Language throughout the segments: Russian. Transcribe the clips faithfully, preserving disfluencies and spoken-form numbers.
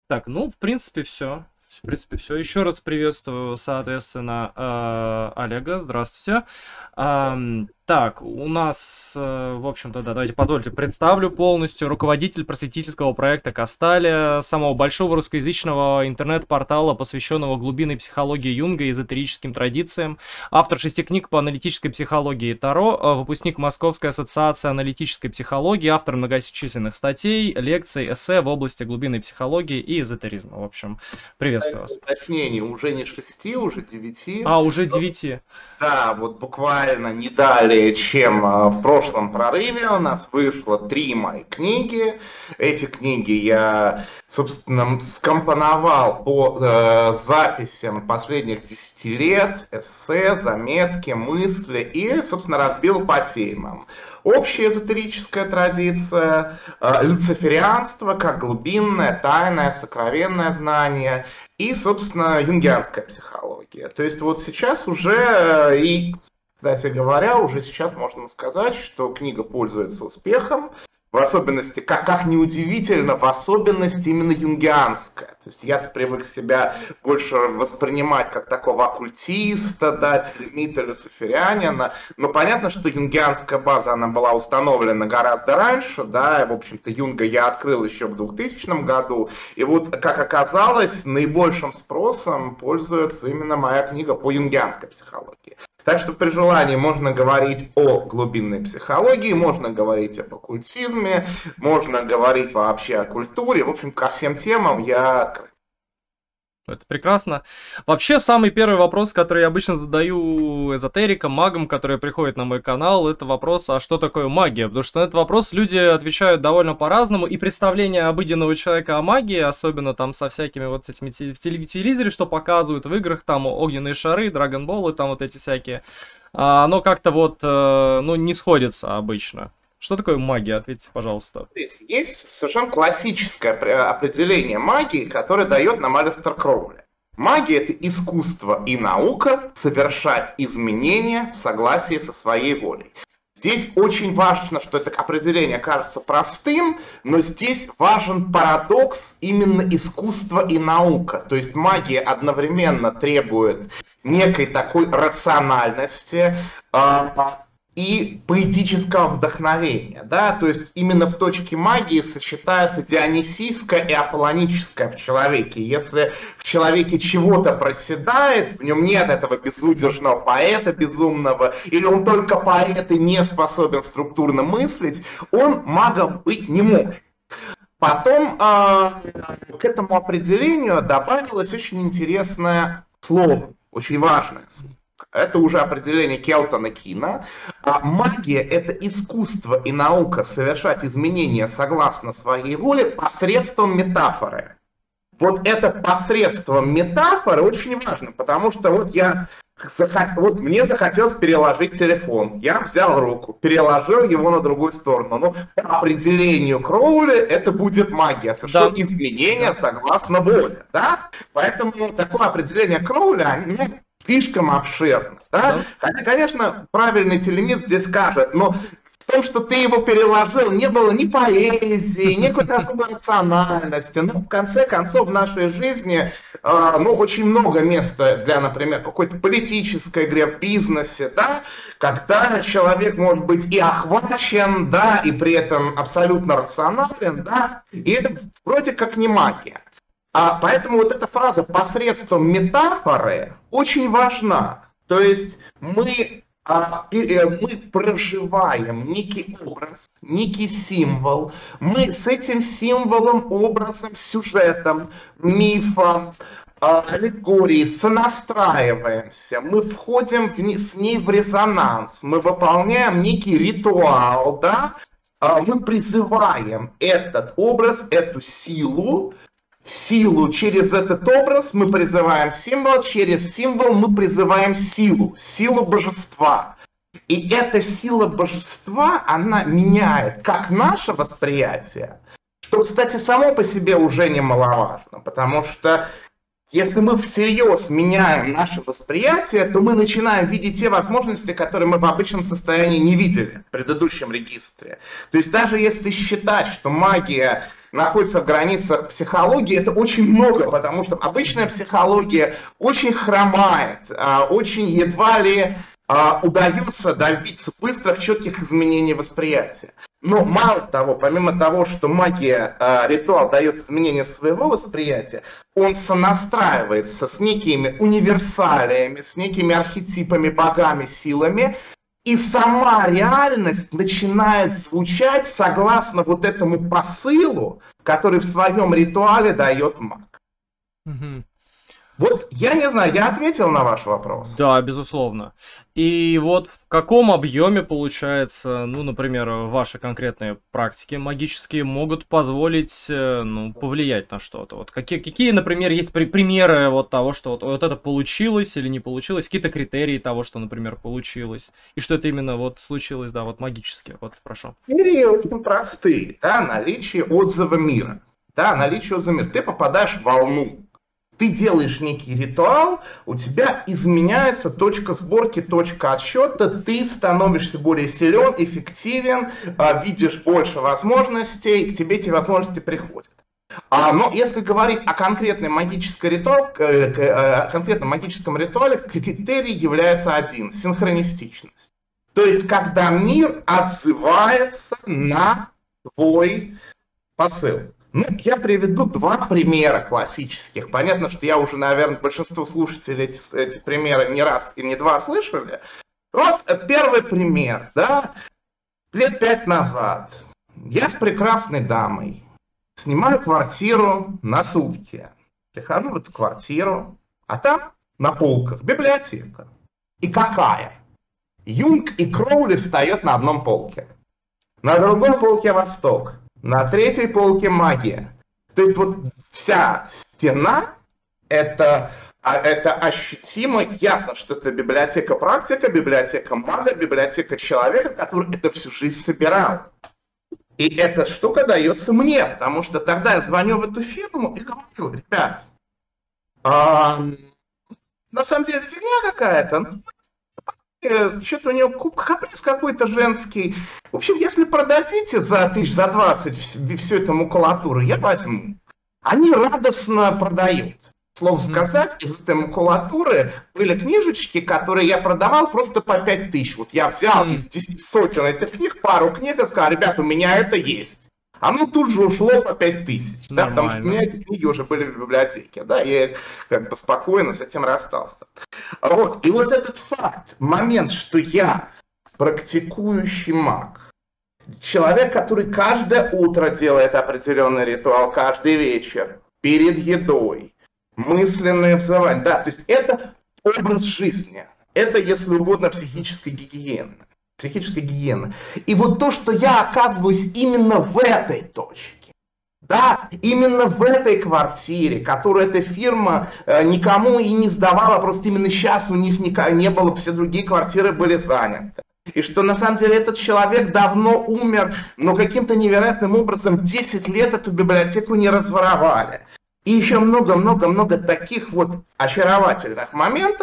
Так, ну, в принципе, все. В принципе, все. Еще раз приветствую, соответственно, э, Олега. Здравствуйте. Ам, так, у нас, э, в общем-то, да, давайте позвольте представлю полностью руководитель просветительского проекта Касталия, самого большого русскоязычного интернет-портала, посвященного глубинной психологии Юнга и эзотерическим традициям, автор шести книг по аналитической психологии Таро, э, выпускник Московской ассоциации аналитической психологии, автор многочисленных статей, лекций, эссе в области глубинной психологии и эзотеризма. В общем, приветствую вас. Уточнение, уже не шести, уже девяти. А, уже девяти. Да, вот буквально не далее, чем в прошлом прорыве у нас вышло три мои книги. Эти книги я, собственно, скомпоновал по э, записям последних десяти лет, эссе, заметки, мысли и, собственно, разбил по темам. Общая эзотерическая традиция, э, люциферианство как глубинное, тайное, сокровенное знание и, собственно, юнгианская психология. То есть вот сейчас уже, и, кстати говоря, уже сейчас можно сказать, что книга пользуется успехом. В особенности, как, как ни удивительно, в особенности именно юнгианская. То есть я-то привык себя больше воспринимать как такого оккультиста, да, телемита, люциферянина. Но понятно, что юнгианская база, она была установлена гораздо раньше, да, и, в общем-то, Юнга я открыл еще в двухтысячном году. И вот, как оказалось, наибольшим спросом пользуется именно моя книга по юнгианской психологии. Так что при желании можно говорить о глубинной психологии, можно говорить об оккультизме, можно говорить вообще о культуре. В общем, ко всем темам я... Это прекрасно. Вообще, самый первый вопрос, который я обычно задаю эзотерикам, магам, которые приходят на мой канал, это вопрос, а что такое магия? Потому что на этот вопрос люди отвечают довольно по-разному, и представление обыденного человека о магии, особенно там со всякими вот этими в телевизоре, что показывают в играх, там огненные шары, драгонболы, там вот эти всякие, оно как-то вот, ну, не сходится обычно. Что такое магия? Ответьте, пожалуйста. Есть совершенно классическое определение магии, которое дает нам Алистер Кроули. Магия – это искусство и наука совершать изменения в согласии со своей волей. Здесь очень важно, что это определение кажется простым, но здесь важен парадокс именно искусства и наука. То есть магия одновременно требует некой такой рациональности, и поэтического вдохновения, да, то есть именно в точке магии сочетается дионисийское и аполлоническое в человеке. Если в человеке чего-то проседает, в нем нет этого безудержного поэта безумного, или он только поэт и не способен структурно мыслить, он магом быть не может. Потом э, к этому определению добавилось очень интересное слово, очень важное слово. Это уже определение Келтона Кина. А магия – это искусство и наука совершать изменения согласно своей воле посредством метафоры. Вот это посредством метафоры очень важно, потому что вот я захот... вот мне захотелось переложить телефон. Я взял руку, переложил его на другую сторону. Но по определению Кроули это будет магия, совершенно да. изменения согласно воле. Да? Поэтому такое определение Кроули, они слишком обширно. Да? Да. Хотя, конечно, правильный телемит здесь скажет, но в том, что ты его переложил, не было ни поэзии, ни какой-то особой рациональности. Но в конце концов в нашей жизни э, ну, очень много места для, например, какой-то политической игры в бизнесе, да? Когда человек может быть и охвачен, да, и при этом абсолютно рационален, да? И это вроде как не магия. А поэтому вот эта фраза посредством метафоры очень важна. То есть мы, а, мы проживаем некий образ, некий символ. Мы с этим символом, образом, сюжетом, мифом, аллегорией сонастраиваемся. Мы входим в не, с ней в резонанс. Мы выполняем некий ритуал, да? Мы призываем этот образ, эту силу. Силу через этот образ мы призываем символ, через символ мы призываем силу, силу божества. И эта сила божества, она меняет как наше восприятие, что, кстати, само по себе уже немаловажно, потому что если мы всерьез меняем наше восприятие, то мы начинаем видеть те возможности, которые мы в обычном состоянии не видели в предыдущем регистре. То есть даже если считать, что магия находится в границах психологии, это очень много, потому что обычная психология очень хромает, очень едва ли удается добиться быстрых, четких изменений восприятия. Но мало того, помимо того, что магия, ритуал дает изменение своего восприятия, он сонастраивается с некими универсалиями, с некими архетипами, богами, силами, и сама реальность начинает звучать согласно вот этому посылу, который в своем ритуале дает маг. Мгм. Вот я не знаю, я ответил на ваш вопрос. Да, безусловно. И вот в каком объеме, получается, ну, например, ваши конкретные практики магические могут позволить, э, ну, повлиять на что-то? Вот какие, какие, например, есть при- примеры вот того, что вот, вот это получилось или не получилось, какие-то критерии того, что, например, получилось, и что это именно вот случилось, да, вот магически, вот, прошу. Критерии очень простые, да, наличие отзыва мира. Да, наличие отзыва мира. Ты попадаешь в волну. Ты делаешь некий ритуал, у тебя изменяется точка сборки, точка отсчета, ты становишься более силен, эффективен, видишь больше возможностей, к тебе эти возможности приходят. Но если говорить о конкретном магическом ритуале, конкретном магическом ритуале, критерий является один – синхронистичность. То есть, когда мир отзывается на твой посыл. Ну, я приведу два примера классических. Понятно, что я уже, наверное, большинство слушателей эти, эти примеры не раз и не два слышали. Вот первый пример, да, лет пять назад. Я с прекрасной дамой снимаю квартиру на сутки. Прихожу в эту квартиру, а там на полках библиотека. И какая? Юнг и Кроули стоят на одном полке. На другом полке Восток. На третьей полке магия. То есть вот вся стена это, это ощутимо ясно, что это библиотека-практика, библиотека мага, библиотека человека, который это всю жизнь собирал. И эта штука дается мне, потому что тогда я звоню в эту фирму и говорю: ребят, а, на самом деле фигня какая-то. Что-то у него каприз какой-то женский. В общем, если продадите за тысяч, за двадцать всю эту макулатуру, я возьму. Они радостно продают. Слово сказать, из этой макулатуры были книжечки, которые я продавал просто по пять тысяч. Вот я взял из десяти сотен этих книг пару книг и сказал: ребят, у меня это есть. Оно тут же ушло по пять тысяч, да, потому что у меня эти книги уже были в библиотеке, да, я как бы спокойно с этим расстался. Вот. И вот этот факт, момент, что я практикующий маг, человек, который каждое утро делает определенный ритуал, каждый вечер, перед едой, мысленное взывание, да, то есть это образ жизни, это, если угодно, психическая гигиена. Психическая гигиена. И вот то, что я оказываюсь именно в этой точке, да, именно в этой квартире, которую эта фирма э, никому и не сдавала, просто именно сейчас у них не, не было, все другие квартиры были заняты. И что на самом деле этот человек давно умер, но каким-то невероятным образом десять лет эту библиотеку не разворовали. И еще много-много-много таких вот очаровательных моментов,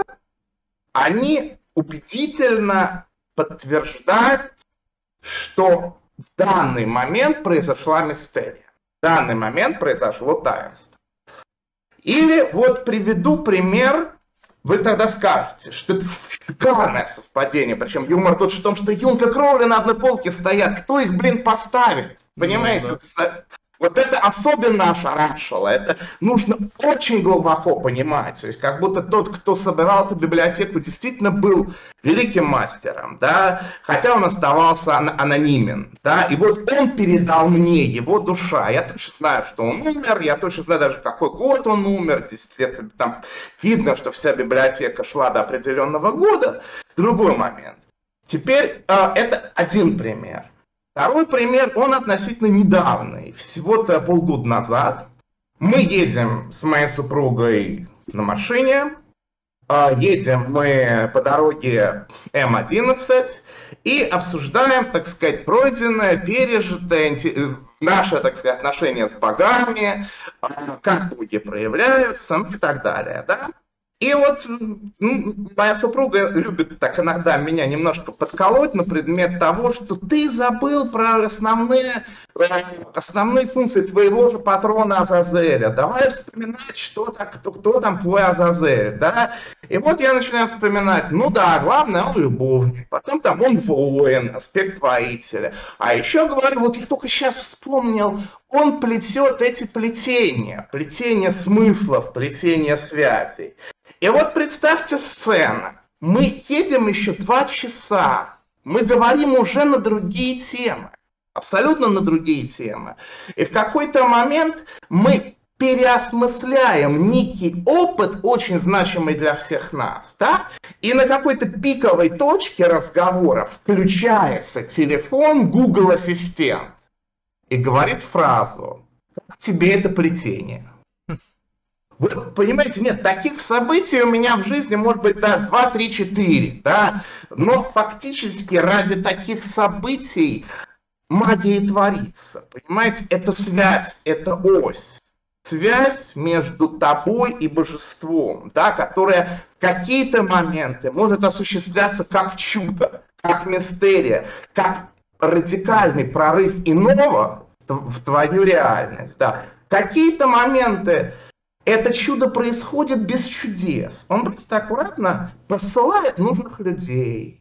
они убедительно подтверждает, что в данный момент произошла мистерия. В данный момент произошло таинство. Или вот приведу пример, вы тогда скажете, что это шикарное совпадение. Причем юмор тут в том, что Юнг и Кроули на одной полке стоят. Кто их, блин, поставит? Понимаете? Ну, да. Вот это особенно ошарашило, это нужно очень глубоко понимать, то есть как будто тот, кто собирал эту библиотеку, действительно был великим мастером, да, хотя он оставался анонимен, да, и вот он передал мне его душа, я точно знаю, что он умер, я точно знаю даже, какой год он умер, десять лет, там видно, что вся библиотека шла до определенного года. Другой момент. Теперь э, это один пример. Второй пример, он относительно недавний, всего-то полгода назад. Мы едем с моей супругой на машине, едем мы по дороге эм одиннадцать и обсуждаем, так сказать, пройденное, пережитое, наши, так сказать, отношения с богами, как боги проявляются и так далее, да? И вот ну, моя супруга любит так иногда меня немножко подколоть на предмет того, что ты забыл про основные, основные функции твоего же патрона Азазеля. Давай вспоминать, что так, кто, кто там твой Азазель. Да? И вот я начинаю вспоминать, ну да, главное, он любовник, потом там он воин, аспект воителя. А еще говорю, вот я только сейчас вспомнил, он плетет эти плетения, плетения смыслов, плетения связей. И вот представьте сцену. Мы едем еще два часа. Мы говорим уже на другие темы. Абсолютно на другие темы. И в какой-то момент мы переосмысляем некий опыт, очень значимый для всех нас. Да? И на какой-то пиковой точке разговора включается телефон, Google Ассистент. И говорит фразу: «Как тебе это плетение?» Вы понимаете, нет, таких событий у меня в жизни может быть да, два, три, четыре, да, но фактически ради таких событий магия творится, понимаете, это связь, это ось, связь между тобой и божеством, да, которая в какие-то моменты может осуществляться как чудо, как мистерия, как радикальный прорыв иного в твою реальность, да, какие-то моменты это чудо происходит без чудес. Он просто аккуратно посылает нужных людей.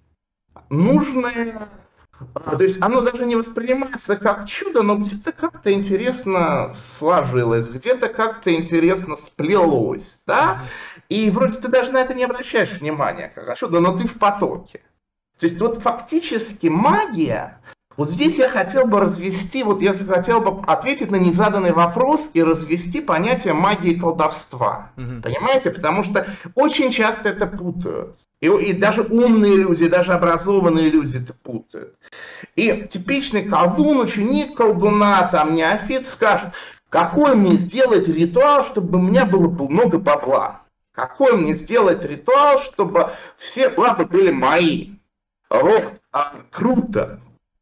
Нужные... То есть оно даже не воспринимается как чудо, но где-то как-то интересно сложилось, где-то как-то интересно сплелось. Да? И вроде ты даже на это не обращаешь внимания, как чудо, но ты в потоке. То есть вот фактически магия... Вот здесь я хотел бы развести, вот я хотел бы ответить на незаданный вопрос и развести понятие магии и колдовства. Mm-hmm. Понимаете? Потому что очень часто это путают. И, и даже умные люди, даже образованные люди это путают. И типичный колдун, ученик колдуна, там неофит скажет: какой мне сделать ритуал, чтобы у меня было много бабла? Какой мне сделать ритуал, чтобы все бабы были мои? Вот, а, круто.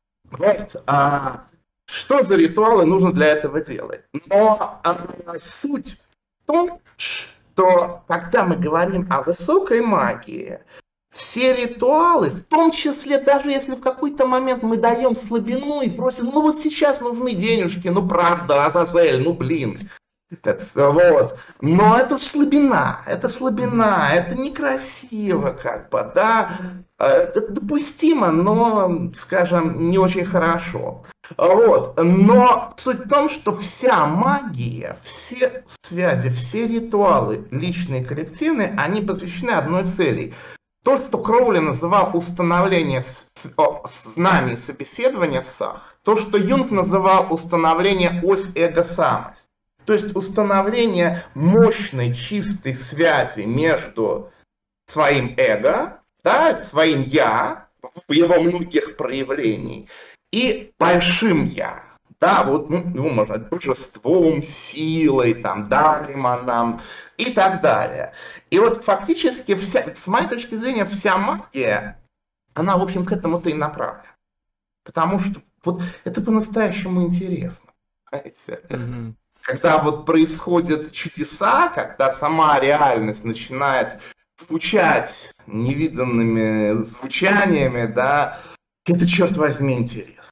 Вот, а, что за ритуалы нужно для этого делать? Но а, суть в том, что когда мы говорим о высокой магии, все ритуалы, в том числе даже если в какой-то момент мы даем слабину и просим, ну вот сейчас нужны денежки, ну правда, Азазель, ну блин. Это, вот. Но это слабина, это слабина, это некрасиво, как бы, да, это допустимо, но, скажем, не очень хорошо. Вот. Но суть в том, что вся магия, все связи, все ритуалы, личные и коллективные, они посвящены одной цели. То, что Кроули называл установление знаний собеседования САХ, то, что Юнг называл установление ось эго-самость. То есть установление мощной, чистой связи между своим эго, да, своим я, в его многих проявлений, и большим я. Да, вот, ну, можно сказать, божеством, силой, там, дариманом и так далее. И вот фактически, вся, с моей точки зрения, вся магия, она, в общем, к этому-то и направлена. Потому что вот это по-настоящему интересно. Понимаете? Mm-hmm. Когда вот происходят чудеса, когда сама реальность начинает звучать невиданными звучаниями, да, это, черт возьми, интересно.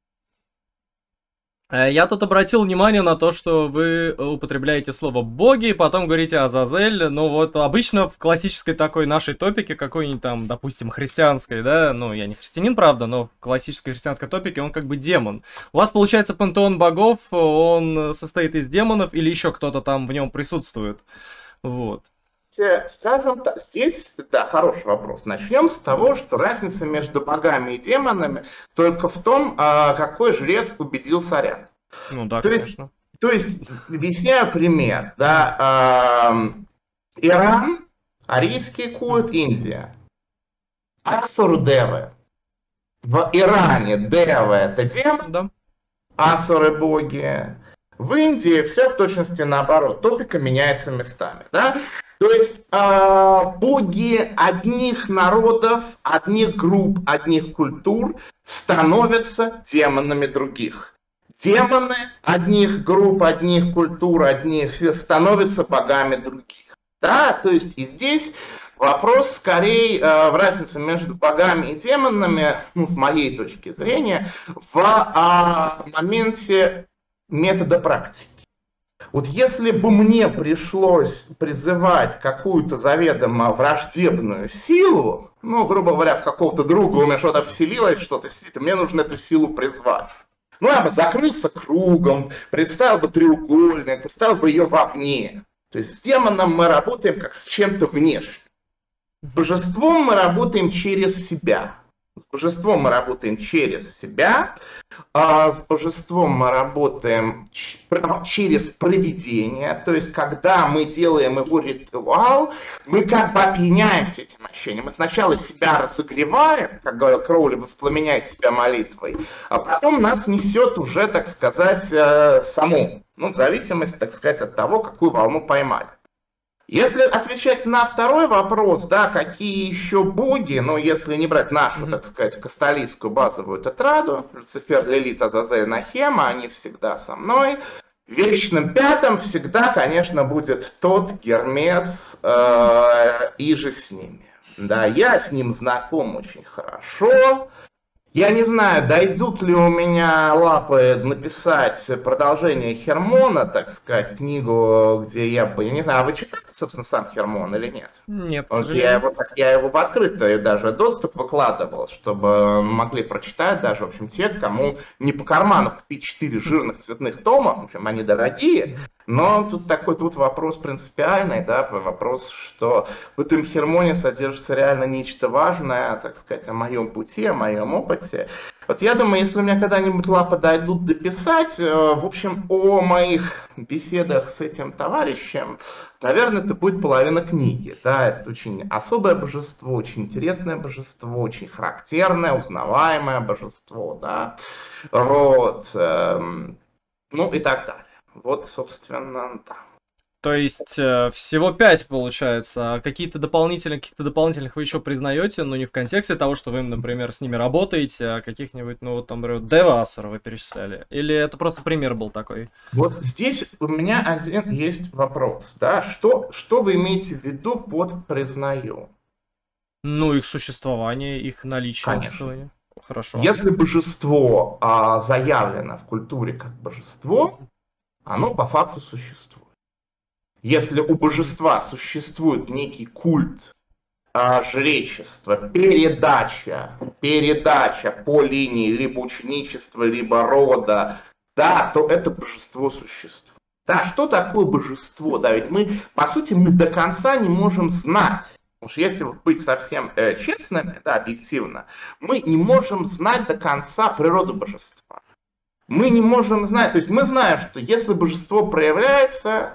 Я тут обратил внимание на то, что вы употребляете слово «боги», потом говорите «Азазель». Ну вот обычно в классической такой нашей топике, какой-нибудь там, допустим, христианской, да, ну я не христианин, правда, но в классической христианской топике он как бы демон. У вас получается пантеон богов, он состоит из демонов или еще кто-то там в нем присутствует? Вот. Скажем так, здесь, да, хороший вопрос. Начнем с того, что разница между богами и демонами только в том, какой жрец убедил царя. Ну да, то конечно. Есть, то есть, объясняю пример, да, э, Иран, арийский культ, Индия. Асуры-девы. В Иране девы это демон, да. асуры боги. В Индии все в точности наоборот, топика меняется местами, да. То есть э, боги одних народов, одних групп, одних культур становятся демонами других. Демоны одних групп, одних культур, одних становятся богами других. Да, то есть и здесь вопрос скорее э, в разнице между богами и демонами, ну, с моей точки зрения, в а, моменте метода практики. Вот если бы мне пришлось призывать какую-то заведомо враждебную силу, ну, грубо говоря, в какого-то друга у меня что-то вселилось, что-то вселилось, мне нужно эту силу призвать. Ну, я бы закрылся кругом, представил бы треугольник, представил бы ее вовне. То есть с демоном мы работаем как с чем-то внешним. С божеством мы работаем через себя. С божеством мы работаем через себя, а с божеством мы работаем через провидение. То есть, когда мы делаем его ритуал, мы как бы опьяняемся этим ощущением. Мы сначала себя разогреваем, как говорил Кроули, воспламеняя себя молитвой, а потом нас несет уже, так сказать, саму. Ну, в зависимости, так сказать, от того, какую волну поймали. Если отвечать на второй вопрос, да, какие еще боги, ну, если не брать нашу, mm-hmm. так сказать, касталийскую базовую тетраду, Люцифер, Лилит, Азазель, Нахема, они всегда со мной. Вечным пятым всегда, конечно, будет тот Гермес э, и же с ними. Да, я с ним знаком очень хорошо. Я не знаю, дойдут ли у меня лапы написать продолжение Хермона, так сказать, книгу, где я бы... Я не знаю, а вы читали, собственно, сам Хермон или нет? Нет, к вот сожалению. Я его, я его в открытый даже доступ выкладывал, чтобы могли прочитать даже, в общем, те, кому не по карману купить четыре жирных цветных тома, в общем, они дорогие, но тут такой тут вопрос принципиальный, да, вопрос, что в этом Хермоне содержится реально нечто важное, так сказать, о моем пути, о моем опыте. Вот я думаю, если у меня когда-нибудь лапы дойдут дописать, в общем, о моих беседах с этим товарищем, наверное, это будет половина книги. Да, это очень особое божество, очень интересное божество, очень характерное, узнаваемое божество, да, вот, эм, ну и так далее. Вот, собственно, да. То есть э, всего пять получается, а какие-то дополнительные, каких-то дополнительных вы еще признаете, но не в контексте того, что вы, например, с ними работаете, а каких-нибудь, ну вот там, например, Дева Асура вы перечисляли, или это просто пример был такой? Вот здесь у меня один есть вопрос, да, что, что вы имеете в виду под «признаю»? Ну, их существование, их наличие. Конечно. Хорошо. Если божество а, заявлено в культуре как божество, оно по факту существует. Если у божества существует некий культ, а, жречества, передача, передача по линии либо ученичества, либо рода, да, то это божество существует. Да, что такое божество? Да, ведь мы, по сути, мы до конца не можем знать. Потому что если быть совсем э, честными, да, объективно, мы не можем знать до конца природу божества. Мы не можем знать, то есть мы знаем, что если божество проявляется,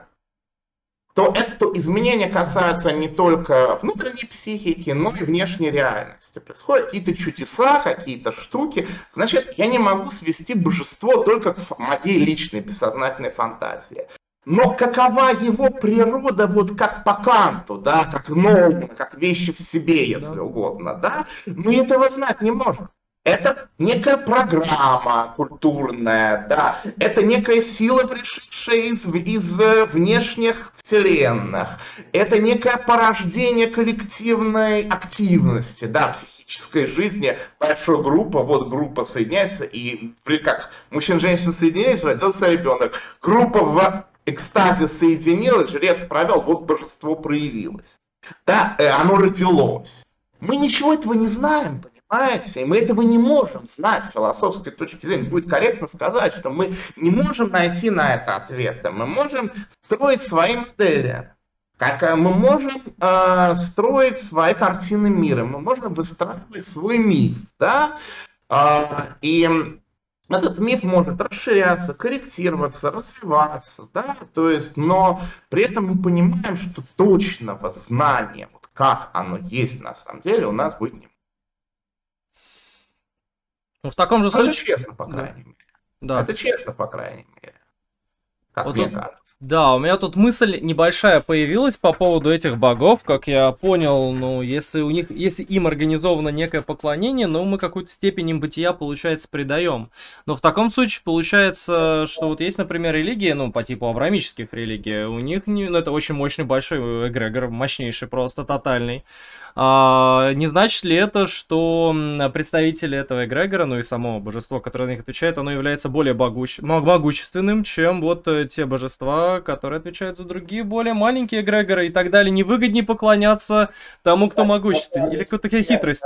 то это изменения касаются не только внутренней психики, но и внешней реальности. Происходят какие-то чудеса, какие-то штуки. Значит, я не могу свести божество только к моей личной бессознательной фантазии. Но какова его природа, вот как по Канту, да, как норма, как вещи в себе, если да. угодно, да, мы этого знать не можем. Это некая программа культурная, да, это некая сила, пришедшая из, из внешних вселенных, это некое порождение коллективной активности, да, психической жизни, большая группа, вот группа соединяется, и как мужчина и женщина соединяются, родился ребенок, группа в экстазе соединилась, жрец провел, вот божество проявилось, да, оно родилось. Мы ничего этого не знаем, понимаете, и мы этого не можем знать с философской точки зрения. Будет корректно сказать, что мы не можем найти на это ответа. Мы можем строить свои модели, как мы можем э, строить свои картины мира, мы можем выстраивать свой миф, да, э, и этот миф может расширяться, корректироваться, развиваться, да, то есть, но при этом мы понимаем, что точного знания, вот как оно есть на самом деле, у нас будет не может. Ну, в таком же Это случае... честно, по крайней да. мере. Да. Это честно, по крайней мере. как Вот мне тут, кажется. да, у меня тут мысль небольшая появилась по поводу этих богов. Как я понял, ну, если у них, если им организовано некое поклонение, ну, мы какую-то степень им бытия, получается, придаем. Но в таком случае получается, что вот есть, например, религии, ну, по типу авраамических религий, у них не, ну, это очень мощный большой эгрегор, мощнейший просто, тотальный. А, не значит ли это, что м, представители этого эгрегора, ну и само божество, которое на них отвечает, оно является более могуще- мо- могущественным, чем вот э, те божества, которые отвечают за другие более маленькие эгрегоры и так далее? Невыгоднее поклоняться тому, кто могущественнее? Или какая-то хитрость?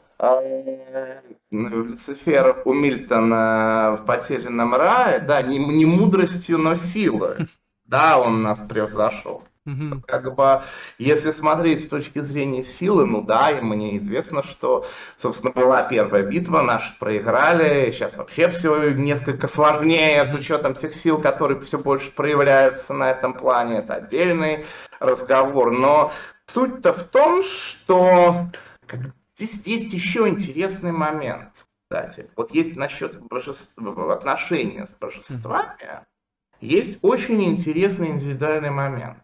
Люцифер у Мильтона в «Потерянном рае», да, не, не мудростью, но силой, да, он нас превзошел. Мгм. Как бы, если смотреть с точки зрения силы, ну да, и мне известно, что, собственно, была первая битва, наши проиграли, сейчас вообще все несколько сложнее с учетом тех сил, которые все больше проявляются на этом плане, это отдельный разговор, но суть-то в том, что как, здесь есть еще интересный момент, кстати, вот есть насчет божества, отношения с божествами, есть очень интересный индивидуальный момент.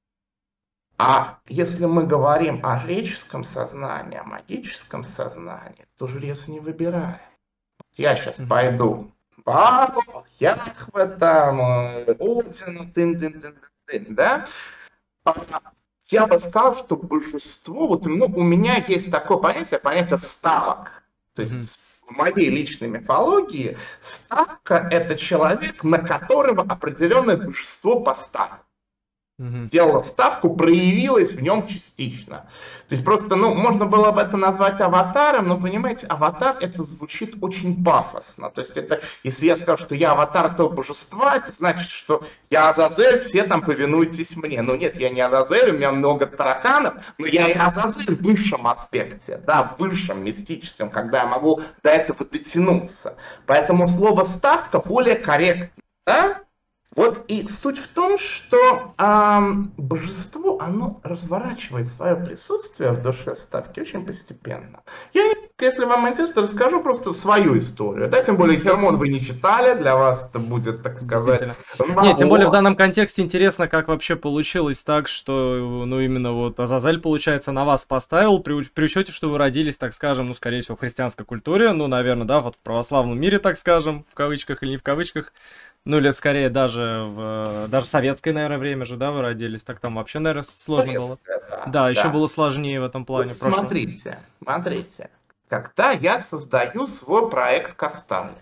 А если мы говорим о жреческом сознании, о магическом сознании, то жрец не выбирает. Я сейчас Мгм. пойду Богу, Яхве, там, э, Одину, тын-тын-тын-тын, да? А Я бы сказал, что большинство, вот ну, у меня есть такое понятие, понятие ставок. То Мгм. есть в моей личной мифологии ставка – это человек, на которого определенное божество поставлено. Мгм. Сделала ставку, проявилась в нем частично. То есть просто, ну, можно было бы это назвать аватаром, но, понимаете, аватар это звучит очень пафосно. То есть это, если я скажу, что я аватар этого божества, это значит, что я Азазель, все там повинуйтесь мне. Но нет, я не Азазель, у меня много тараканов, но я и Азазель в высшем аспекте, да, в высшем, мистическом, когда я могу до этого дотянуться. Поэтому слово ставка более корректно, да? Вот и суть в том, что эм, божество, оно разворачивает свое присутствие в душе ставки очень постепенно. Я, если вам интересно, расскажу просто свою историю. Да, тем более Хермон вы не читали, для вас это будет, так сказать, Действительно. Не, тем более в ново. данном контексте интересно, как вообще получилось так, что, ну, именно вот Азазель, получается, на вас поставил, при, уч- при учете, что вы родились, так скажем, ну, скорее всего, в христианской культуре, ну, наверное, да, вот в православном мире, так скажем, в кавычках или не в кавычках, ну, или скорее даже в даже советское, наверное, время же, да, вы родились, так там вообще, наверное, сложно было. Советская, да, Да, еще да. было сложнее в этом плане, Вот прошу. смотрите, смотрите. Когда я создаю свой проект Касталия,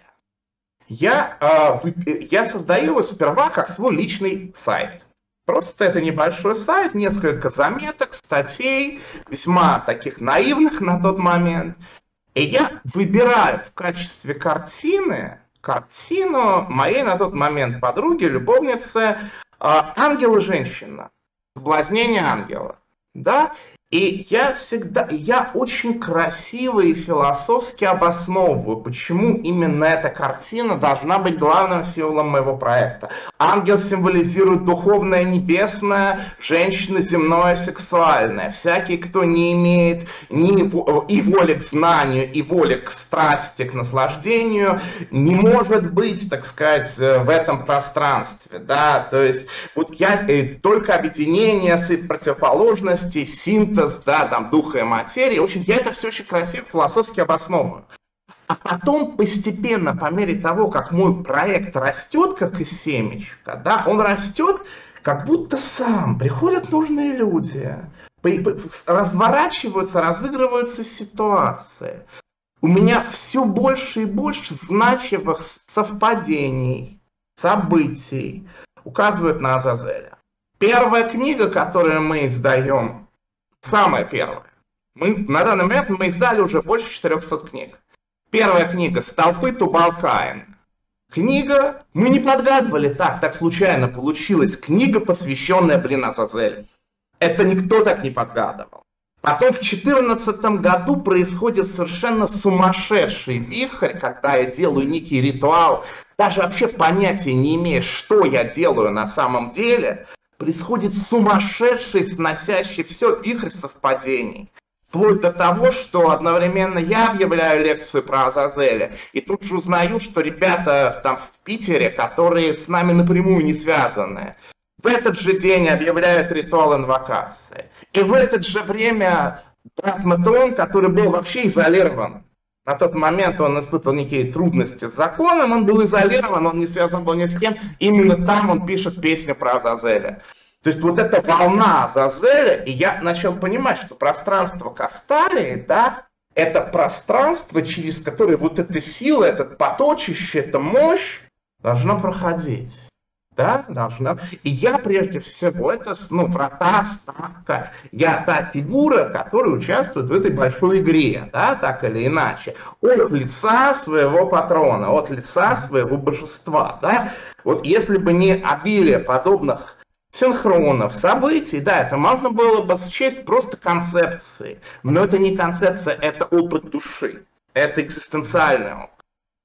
я, э, вы- я создаю его сперва как свой личный сайт. Просто это небольшой сайт, несколько заметок, статей, весьма таких наивных на тот момент. И я выбираю в качестве картины картину моей на тот момент подруги, любовницы, э, ангел и женщина. Соблазнение ангела. Да? И я всегда, я очень красиво и философски обосновываю, почему именно эта картина должна быть главным символом моего проекта. Ангел символизирует духовное небесное, женщина земное сексуальное. Всякий, кто не имеет ни во- и воли к знанию, и воли к страсти, к наслаждению, не может быть, так сказать, э, в этом пространстве. Да? То есть вот я э, только объединение с противоположностей, синтез, да, там, духа и материи. В общем, я это все очень красиво философски обосновываю. А потом постепенно, по мере того, как мой проект растет, как из семечка, да, он растет как будто сам. Приходят нужные люди, по- по- разворачиваются, разыгрываются ситуации. У меня все больше и больше значимых совпадений, событий указывают на Азазеля. Первая книга, которую мы издаем, самая первая. Мы, на данный момент мы издали уже больше четырехсот книг. Первая книга «Столпы Тубал-Каин». Книга, мы не подгадывали так, так случайно получилась. Книга, посвященная, блин, Азазелю. Это никто так не подгадывал. Потом в две тысячи четырнадцатом году происходит совершенно сумасшедший вихрь, когда я делаю некий ритуал, даже вообще понятия не имея, что я делаю на самом деле, происходит сумасшедший, сносящий все вихрь совпадений. Вплоть до того, что одновременно я объявляю лекцию про Азазеля, и тут же узнаю, что ребята там в Питере, которые с нами напрямую не связаны, в этот же день объявляют ритуал инвокации. И в это же время брат Матеон, который был вообще изолирован, на тот момент он испытывал некие трудности с законом, он был изолирован, он не связан был ни с кем, именно там он пишет песню про Азазеля. То есть вот эта волна Азазеля, и я начал понимать, что пространство Касталии, да, это пространство, через которое вот эта сила, этот поточище, эта мощь должна проходить. Да, должна. И я прежде всего, это ну, врата, ставка, я та фигура, которая участвует в этой большой игре, да, так или иначе, от лица своего патрона, от лица своего божества. Да. Вот если бы не обилие подобных синхронов, событий, да, это можно было бы счесть просто концепцией, но это не концепция, это опыт души, это экзистенциальный опыт.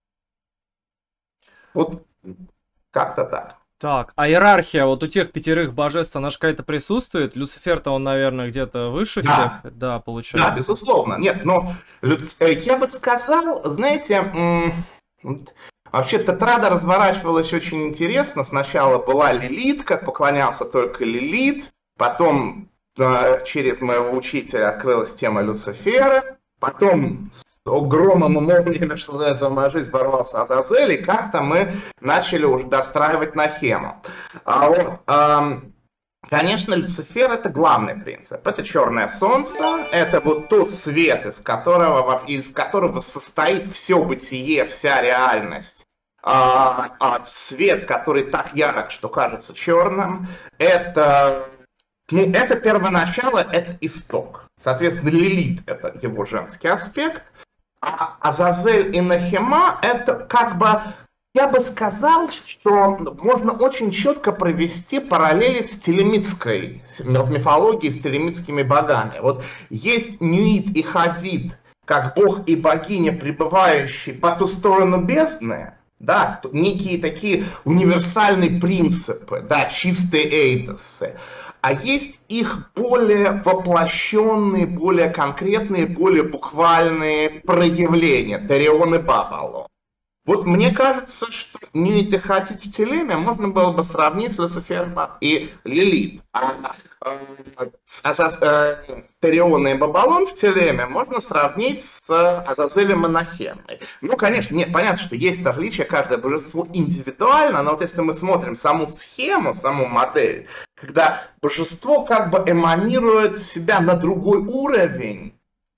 Вот как-то так. Так, а иерархия вот у тех пятерых божеств, она же какая-то присутствует? Люцифер-то он, наверное, где-то выше Да. всех? Да, получается. Да, безусловно. Нет, но я бы сказал, знаете, вообще тетрада разворачивалась очень интересно. Сначала была Лилит, как поклонялся только Лилит. Потом через моего учителя открылась тема Люцифера. Потом громом и молниями, что называется, в мою жизнь ворвался Азазель, и как-то мы начали уже достраивать Нахему. А вот, эм, конечно, Люцифер — это главный принцип. Это черное солнце, это вот тот свет, из которого, из которого состоит все бытие, вся реальность. А, а свет, который так ярок, что кажется черным, это, ну, это первоначало, это исток. Соответственно, Лилит — это его женский аспект. А Азазель и Нахема — это как бы, я бы сказал, что можно очень четко провести параллели с телемитской мифологией, с телемитскими богами. Вот есть Нюит и Хадид, как бог и богиня, пребывающие по ту сторону бездны, да, некие такие универсальные принципы, да, чистые эйдосы. А есть их более воплощенные, более конкретные, более буквальные проявления, Терион и Бабалон. Вот мне кажется, что Нюит и Хатид в Телеме можно было бы сравнить с Люцифером и Лилит. А, а, а, Териона и Бабалон в Телеме можно сравнить с Азазелем и Нахемой. Ну, конечно, нет, понятно, что есть различия, каждое божество индивидуально, но вот если мы смотрим саму схему, саму модель, когда божество как бы эманирует себя на другой уровень,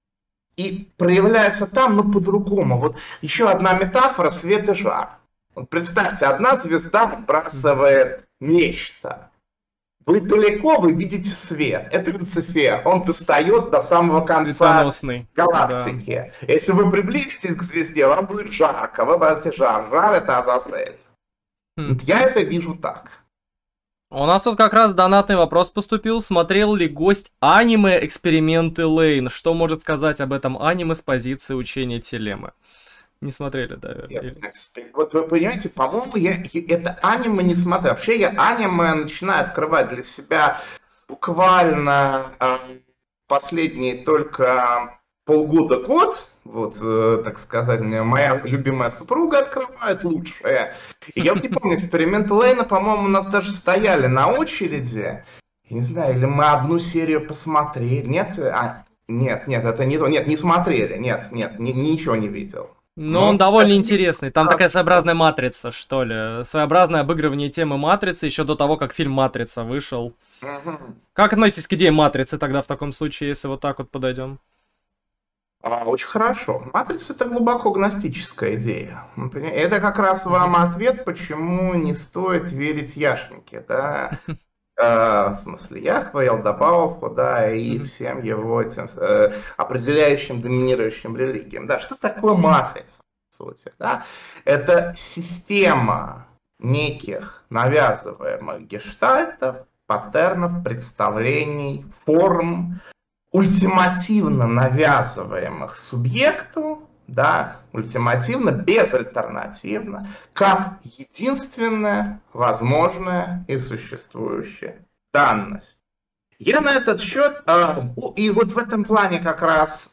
и проявляется там, но по-другому. Вот еще одна метафора — свет и жар. Вот представьте, одна звезда выбрасывает нечто. Вы далеко, вы видите свет. Это Люцифер. Он достает до самого конца галактики. Да. Если вы приблизитесь к звезде, вам будет жарко. Вы будете жар. Жар — это Азазель. Хм. Вот я это вижу так. У нас тут как раз донатный вопрос поступил. Смотрел ли гость аниме «Эксперименты Лейн»? Что может сказать об этом аниме с позиции учения Телемы? Не смотрели, да? Нет, вот вы понимаете, по-моему, я это аниме не смотрел. Вообще я аниме начинаю открывать для себя буквально э, последние только полгода-год. Вот, э, так сказать, моя любимая супруга открывает лучшее. И я вот не помню, эксперименты Лейна, по-моему, у нас даже стояли на очереди. Я не знаю, или мы одну серию посмотрели. Нет? А, нет, нет, это не то. Нет, не смотрели. Нет, нет, ни, ничего не видел. Но, Но он довольно интересный. Там такая своеобразная матрица, что ли. Своеобразное обыгрывание темы матрицы еще до того, как фильм «Матрица» вышел. Угу. Как относитесь к идее матрицы тогда в таком случае, если вот так вот подойдем? Очень хорошо. Матрица — это глубоко гностическая идея. Это как раз вам ответ, почему не стоит верить Яшнике, да? В смысле, Яхве, Елдобауфу, да, и всем его этим определяющим, доминирующим религиям. Да, что такое матрица, по сути, да? Это система неких навязываемых гештальтов, паттернов, представлений, форм, ультимативно навязываемых субъекту, да, ультимативно, безальтернативно, как единственная возможная и существующая данность. Я на этот счет, э, и вот в этом плане как раз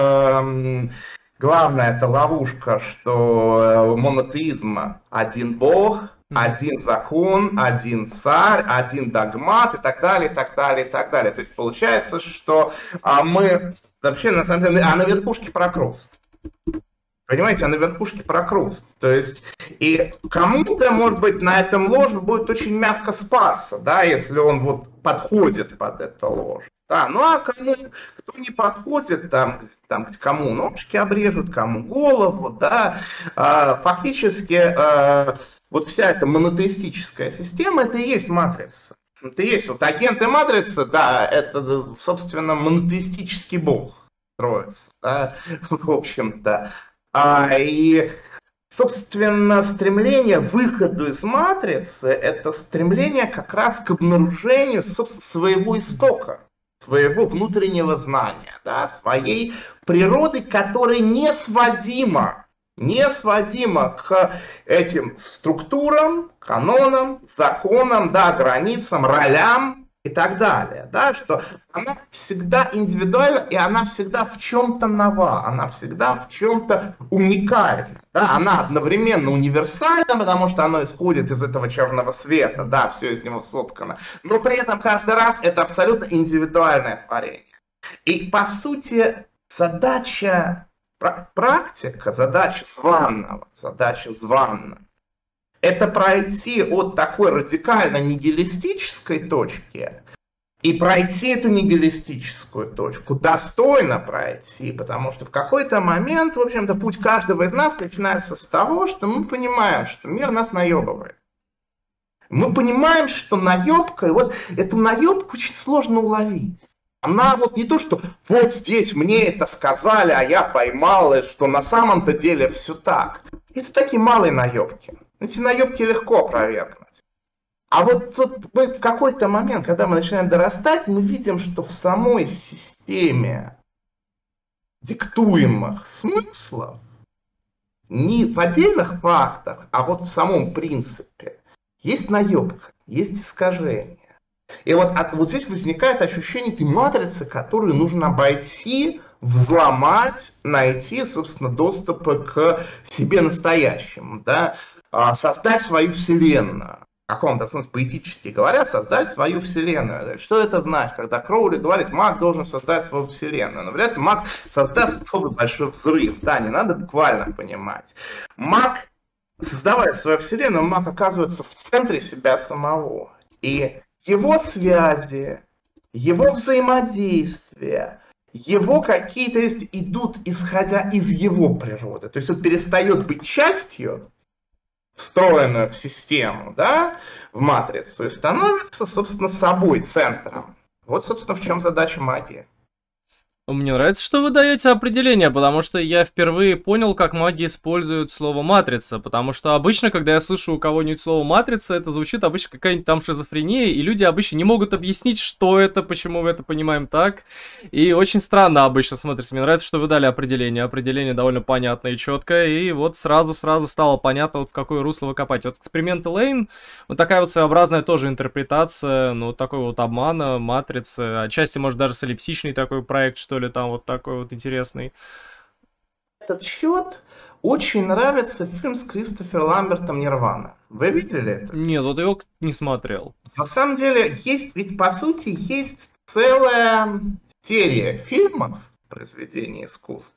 э, главная эта ловушка, что монотеизм один бог, один закон, один царь, один догмат и так далее, и так далее, и так далее. То есть получается, что а, мы вообще на самом деле, а на верхушке прокруст. Понимаете, а на верхушке прокруст. То есть, и кому-то, может быть, на этом ложе будет очень мягко спаться, да, если он вот подходит под это ложе. Да, ну а кому, кто не подходит, там, там кому ножки обрежут, кому голову, да, а, фактически а, вот вся эта монотеистическая система, это и есть матрица. Это и есть вот агенты матрицы, да, это, собственно, монотеистический бог строится, да, в общем-то. А, и, собственно, стремление к выходу из матрицы, это стремление как раз к обнаружению, собственно, своего истока, своего внутреннего знания, да, своей природы, которая не сводима, не сводима к этим структурам, канонам, законам, да, границам, ролям и так далее, да, что она всегда индивидуальна, и она всегда в чем-то нова, она всегда в чем-то уникальна, да, она одновременно универсальна, потому что она исходит из этого черного света, да, все из него соткано, но при этом каждый раз это абсолютно индивидуальное творение. И, по сути, задача практика, задача званного, задача званного, это пройти от такой радикально нигилистической точки и пройти эту нигилистическую точку, достойно пройти, потому что в какой-то момент, в общем-то, путь каждого из нас начинается с того, что мы понимаем, что мир нас наебывает. Мы понимаем, что наебка, и вот эту наебку очень сложно уловить. Она вот не то, что вот здесь мне это сказали, а я поймал, и что на самом-то деле все так. Это такие малые наебки. Эти наебки легко опровергнуть. А вот тут в какой-то момент, когда мы начинаем дорастать, мы видим, что в самой системе диктуемых смыслов, не в отдельных фактах, а вот в самом принципе, есть наебка, есть искажение. И вот, вот здесь возникает ощущение этой матрицы, которую нужно обойти, взломать, найти, собственно, доступ к себе настоящему, да? Создать свою вселенную. В каком-то смысле, поэтически говоря, создать свою вселенную. Что это значит? Когда Кроули говорит, маг должен создать свою вселенную. Но вряд ли маг создаст такой большой взрыв. Да, не надо буквально понимать. Маг, создавая свою вселенную, маг оказывается в центре себя самого. И его связи, его взаимодействия, его какие-то есть идут, исходя из его природы. То есть он перестает быть частью, встроенную в систему, да, в матрицу, и становится, собственно, собой, центром. Вот, собственно, в чем задача магии. Мне нравится, что вы даете определение, потому что я впервые понял, как маги используют слово «матрица», потому что обычно, когда я слышу у кого-нибудь слово «матрица», это звучит обычно какая-нибудь там шизофрения, и люди обычно не могут объяснить, что это, почему мы это понимаем так, и очень странно обычно смотрится. Мне нравится, что вы дали определение, определение довольно понятное и четкое, и вот сразу-сразу стало понятно, вот в какое русло вы копаете. Вот эксперимент Элейн, вот такая вот своеобразная тоже интерпретация, ну, такой вот обмана, матрицы, отчасти, может, даже солипсичный такой проект, что ли, там вот такой вот интересный. Этот счет очень нравится фильм с Кристофером Ламбертом «Нирвана». Вы видели это? Нет, вот его не смотрел. На самом деле, есть, ведь по сути, есть целая серия фильмов, произведений искусств,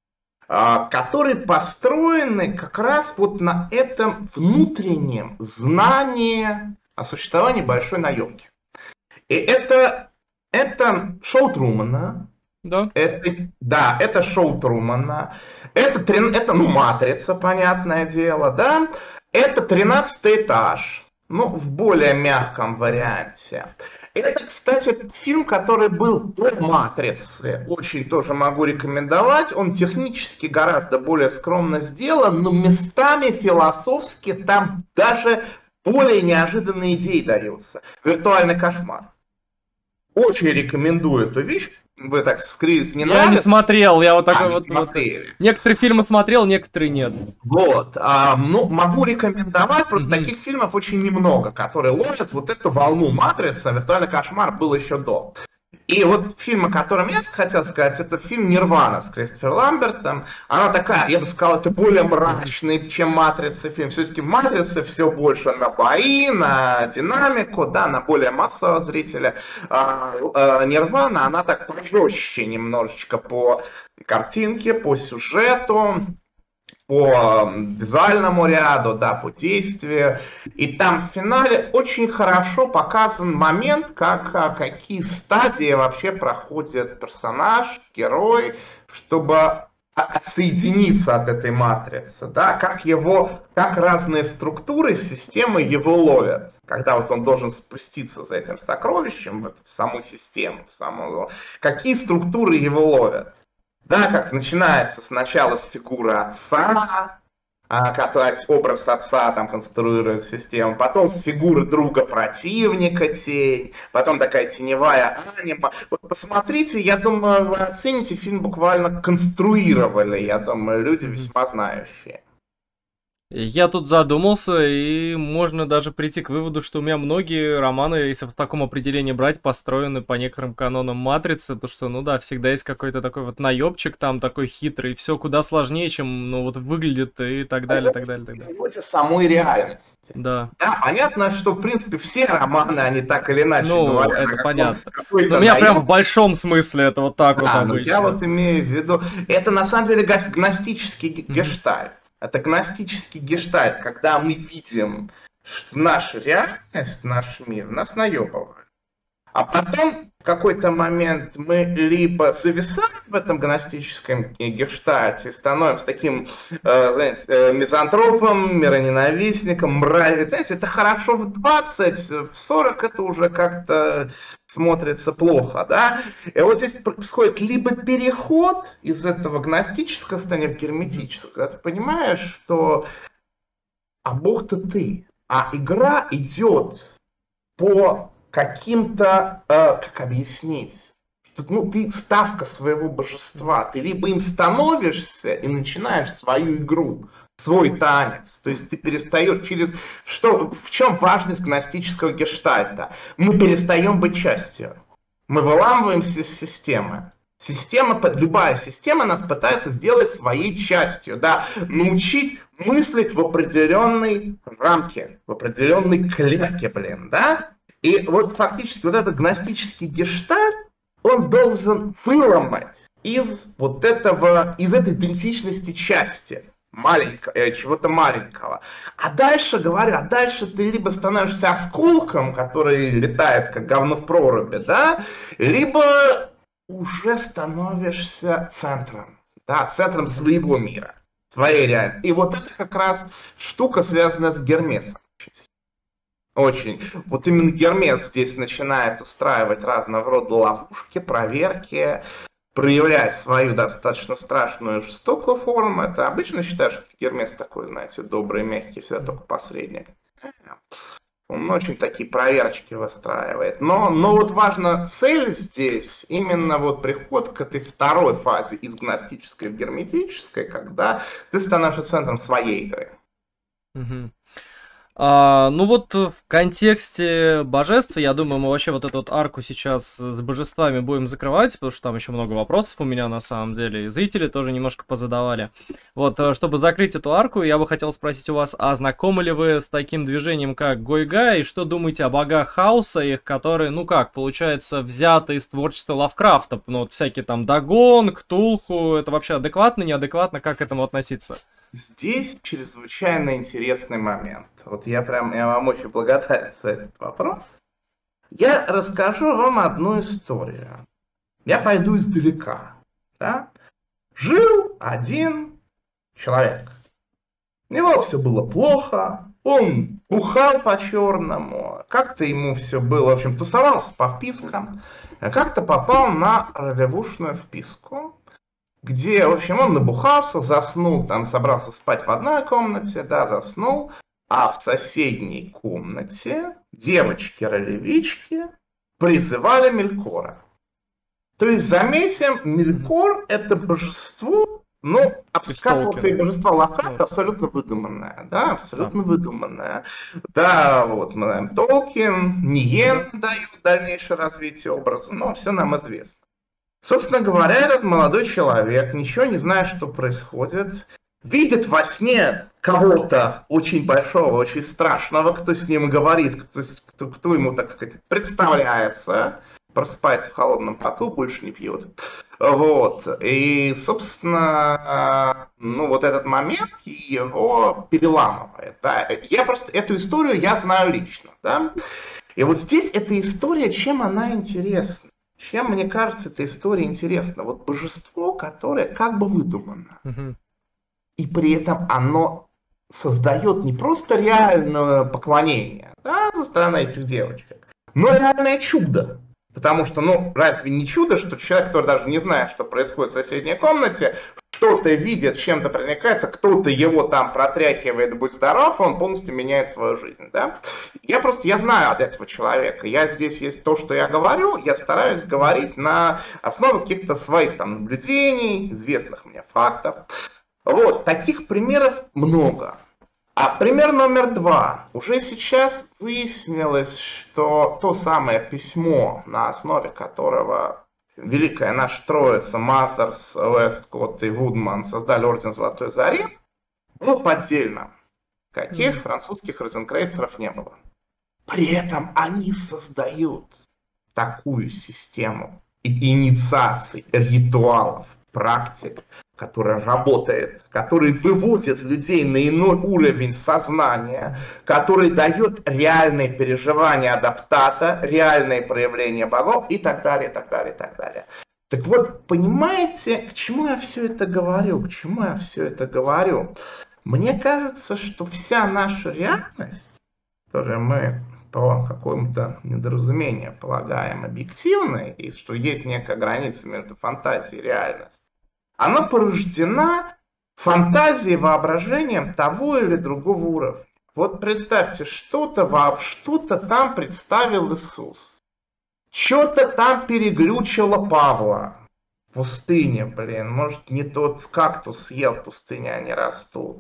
которые построены как раз вот на этом внутреннем знании о существовании большой наемки. И это, это шоу Трумана. Да. Это, да, это шоу Трумана. Это, это, ну, «Матрица», понятное дело, да. Это «тринадцатый этаж», ну, в более мягком варианте. Это, кстати, фильм, который был до «Матрицы». Очень тоже могу рекомендовать. Он технически гораздо более скромно сделан, но местами философски там даже более неожиданные идеи даются. «Виртуальный кошмар». очень рекомендую эту вещь. Вы так скрылись, не Я нравится? не смотрел, я вот А, такой не вот, вот. смотрели. Некоторые фильмы смотрел, некоторые нет. Вот, а, ну, могу рекомендовать, просто Мгм. таких фильмов очень немного, которые ловят вот эту волну «Матрица», «Виртуальный кошмар» был еще до. И вот фильм, о котором я хотел сказать, это фильм «Нирвана» с Кристофером Ламбертом. Она такая, я бы сказал, это более мрачный, чем «Матрица» фильм. Все-таки в «Матрице» все больше на бои, на динамику, да, на более массового зрителя. А, а, «Нирвана», она так пожестче немножечко по картинке, по сюжету, по визуальному ряду, да, по действию. И там в финале очень хорошо показан момент, как, какие стадии вообще проходит персонаж, герой, чтобы отсоединиться от этой матрицы, да, как его, как разные структуры системы его ловят. Когда вот он должен спуститься за этим сокровищем вот, в саму систему, в саму, какие структуры его ловят. Да, как начинается сначала с фигуры отца, а, который образ отца там конструирует систему, потом с фигуры друга противника тень, потом такая теневая анима. Вот посмотрите, я думаю, вы оцените, фильм буквально конструировали, я думаю, люди весьма знающие. Я тут задумался, и можно даже прийти к выводу, что у меня многие романы, если в таком определении брать, построены по некоторым канонам «Матрицы», потому что, ну да, всегда есть какой-то такой вот наебчик там, такой хитрый, все куда сложнее, чем, ну вот, выглядит и так далее, так далее, так далее. Это самой реальности. Да. Да, понятно, что, в принципе, все романы, они так или иначе Ну, говорят. это понятно. Но у меня прям в большом смысле это вот так да, вот обычно. Я вот имею в виду, это на самом деле гностический mm-hmm. гештальт. Это гностический гештальт, когда мы видим, что наша реальность, наш мир нас наебывает. А потом в какой-то момент мы либо зависаем в этом гностическом гештальте, становимся таким э, знаете, мизантропом, мироненавистником, мразью. Знаете, это хорошо в двадцать, в сорок это уже как-то смотрится плохо, да? И вот здесь происходит либо переход из этого гностического состояния в герметическое, когда ты понимаешь, что а Бог-то ты, а игра идет по каким-то, э, как объяснить, что ну, ты ставка своего божества, ты либо им становишься и начинаешь свою игру, свой танец, то есть ты перестаешь через... Что, в чем важность гностического гештальта? Мы перестаем быть частью, мы выламываемся из системы. Система, любая система нас пытается сделать своей частью, да, научить мыслить в определенной рамке, в определенной клетке, блин, да? И вот фактически вот этот гностический гештальт, он должен выломать из вот этого, из этой идентичности части маленького, э, чего-то маленького. А дальше, говорю, а дальше ты либо становишься осколком, который летает как говно в проруби, да, либо уже становишься центром, да, центром своего мира, своей реальности. И вот это как раз штука, связанная с Гермесом. Очень. Вот именно Гермес здесь начинает устраивать разного рода ловушки, проверки, проявлять свою достаточно страшную и жестокую форму. Это обычно считают, что Гермес такой, знаете, добрый, мягкий, всегда только посредник. Он очень такие проверочки выстраивает. Но, но вот важна цель здесь, именно вот приход к этой второй фазе из гностической в герметической, когда ты становишься центром своей игры. Угу. А, ну вот в контексте божеств, я думаю, мы вообще вот эту вот арку сейчас с божествами будем закрывать, потому что там еще много вопросов у меня на самом деле, и зрители тоже немножко позадавали. Вот, чтобы закрыть эту арку, я бы хотел спросить у вас, а знакомы ли вы с таким движением, как Гойга, и что думаете о богах хаоса, их, которые, ну как, получается, взяты из творчества Лавкрафта, ну вот всякие там Дагон, Ктулху, это вообще адекватно, неадекватно, как к этому относиться? Здесь чрезвычайно интересный момент. Вот я прям, я вам очень благодарен за этот вопрос. Я расскажу вам одну историю. Я пойду издалека. Да? Жил один человек. У него все было плохо. Он бухал по-черному. Как-то ему все было, в общем, тусовался по впискам. Как-то попал на ролевушную вписку, где, в общем, он набухался, заснул, там собрался спать в одной комнате, да, заснул, а в соседней комнате девочки-ролевички призывали Мелькора. То есть, заметим, Мелькор — это божество, ну, как вот и божество Лавкрафта, абсолютно выдуманное, да, абсолютно да. выдуманное. Да, вот мы знаем Толкин, Ниен дает дальнейшее развитие образа, но все нам известно. Собственно говоря, этот молодой человек, ничего не зная, что происходит, видит во сне кого-то очень большого, очень страшного, кто с ним говорит, кто, кто, кто ему, так сказать, представляется, просыпается в холодном поту, больше не пьет. Вот. И, собственно, ну вот этот момент его переламывает. Да. Я просто эту историю я знаю лично. Да. И вот здесь эта история, чем она интересна? Чем, мне кажется, эта история интересна? Вот божество, которое как бы выдумано. Угу. И при этом оно создает не просто реальное поклонение, да, со стороны этих девочек, но реальное чудо. Потому что, ну, разве не чудо, что человек, который даже не знает, что происходит в соседней комнате, что-то видит, чем-то проникается, кто-то его там протряхивает, будь здоров, он полностью меняет свою жизнь, да? Я просто, я знаю от этого человека, я здесь есть то, что я говорю, я стараюсь говорить на основе каких-то своих там наблюдений, известных мне фактов. Вот, таких примеров много. А пример номер два. Уже сейчас выяснилось, что то самое письмо, на основе которого великая наша троица Мазерс, Весткотт и Вудман создали Орден Золотой Зари, было поддельно. Каких французских розенкрейцеров не было. При этом они создают такую систему инициаций, ритуалов, практик, которая работает, который выводит людей на иной уровень сознания, который дает реальные переживания адаптата, реальные проявления богов и так далее, и так далее, и так далее. Так вот, понимаете, к чему я все это говорю? К чему я все это говорю? Мне кажется, что вся наша реальность, которую мы по какому-то недоразумению полагаем объективной, и что есть некая граница между фантазией и реальностью, она порождена фантазией, воображением того или другого уровня. Вот представьте, что-то, что-то там представил Иисус. Что-то там переглючило Павла в пустыне, блин. Может, не тот кактус съел в пустыне, они растут.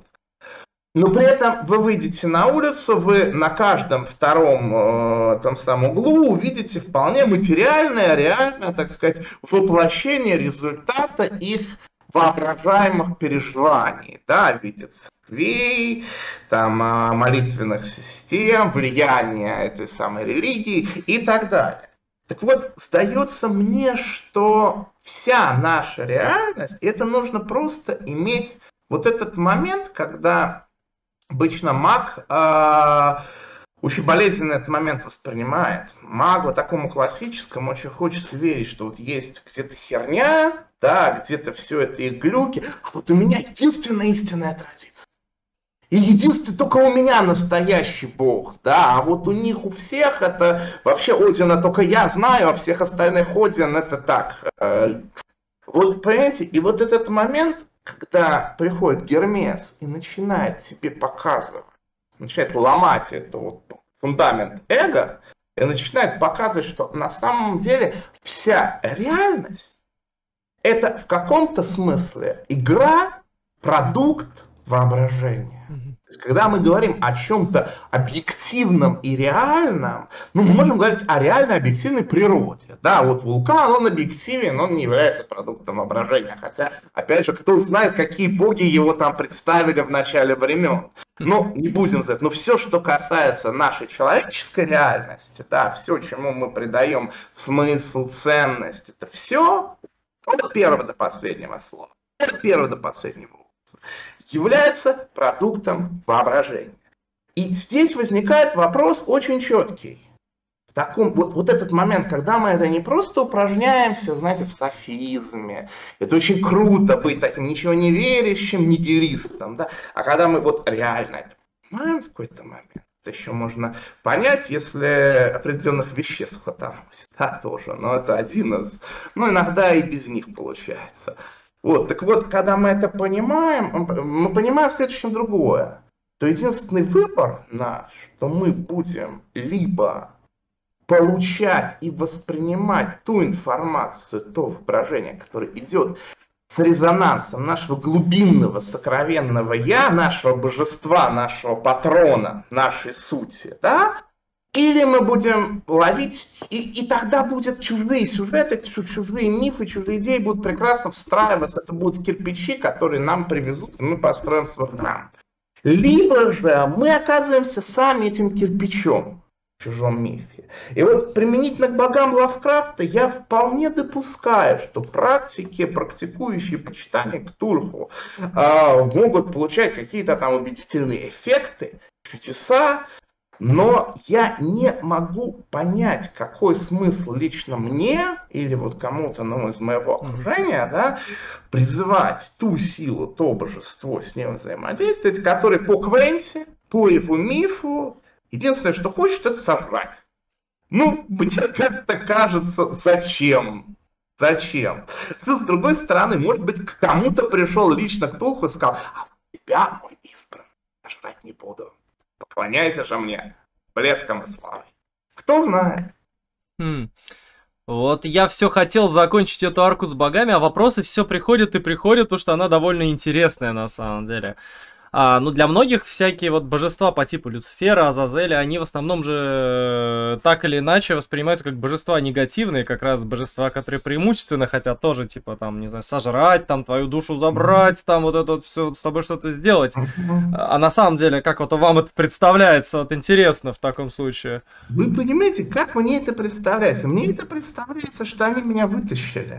Но при этом вы выйдете на улицу, вы на каждом втором э, там самом углу увидите вполне материальное, реальное, так сказать, воплощение результата их воображаемых переживаний, да, в виде церквей, там, молитвенных систем, влияния этой самой религии и так далее. Так вот, сдается мне, что вся наша реальность, это нужно просто иметь вот этот момент, когда обычно маг э, очень болезненно этот момент воспринимает. Магу, такому классическому, очень хочется верить, что вот есть где-то херня, да, где-то все это и глюки, а вот у меня единственная истинная традиция. И единственный, только у меня настоящий бог, да, а вот у них у всех это, вообще Одина только я знаю, а всех остальных Один это так. Э, вот, понимаете, и вот этот момент, когда приходит Гермес и начинает тебе показывать, начинает ломать это вот фундамент эго, и начинает показывать, что на самом деле вся реальность это в каком-то смысле игра, продукт воображения. То есть, когда мы говорим о чем-то объективном и реальном, ну, мы можем говорить о реальной объективной природе. Да, вот вулкан, он объективен, он не является продуктом воображения. Хотя, опять же, кто знает, какие боги его там представили в начале времен. Ну, не будем знать. Но все, что касается нашей человеческой реальности, да, все, чему мы придаем смысл, ценность, это все от первого до последнего слова, от первого до последнего является продуктом воображения. И здесь возникает вопрос очень четкий. В таком, вот, вот этот момент, когда мы это не просто упражняемся, знаете, в софизме, это очень круто быть таким ничего не верящим нигилистом, да? А когда мы вот реально это понимаем в какой-то момент, это еще можно понять, если определенных веществ хватануть, да, тоже, но это один из, ну, иногда и без них получается. Вот, так вот, когда мы это понимаем, мы понимаем в следующем другое. То единственный выбор наш, что мы будем либо получать и воспринимать ту информацию, то воображение, которое идет с резонансом нашего глубинного, сокровенного «я», нашего божества, нашего патрона, нашей сути, да? Или мы будем ловить, и, и тогда будут чужие сюжеты, чужие мифы, чужие идеи будут прекрасно встраиваться, это будут кирпичи, которые нам привезут, и мы построим свой храм. Либо же мы оказываемся сами этим кирпичом в чужом мифе. И вот применительно к богам Лавкрафта я вполне допускаю, что практики, практикующие почитание Ктулху э, могут получать какие-то там убедительные эффекты, чудеса, но я не могу понять, какой смысл лично мне или вот кому-то ну, из моего окружения, да, призывать ту силу, то божество с ним взаимодействовать, который по Квенти, по его мифу, единственное, что хочет, это соврать. Ну, мне как-то кажется, зачем? Зачем? С другой стороны, может быть, к кому-то пришел лично Ктулху и сказал, а тебя, мой избранный, я жрать не буду. Поклоняйся же мне блеском и славой. Кто знает. Хм. Вот я все хотел закончить эту арку с богами, а вопросы все приходят и приходят, потому что она довольно интересная на самом деле. А, ну, для многих всякие вот божества по типу Люцифера, Азазеля, они в основном же так или иначе воспринимаются как божества негативные, как раз божества, которые преимущественно хотят тоже, типа, там, не знаю, сожрать, там, твою душу забрать, там, вот это вот все с тобой что-то сделать. А на самом деле, как вот вам это представляется, вот интересно в таком случае? Вы понимаете, как мне это представляется? Мне это представляется, что они меня вытащили.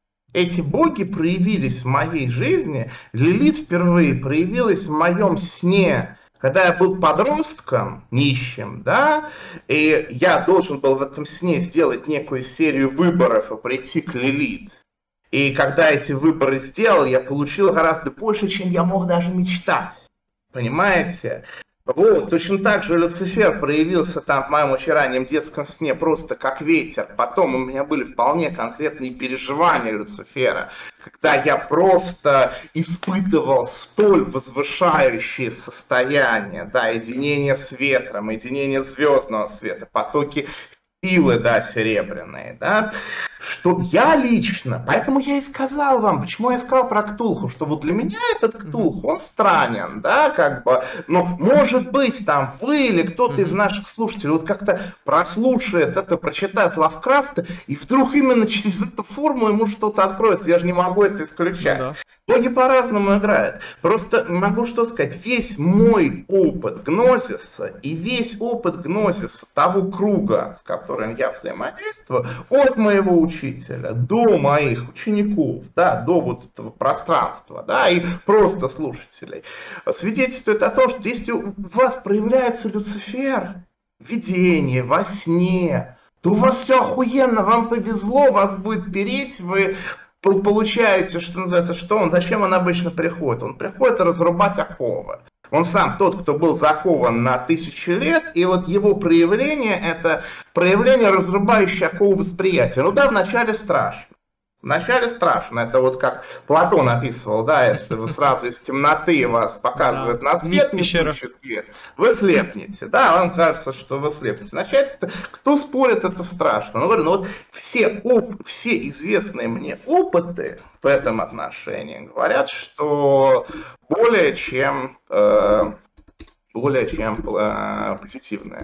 Эти боги проявились в моей жизни. Лилит впервые проявилась в моем сне, когда я был подростком, нищим, да, и я должен был в этом сне сделать некую серию выборов и прийти к Лилит. И когда эти выборы сделал, я получил гораздо больше, чем я мог даже мечтать. Понимаете? Вот, точно так же Люцифер проявился там в моем очень раннем детском сне просто как ветер. Потом у меня были вполне конкретные переживания Люцифера, когда я просто испытывал столь возвышающие состояния, да, единение с ветром, единение звездного света, потоки силы, да, серебряные, да, что я лично, поэтому я и сказал вам, почему я сказал про Ктулху, что вот для меня этот Ктулху, он странен, да, как бы, но может быть там вы или кто-то из наших слушателей вот как-то прослушает это, прочитает Лавкрафта, и вдруг именно через эту форму ему что-то откроется, я же не могу это исключать. Ну, да. Боги по-разному играют. Просто могу что сказать, весь мой опыт гнозиса и весь опыт гнозиса того круга, с которым я взаимодействую, от моего учителя до моих учеников, да, до вот этого пространства, да, и просто слушателей, свидетельствует о том, что если у вас проявляется Люцифер, видение, во сне, то у вас все охуенно, вам повезло, вас будет переть, вы получаете, что называется, что он, зачем он обычно приходит? Он приходит разрубать оковы. Он сам тот, кто был закован на тысячи лет, и вот его проявление, это проявление разрубающей оковы восприятия. Ну да, вначале страшно. Вначале страшно, это вот как Платон описывал, да, если вы сразу из темноты вас показывают на свет, несущий свет, вы слепнете, да, вам кажется, что вы слепнете. Вначале, кто спорит, это страшно. Но говорю, ну вот все, оп- все известные мне опыты в этом отношении говорят, что более чем, э, более чем э, позитивные.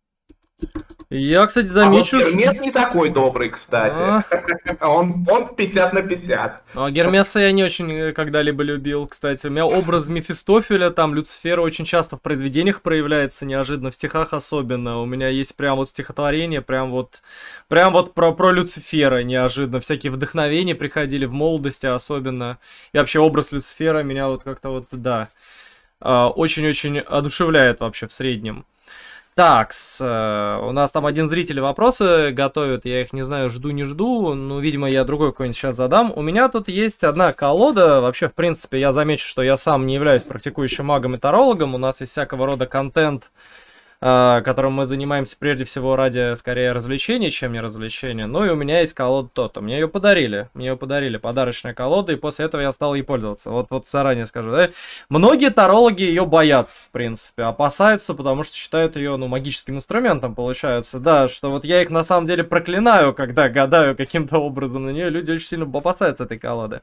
Я, кстати, замечу... А вот Гермес не такой добрый, кстати. А... Он, он пятьдесят на пятьдесят. А Гермеса я не очень когда-либо любил, кстати. У меня образ Мефистофеля, там, Люцифера очень часто в произведениях проявляется неожиданно, в стихах особенно. У меня есть прям вот стихотворение, прям вот, прям вот про, про Люцифера неожиданно. Всякие вдохновения приходили в молодости особенно. И вообще образ Люцифера меня вот как-то вот, да, очень-очень одушевляет вообще в среднем. Так, с, э, у нас там один зритель вопросы готовит, я их не знаю, жду не жду, ну, видимо, я другой какой-нибудь сейчас задам. У меня тут есть одна колода, вообще, в принципе, я замечу, что я сам не являюсь практикующим магом и тарологом, у нас есть всякого рода контент, э, которым мы занимаемся прежде всего ради, скорее, развлечения, чем не развлечения. Ну и у меня есть колода Тото. Мне ее подарили. Мне ее подарили, подарочная колода, и после этого я стал ей пользоваться. Вот, вот заранее скажу, да? Многие тарологи ее боятся, в принципе, опасаются, потому что считают ее, ну, магическим инструментом, получается. Да, что вот я их на самом деле проклинаю, когда гадаю каким-то образом на нее. Люди очень сильно опасаются этой колоды.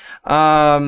А,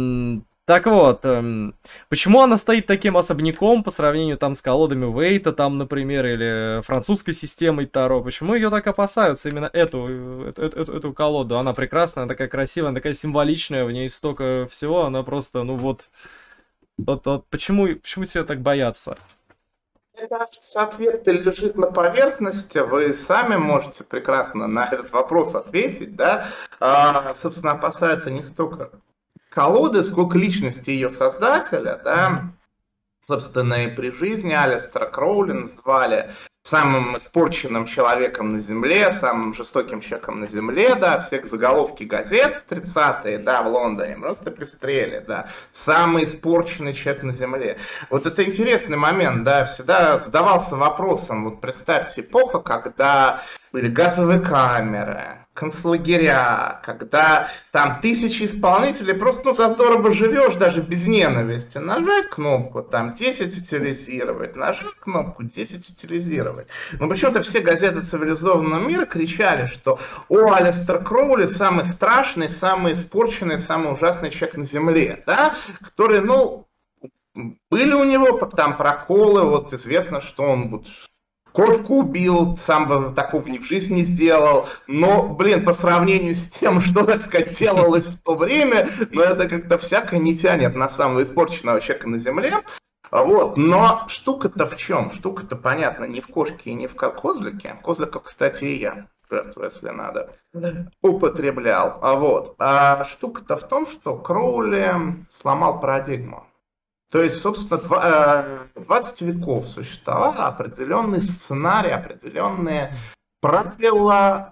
так вот, эм, почему она стоит таким особняком по сравнению там с колодами Вейта, там, например, или французской системой Таро? Почему ее так опасаются, именно эту, эту, эту, эту колоду? Она прекрасная, она такая красивая, она такая символичная, в ней столько всего, она просто, ну вот, вот, вот почему, почему все так боятся? Мне кажется, ответ лежит на поверхности, вы сами можете прекрасно на этот вопрос ответить, да, а, собственно, опасаются не столько колоды, сколько личности ее создателя, да, собственно, и при жизни Алистера Кроули называли самым испорченным человеком на Земле, самым жестоким человеком на Земле, да, всех заголовки газет в тридцатые, да, в Лондоне, просто пестрели, да, самый испорченный человек на Земле. Вот это интересный момент, да, всегда задавался вопросом, вот представьте эпоху, когда были газовые камеры, концлагеря, когда там тысячи исполнителей, просто ну, за здорово живешь, даже без ненависти. Нажать кнопку, там десять утилизировать, нажать кнопку десять утилизировать. Но почему-то все газеты цивилизованного мира кричали, что о, Алистер Кроули самый страшный, самый испорченный, самый ужасный человек на Земле, да, который, ну, были у него там проколы, вот известно, что он вот кошку убил, сам бы такого ни в жизни не сделал, но, блин, по сравнению с тем, что, так сказать, делалось в то время, ну, это как-то всяко не тянет на самого испорченного человека на Земле. Вот. Но штука-то в чем? Штука-то, понятно, не в кошке и не в козлике. Козликов, кстати, и я, жертву, если надо, употреблял. А вот. А штука-то в том, что Кроули сломал парадигму. То есть, собственно, двадцать веков существовал определенный сценарий, определенные правила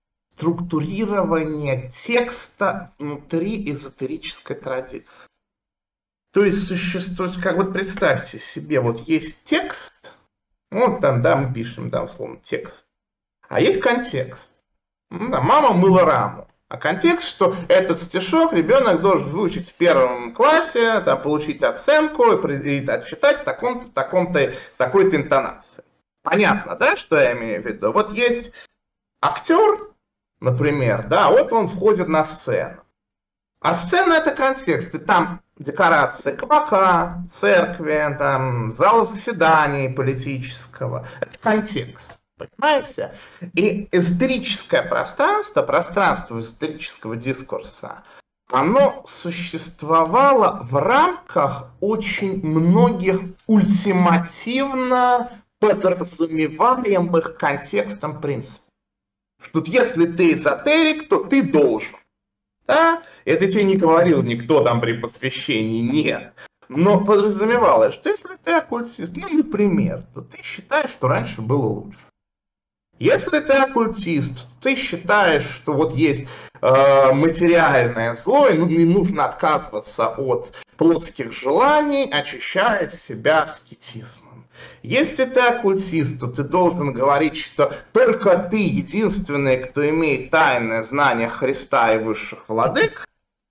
структурирования текста внутри эзотерической традиции. То есть, существует, как вот представьте себе, вот есть текст, вот там, да, мы пишем, да, условно, текст, а есть контекст. Ну, да, мама мыла раму. А контекст, что этот стишок ребенок должен выучить в первом классе, там, получить оценку и, и отчитать в таком-то, таком-то, такой-то интонации. Понятно, да, что я имею в виду? Вот есть актер, например, да, вот он входит на сцену. А сцена — это контекст, и там декорации кабака, церкви, там, зала заседаний политического. Это контекст. Понимаете? И эзотерическое пространство, пространство эзотерического дискурса, оно существовало в рамках очень многих ультимативно подразумеваемых контекстом принципов. Что если ты эзотерик, то ты должен. Да? Это тебе не говорил никто там при посвящении, нет. Но подразумевалось, что если ты оккультист, ну, например, то ты считаешь, что раньше было лучше. Если ты оккультист, ты считаешь, что вот есть э, материальное зло, и ну, не нужно отказываться от плотских желаний, очищая себя аскетизмом. Если ты оккультист, то ты должен говорить, что только ты единственный, кто имеет тайное знание Христа и высших владык,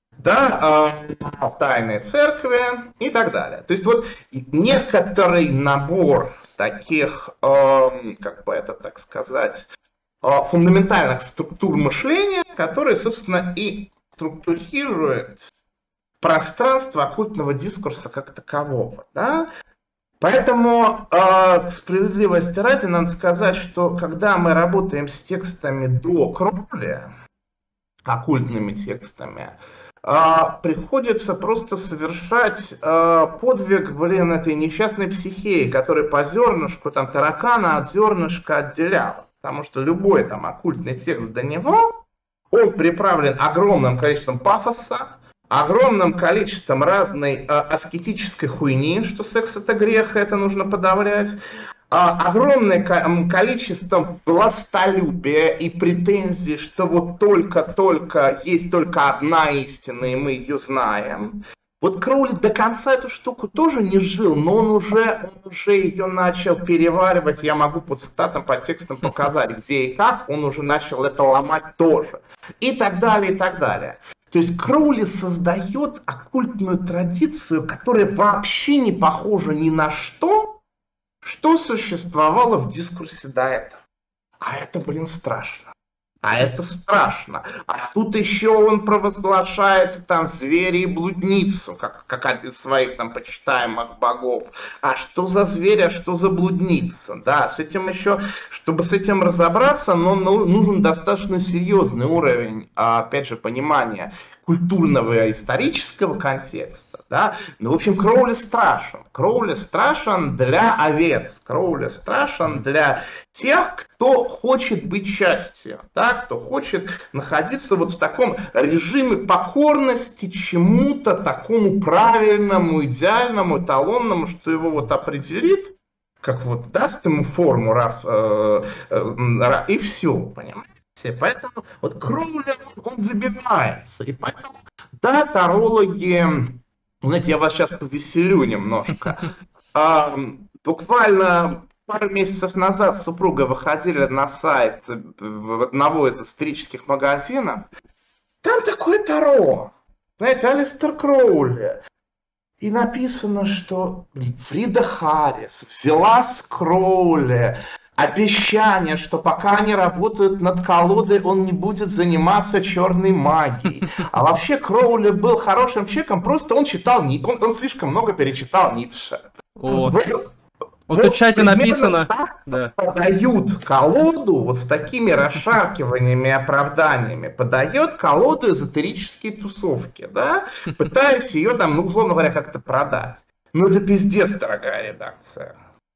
да, э, тайной церкви и так далее. То есть вот некоторый набор таких, э, как бы это так сказать, э, фундаментальных структур мышления, которые, собственно, и структурируют пространство оккультного дискурса как такового. Да? Поэтому, э, справедливости ради, надо сказать, что когда мы работаем с текстами до Кроули, оккультными текстами, Uh, приходится просто совершать uh, подвиг, блин, этой несчастной психеи, которая по зернышку, там, таракана от зернышка отделяла. Потому что любой там оккультный текст до него, он приправлен огромным количеством пафоса, огромным количеством разной uh, аскетической хуйни, что секс это грех, это нужно подавлять, огромным количеством властолюбия и претензий, что вот только-только есть только одна истина, и мы ее знаем. Вот Кроули до конца эту штуку тоже не жил, но он уже, он уже ее начал переваривать. Я могу по цитатам, по текстам показать, где и как. Он уже начал это ломать тоже. И так далее, и так далее. То есть Кроули создает оккультную традицию, которая вообще не похожа ни на что, что существовало в дискурсе до этого. А это, блин, страшно. А это страшно. А тут еще он провозглашает там зверя и блудницу, как, как один из своих там почитаемых богов. А что за зверь, а что за блудница? Да, с этим еще, чтобы с этим разобраться, но нужен достаточно серьезный уровень, опять же, понимания культурного и исторического контекста. Да? Ну, в общем, Кроули страшен. Кроули страшен для овец. Кроули страшен для тех, кто хочет быть частью, да? Кто хочет находиться вот в таком режиме покорности чему-то такому правильному, идеальному, эталонному, что его вот определит, как вот даст ему форму раз, э, э, и все, понимаете? Поэтому вот Кроули, он выбивается. И поэтому, да, тарологи, знаете, я вас сейчас повеселю немножко. А, буквально пару месяцев назад с супругой выходили на сайт одного из исторических магазинов. Там такое таро. Знаете, Алистер Кроули. И написано, что Фрида Харрис взяла с Кроули обещание, что пока они работают над колодой, он не будет заниматься черной магией. А вообще Кроули был хорошим человеком, просто он читал, он, он слишком много перечитал Ницше. О, вот, вот в чате написано. Да. Подают колоду вот с такими расшаркиваниями и оправданиями. Подает колоду эзотерические тусовки, да, пытаясь ее там, ну, условно говоря, как-то продать. Ну, это пиздец, дорогая редакция.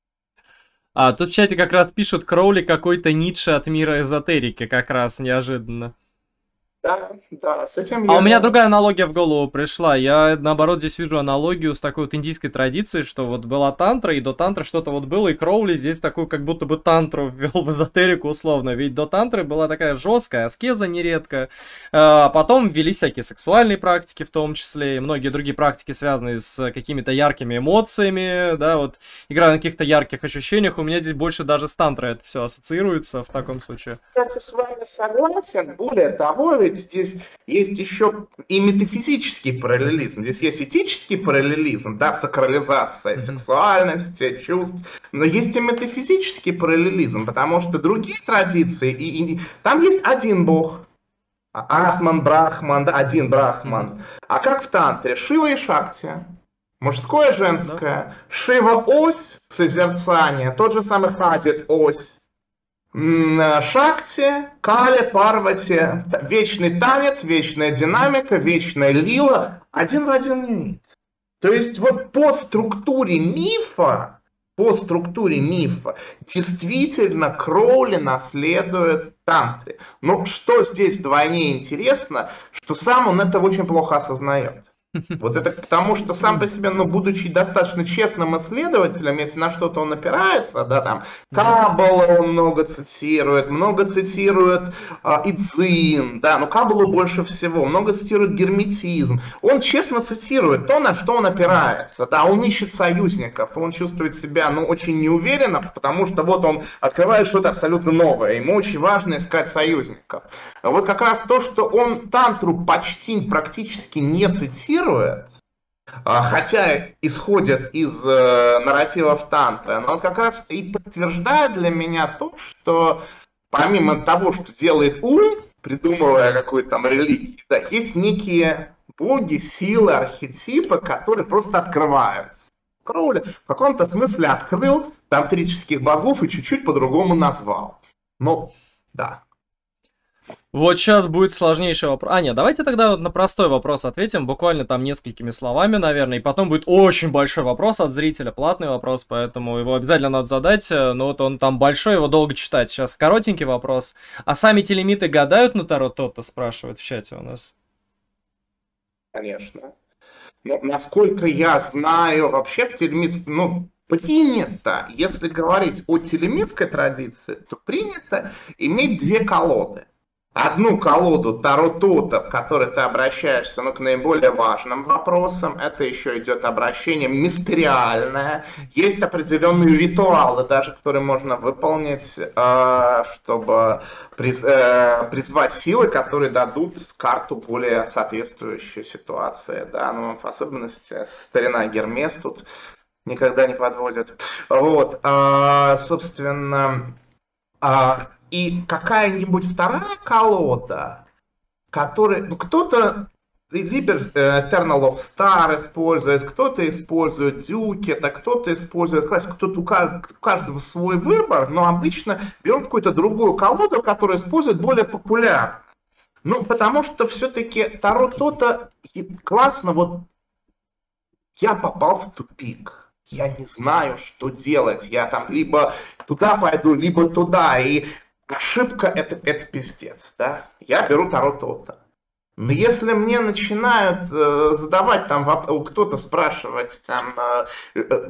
А, тут в чате как раз пишут, Кроули какой-то Ницше от мира эзотерики, как раз неожиданно. Да, да, с этим А я... у меня другая аналогия в голову пришла. Я, наоборот, здесь вижу аналогию с такой вот индийской традицией, что вот была тантра, и до тантры что-то вот было, и Кроули здесь такую как будто бы тантру ввел в эзотерику условно. Ведь до тантры была такая жесткая аскеза нередко, а потом ввели всякие сексуальные практики в том числе, и многие другие практики, связанные с какими-то яркими эмоциями, да, вот игра на каких-то ярких ощущениях. У меня здесь больше даже с тантрой это все ассоциируется в таком случае. Кстати, с вами согласен. Более того, ведь здесь есть еще и метафизический параллелизм. Здесь есть этический параллелизм, да, сакрализация сексуальности, чувств. Но есть и метафизический параллелизм, потому что другие традиции, и, и, там есть один бог. Атман, Брахман, да, один Брахман. А как в тантре? Шива и Шакти. Мужское, женское. Да. Шива ось созерцания, тот же самый Хадит ось. Шакти, Кали, Парвати, вечный танец, вечная динамика, вечная лила, один в один юнит. То есть вот по структуре мифа, по структуре мифа действительно Кроули наследует тантре. Но что здесь вдвойне интересно, что сам он это очень плохо осознает. Вот это потому, что сам по себе, ну, будучи достаточно честным исследователем, если на что-то он опирается, да, там, Каббалу он много цитирует, много цитирует а, Идзин, да, ну, Каббалу больше всего, много цитирует герметизм. Он честно цитирует то, на что он опирается, да, он ищет союзников, он чувствует себя, ну, очень неуверенно, потому что вот он открывает что-то абсолютно новое, ему очень важно искать союзников. А вот как раз то, что он тантру почти практически не цитирует, хотя исходят из э, нарративов тантры, но вот как раз и подтверждает для меня то, что помимо того, что делает ум, придумывая какую-то там религию, да, есть некие боги, силы, архетипы, которые просто открываются. Кроули в каком-то смысле открыл тантрических богов и чуть-чуть по-другому назвал. Ну, да. Вот сейчас будет сложнейший вопрос. А, нет, давайте тогда вот на простой вопрос ответим, буквально там несколькими словами, наверное, и потом будет очень большой вопрос от зрителя, платный вопрос, поэтому его обязательно надо задать, но вот он там большой, его долго читать. Сейчас коротенький вопрос. А сами телемиты гадают на таро? Тот-то спрашивает в чате у нас. Конечно. Но, насколько я знаю, вообще в телемитской, ну, принято, если говорить о телемитской традиции, то принято иметь две колоды. одну колоду Таро-Тота, в которой ты обращаешься, ну, к наиболее важным вопросам. Это еще идет обращение мистериальное. Есть определенные ритуалы, даже которые можно выполнить, э, чтобы приз, э, призвать силы, которые дадут карту более соответствующую ситуации. Да? Ну, в особенности старина Гермес тут никогда не подводит. Вот, э, собственно... Э, И какая-нибудь вторая колода, которая, ну, кто-то либо Eternal of Star использует, кто-то использует Duke, а кто-то использует классику, кто-то, у каждого свой выбор, но обычно берут какую-то другую колоду, которую используют более популярно. Ну, потому что все-таки Таро-Тота классно, вот я попал в тупик. Я не знаю, что делать. Я там либо туда пойду, либо туда. И ошибка это, это пиздец, да? Я беру Таро-Тота. Но если мне начинают э, задавать там, кто-то спрашивать там, э, э,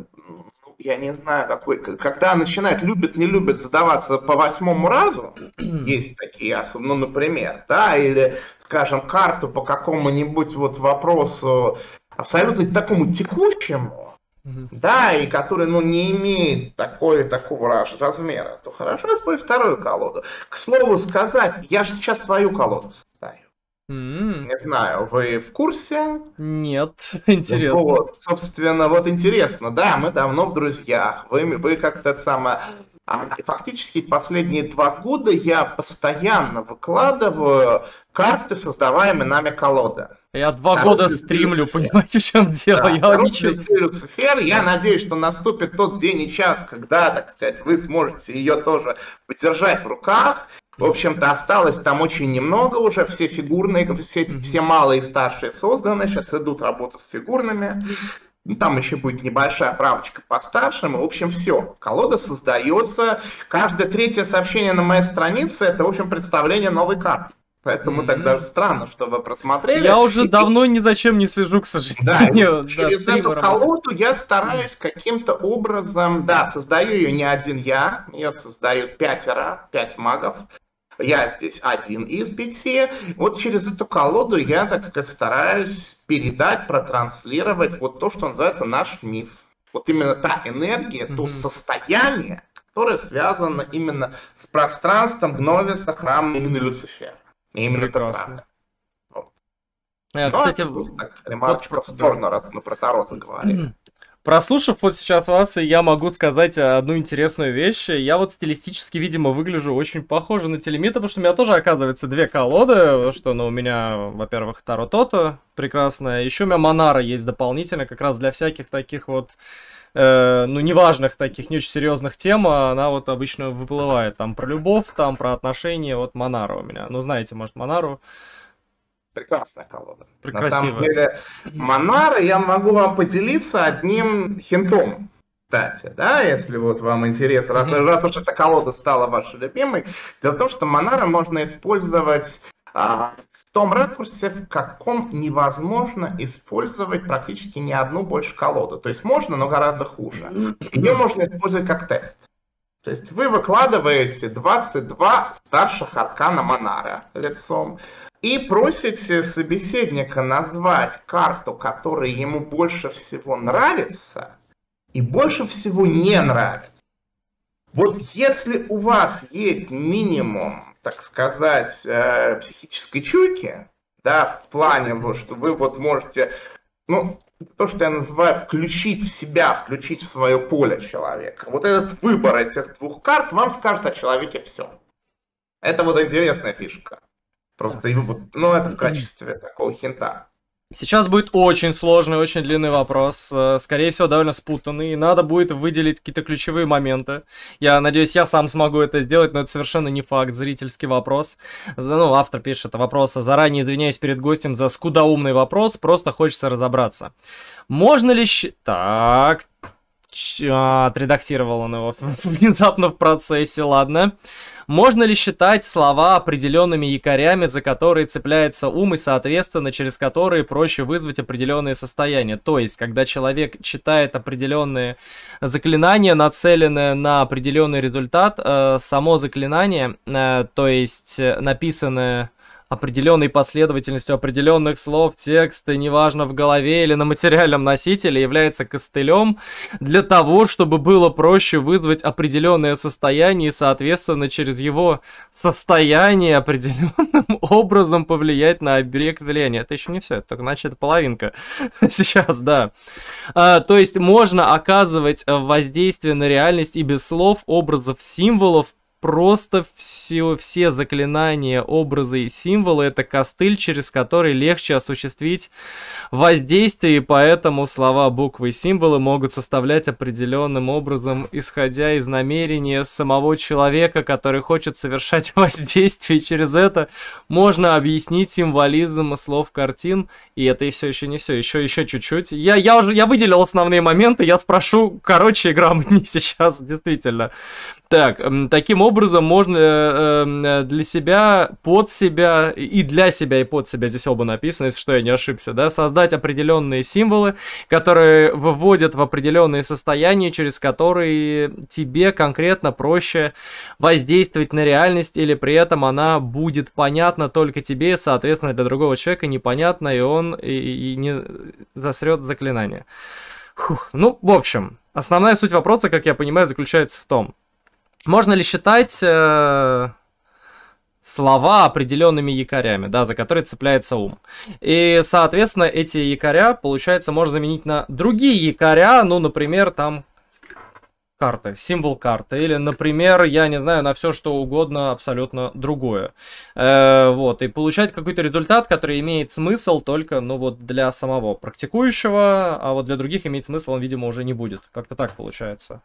я не знаю, какой, когда начинает любит, не любит задаваться по восьмому разу, есть такие особо, ну, например, да, или, скажем, карту по какому-нибудь вот вопросу абсолютно такому текущему, Mm-hmm. да, и который, ну, не имеет такой, такого размера, то хорошо использовать вторую колоду. К слову сказать, я же сейчас свою колоду создаю. Mm-hmm. Не знаю, вы в курсе? Нет, интересно. Вот, собственно, вот интересно, да, мы давно в друзьях, вы, вы как-то самое... Фактически последние два года я постоянно выкладываю карты, создаваемые нами колоды. Я два Короче, года стримлю, Люцифер. Понимаете, в чем дело? Да, я ничего... Люцифер. Я надеюсь, что наступит тот день и час, когда, так сказать, вы сможете ее тоже подержать в руках. В общем-то, осталось там очень немного уже, все фигурные, все, mm-hmm. все малые и старшие созданы, сейчас идут работы с фигурными. Ну, там еще будет небольшая правочка по старшим. В общем, все. Колода создается. Каждое третье сообщение на моей странице — это, в общем, представление новой карты. Поэтому mm-hmm. так даже странно, что вы просмотрели. Я уже и... давно ни за чем не слежу, к сожалению. Да, через да, эту колоду я стараюсь каким-то образом... Да, создаю ее не один я. Ее создают пятеро, пять магов. Я здесь один из пяти. Вот через эту колоду я, так сказать, стараюсь передать, протранслировать вот то, что называется наш миф. Вот именно та энергия, mm-hmm. то состояние, которое связано именно с пространством Гновиса, храма именно Люцифера. Именно Прекрасно. Вот. А, кстати, так, ремарочка вот, в сторону, да. раз мы про Таро заговорили. Прослушав вот сейчас вас, я могу сказать одну интересную вещь. Я вот стилистически, видимо, выгляжу очень похоже на Телемита, потому что у меня тоже, оказывается, две колоды, что ну, у меня, во-первых, Таро-Тота прекрасная, еще у меня Монара есть дополнительно, как раз для всяких таких вот, э, ну, неважных таких, не очень серьезных тем, она вот обычно выплывает. Там про любовь, там про отношения, вот Монара у меня. Ну, знаете, может, Монару. Прекрасная колода. Красивая. На самом деле, Монара, я могу вам поделиться одним хинтом, кстати, да, если вот вам интересно, раз, mm-hmm. раз уж эта колода стала вашей любимой. Дело в том, что Монара можно использовать а, в том ракурсе, в каком невозможно использовать практически ни одну больше колоду. То есть можно, но гораздо хуже. Ее можно использовать как тест. То есть вы выкладываете двадцать два старших аркана Монара лицом, и просите собеседника назвать карту, которая ему больше всего нравится и больше всего не нравится. Вот если у вас есть минимум, так сказать, э, психической чуйки, да, в плане, вот, что вы вот можете, ну, то, что я называю включить в себя, включить в свое поле человека. Вот этот выбор этих двух карт вам скажет о человеке все. Это вот интересная фишка. Просто, ну, это в качестве такого хинта. Сейчас будет очень сложный, очень длинный вопрос, скорее всего, довольно спутанный, и надо будет выделить какие-то ключевые моменты. Я надеюсь, я сам смогу это сделать, но это совершенно не факт, зрительский вопрос. Ну, автор пишет вопрос, заранее извиняюсь перед гостем за скудоумный вопрос, просто хочется разобраться. Можно ли считать... Так, отредактировал он его внезапно в процессе, ладно. Можно ли считать слова определенными якорями, за которые цепляется ум и, соответственно, через которые проще вызвать определенные состояния? То есть, когда человек читает определенные заклинания, нацеленные на определенный результат, э, само заклинание, э, то есть написанное определенной последовательностью определенных слов, текста, неважно в голове или на материальном носителе, является костылем для того, чтобы было проще вызвать определенное состояние и, соответственно, через его состояние определенным образом повлиять на объект влияния. Это еще не все, это только, значит, это половинка. Сейчас, да. А, то есть можно оказывать воздействие на реальность и без слов, образов, символов. Просто все, все заклинания, образы и символы — это костыль, через который легче осуществить воздействие, и поэтому слова, буквы и символы могут составлять определенным образом, исходя из намерения самого человека, который хочет совершать воздействие. И через это можно объяснить символизм слов, картин, и это и все еще не все, еще, еще чуть-чуть. Я, я уже я выделил основные моменты, я спрошу короче и грамотнее сейчас, действительно. Так, таким образом можно э, для себя, под себя, и для себя, и под себя, здесь оба написано, если что, я не ошибся, да, создать определенные символы, которые выводят в определенные состояния, через которые тебе конкретно проще воздействовать на реальность, или при этом она будет понятна только тебе, соответственно, для другого человека непонятна, и он и, и не засрет заклинание. Фух. Ну, в общем, основная суть вопроса, как я понимаю, заключается в том, можно ли считать э, слова определенными якорями, да, за которые цепляется ум. И, соответственно, эти якоря, получается, можно заменить на другие якоря, ну, например, там, карты, символ карты, или, например, я не знаю, на все что угодно абсолютно другое. Э, вот, и получать какой-то результат, который имеет смысл только, ну, вот, для самого практикующего, а вот для других иметь смысл он, видимо, уже не будет. Как-то так получается.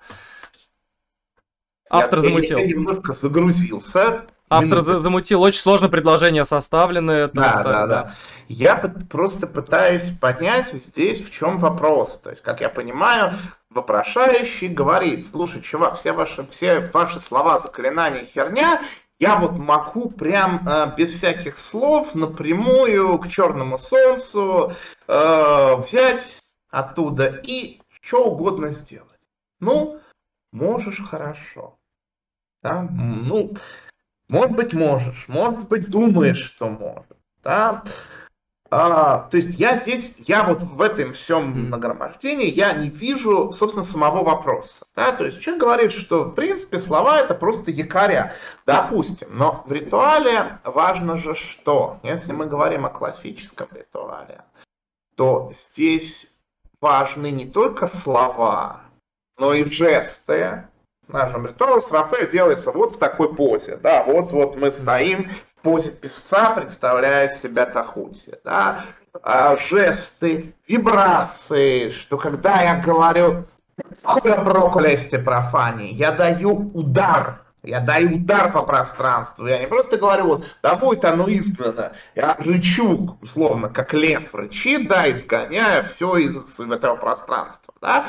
Автор я, замутил. Я немножко загрузился. Автор Минуту. замутил. Очень сложно предложения составлены. Это, да, это, да, да, да. Я просто пытаюсь поднять здесь в чем вопрос. То есть, как я понимаю, вопрошающий говорит: слушай, чувак, все ваши, все ваши слова, заклинания, херня, я вот могу прям э, без всяких слов напрямую к черному солнцу э, взять оттуда и что угодно сделать. Ну, можешь, хорошо. Да? Ну, может быть, можешь, может быть, думаешь, что можешь. Да? А, то есть я здесь, я вот в этом всем нагромождении, я не вижу, собственно, самого вопроса. Да? То есть человек говорит, что, в принципе, слова это просто якоря. Допустим, но в ритуале важно же что? Если мы говорим о классическом ритуале, то здесь важны не только слова, но и жесты. В нашем ритуале Рафаэль делается вот в такой позе. Да, вот, вот мы стоим в позе певца, представляя себя Тахути. Да. А жесты, вибрации, что когда я говорю «проклясти профани», я даю удар. Я даю удар по пространству. Я не просто говорю, вот, да будет оно изгнано. Я рычу, условно, как лев рычит, да, изгоняя все из этого пространства. Да.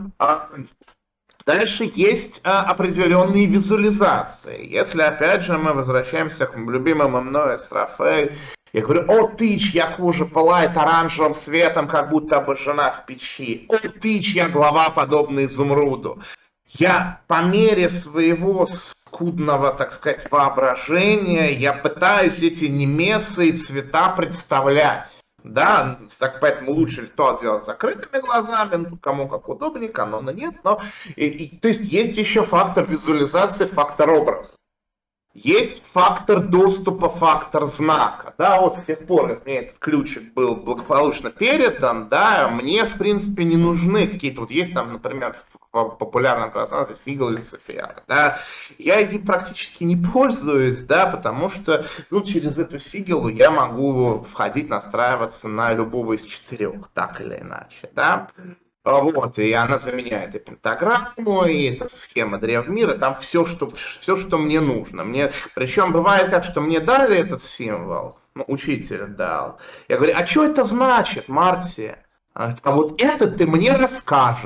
Дальше есть а, определенные визуализации. Если, опять же, мы возвращаемся к любимому мною с Рафаэль, я говорю: о, ты, чья кожа пылает оранжевым светом, как будто обожжена в печи. О, ты, чья голова подобна изумруду. Я по мере своего скудного, так сказать, воображения, я пытаюсь эти немесы и цвета представлять. Да, так, поэтому лучше ритуал сделать с закрытыми глазами, ну, кому как удобнее, канона нет, но, и, и, то есть есть еще фактор визуализации, фактор образа. Есть фактор доступа, фактор знака. Да, вот с тех пор, как мне этот ключик был благополучно передан, да, мне, в принципе, не нужны какие-то, вот есть там, например, в популярном пространстве сигл Люцифера, да, я ей практически не пользуюсь, да, потому что, ну, через эту сигилу я могу входить, настраиваться на любого из четырех, так или иначе, да. Вот, и она заменяет и пентаграмму, и эта схема древмира, там все что, все, что мне нужно. Мне, причем бывает так, что мне дали этот символ, ну, учитель дал. Я говорю: а что это значит, Марти? А вот это ты мне расскажешь.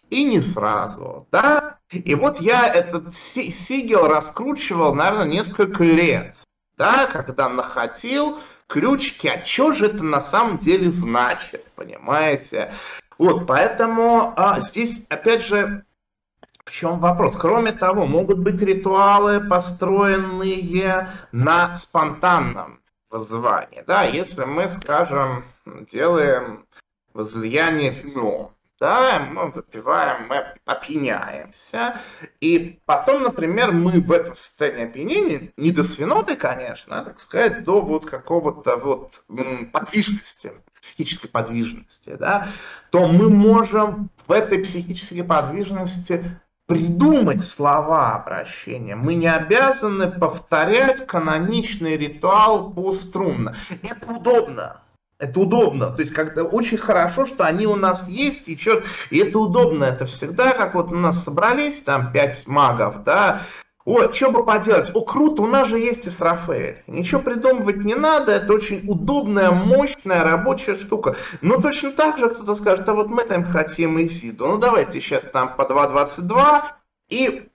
и не сразу, да. И вот я этот сигел раскручивал, наверное, несколько лет, да, когда находил ключики, а что же это на самом деле значит, понимаете? Вот, поэтому а, здесь, опять же, в чем вопрос? Кроме того, могут быть ритуалы, построенные на спонтанном воззвании, да, если мы, скажем, делаем возлияние вино, да, мы выпиваем, мы опьяняемся, и потом, например, мы в этом состоянии опьянения, не до свиноты, конечно, а, так сказать, до вот какого-то вот подвижности, психической подвижности, да, то мы можем в этой психической подвижности придумать слова обращения. Мы не обязаны повторять каноничный ритуал пострунно. Это удобно. Это удобно, то есть когда очень хорошо, что они у нас есть, и, черт, и это удобно, это всегда, как вот у нас собрались там пять магов, да, о, что бы поделать, о, круто, у нас же есть Исрафаэль, ничего придумывать не надо, это очень удобная, мощная рабочая штука, но точно так же кто-то скажет, а вот мы там хотим Исиду, ну давайте сейчас там по два двадцать два, и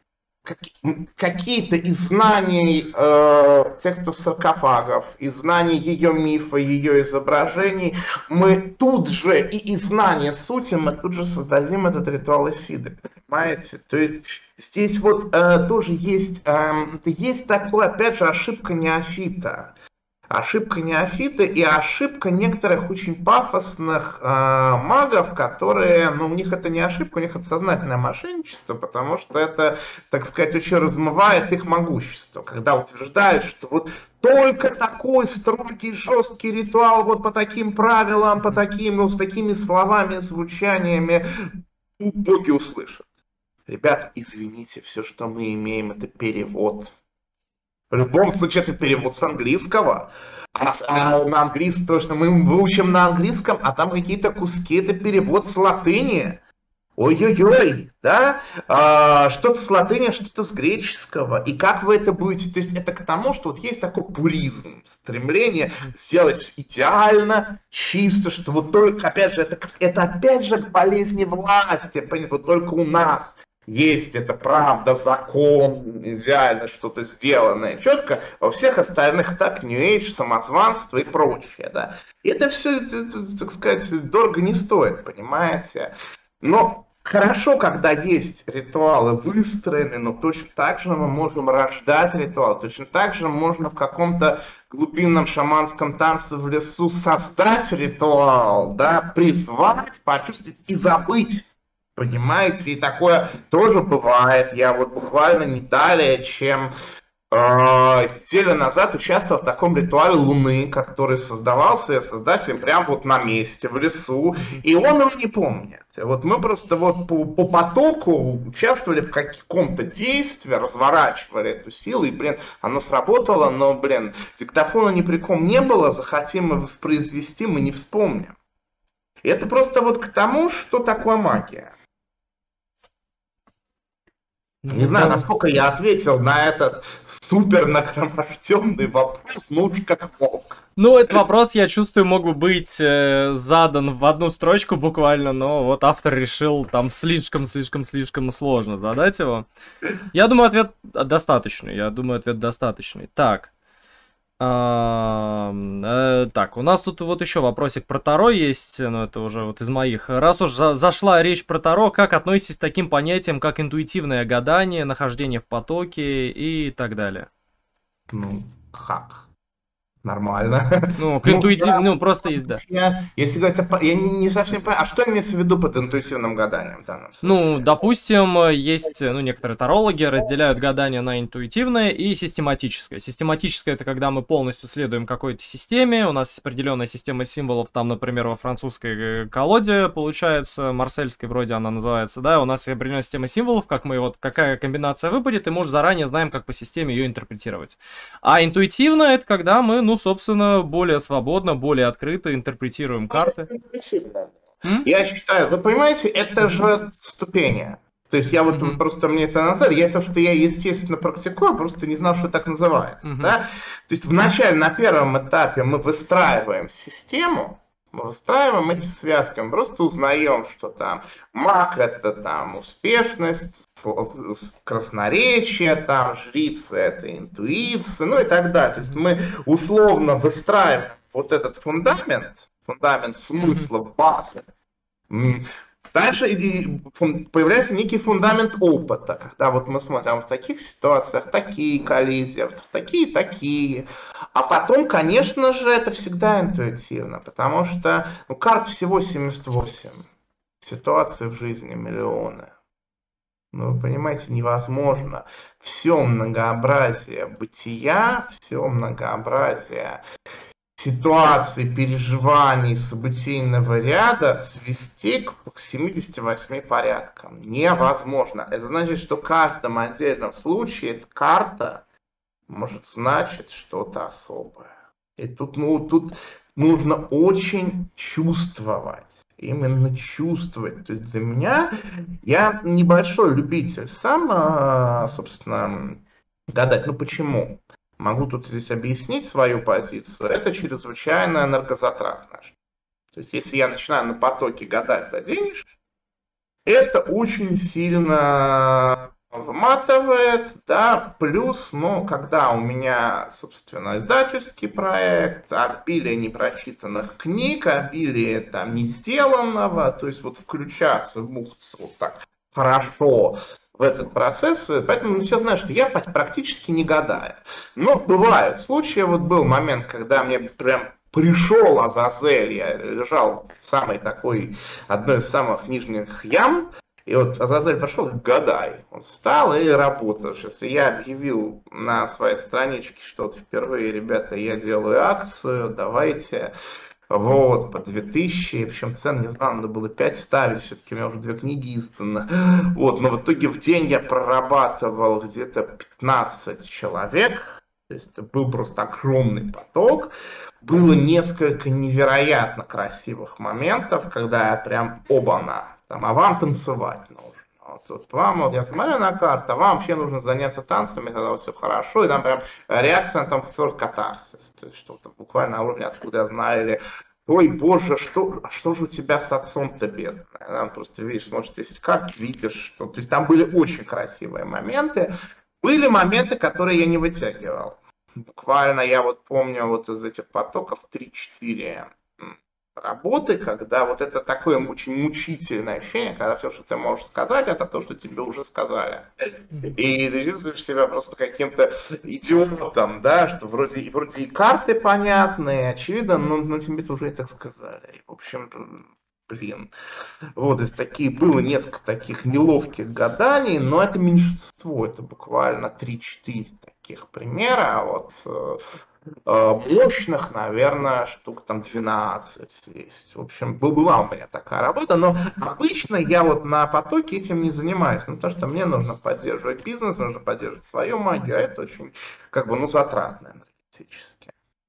какие-то из знаний э, текстов саркофагов, из знаний ее мифа, ее изображений, мы тут же, и из знания сути, мы тут же создадим этот ритуал Исиды, понимаете? То есть здесь вот э, тоже есть, э, есть такое, опять же, ошибка неофита. Ошибка неофита и ошибка некоторых очень пафосных э, магов, которые, ну, у них это не ошибка, у них это сознательное мошенничество, потому что это, так сказать, очень размывает их могущество, когда утверждают, что вот только такой строгий, жесткий ритуал, вот по таким правилам, по таким, ну, с такими словами, звучаниями, боги услышат. Ребята, извините, все, что мы имеем, это перевод. В любом случае, это перевод с английского. А, а на английском, то, что мы выучим на английском, а там какие-то куски, это перевод с латыни. Ой-ой-ой, да? А, что-то с латыни, что-то с греческого. И как вы это будете? То есть это к тому, что вот есть такой пуризм, стремление сделать идеально, чисто, что вот только, опять же, это, это опять же к болезни власти, понимаете, вот только у нас есть это правда, закон, идеально что-то сделанное четко, во всех остальных так, New Age, самозванство и прочее, да. И это все, это, так сказать, дорого не стоит, понимаете. Но хорошо, когда есть ритуалы выстроены, но точно так же мы можем рождать ритуал, точно так же можно в каком-то глубинном шаманском танце в лесу создать ритуал, да, призвать, почувствовать и забыть. Понимаете, и такое тоже бывает. Я вот буквально не далее, чем э, неделю назад участвовал в таком ритуале Луны, который создавался создателем прямо вот на месте, в лесу, и он его не помнит. Вот мы просто вот по, по потоку участвовали в каком-то действии, разворачивали эту силу, и, блин, оно сработало, но, блин, диктофона ни при ком не было, захотим мы воспроизвести, мы не вспомним. И это просто вот к тому, что такое магия. Не знаю, насколько я ответил на этот супер нагроможденный вопрос, ну уж как мог. Ну, этот вопрос, я чувствую, мог бы быть э, задан в одну строчку буквально, но вот автор решил там слишком-слишком-слишком сложно задать его. Я думаю, ответ достаточный, я думаю, ответ достаточный. Так. А, э, так, у нас тут вот еще вопросик про Таро есть, но это уже вот из моих. Раз уж за, зашла речь про Таро, как относитесь к таким понятиям, как интуитивное гадание, нахождение в потоке и так далее? Ну, как? Нормально. Ну, к интуитивному, ну, просто есть, да. Я, если говорить, я не совсем понимаю, а что имеется в виду под интуитивным гаданием в данном случае? Ну, допустим, есть, ну, некоторые тарологи разделяют гадание на интуитивное и систематическое. Систематическое — это когда мы полностью следуем какой-то системе, у нас есть определенная система символов, там, например, во французской колоде, получается, марсельской вроде она называется, да, у нас есть определенная система символов, как мы, вот, какая комбинация выпадет, и мы уже заранее знаем, как по системе ее интерпретировать. А интуитивно — это когда мы, ну, Ну, собственно, более свободно, более открыто интерпретируем карты. М? Я считаю, вы понимаете, это же ступени. То есть я вот mm-hmm. просто мне это называю, я это, что я естественно практикую, просто не знал, что так называется. Mm-hmm. Да? То есть вначале, на первом этапе мы выстраиваем систему, Мы выстраиваем эти связки, мы просто узнаем, что там маг — это там успешность, красноречие, там жрица — это интуиция, ну и так далее. То есть мы условно выстраиваем вот этот фундамент, фундамент смысла, базы. Дальше появляется некий фундамент опыта, когда вот мы смотрим в таких ситуациях такие коллизии, в такие такие. А потом, конечно же, это всегда интуитивно, потому что ну, карт всего семьдесят восемь, ситуаций в жизни миллионы. Ну, вы понимаете, невозможно все многообразие бытия, все многообразие ситуаций, переживаний, событийного ряда свести к семидесяти восьми порядкам. Невозможно. Это значит, что в каждом отдельном случае эта карта может значить что-то особое. И тут, ну, тут нужно очень чувствовать. Именно чувствовать. То есть для меня, я небольшой любитель сам, собственно, гадать. Ну почему? Могу тут здесь объяснить свою позицию. Это чрезвычайно энергозатратно. То есть, если я начинаю на потоке гадать за денежки, это очень сильно выматывает, да, плюс, ну, когда у меня, собственно, издательский проект, обилие непрочитанных книг, обилие там не сделанного, то есть вот включаться, вмухаться вот так хорошо в этот процесс, поэтому все знают, что я практически не гадаю. Но бывают случаи, вот был момент, когда мне прям пришел Азазель, я лежал в самой такой, одной из самых нижних ям, и вот Азазель пошел и гадай. Он встал и работал. Сейчас я объявил на своей страничке, что вот впервые, ребята, я делаю акцию, давайте... Вот, по две тысячи, причем цен, не знаю, надо было пять ставить, все-таки у меня уже две книги изданы. Вот, но в итоге в день я прорабатывал где-то пятнадцать человек, то есть это был просто огромный поток. Было несколько невероятно красивых моментов, когда я прям оба-на, там, а вам танцевать нужно. Вот, вот вам, вот я смотрю на карту, а вам вообще нужно заняться танцами, тогда вот все хорошо, и там прям реакция на там катарсис, то есть что-то буквально на уровне, откуда я знаю, или ой, боже, что, что же у тебя с отцом-то бедный? Там просто видишь, может, есть карт, видишь, что... То есть там были очень красивые моменты, были моменты, которые я не вытягивал. Буквально я вот помню вот из этих потоков три-четыре работы, когда вот это такое очень мучительное ощущение, когда все, что ты можешь сказать, это то, что тебе уже сказали. И ты чувствуешь себя просто каким-то идиотом, да, что вроде, вроде и карты понятные, очевидно, но, но тебе-то уже это сказали. И, в общем, блин. Вот, то есть такие, было несколько таких неловких гаданий, но это меньшинство, это буквально три-четыре таких примера, а вот мощных, наверное, штук там двенадцать есть. В общем, была у меня такая работа, но обычно я вот на потоке этим не занимаюсь, ну, потому что мне нужно поддерживать бизнес, нужно поддерживать свою магию, а это очень, как бы, ну, затратно энергетически.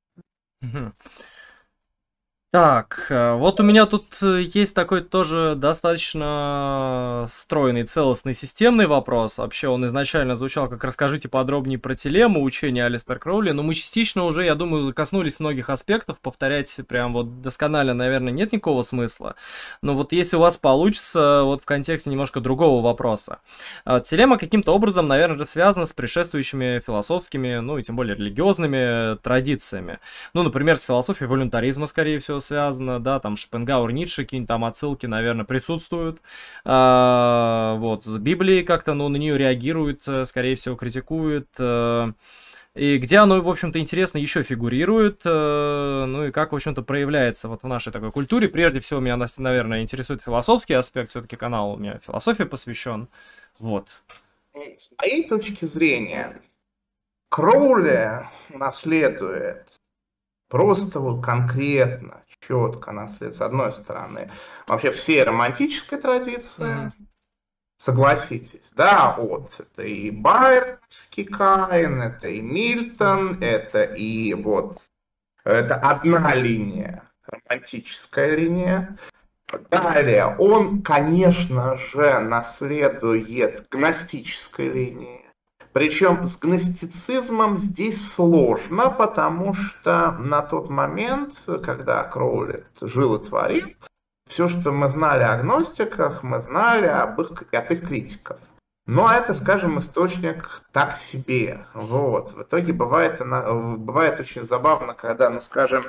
Так, вот у меня тут есть такой тоже достаточно стройный, целостный, системный вопрос. Вообще он изначально звучал как «расскажите подробнее про телему учения Алистера Кроули», но мы частично уже, я думаю, коснулись многих аспектов, повторять прям вот досконально, наверное, нет никакого смысла. Но вот если у вас получится, вот в контексте немножко другого вопроса. Телема каким-то образом, наверное, связана с предшествующими философскими, ну и тем более религиозными традициями. Ну, например, с философией волюнтаризма, скорее всего, связано, да, там Шопенгауэр, Ницше, какие-нибудь там отсылки, наверное, присутствуют. А, вот, с Библией как-то, ну, на нее реагирует, скорее всего, критикует. И где оно, в общем-то, интересно еще фигурирует, ну и как, в общем-то, проявляется вот в нашей такой культуре. Прежде всего, меня, наверное, интересует философский аспект, все-таки канал у меня философии посвящен. Вот. С моей точки зрения, Кроули наследует просто вот конкретно, четко наследует, с одной стороны, вообще всей романтической традиции, mm-hmm. согласитесь, да, вот, это и Байроновский Каин, это и Мильтон, это и вот, это одна линия, романтическая линия. Далее, он, конечно же, наследует гностической линии. Причем с гностицизмом здесь сложно, потому что на тот момент, когда Кроули жил и творил, все, что мы знали о гностиках, мы знали об их, от их критиков. Но это, скажем, источник так себе. Вот. В итоге бывает, бывает очень забавно, когда, ну, скажем,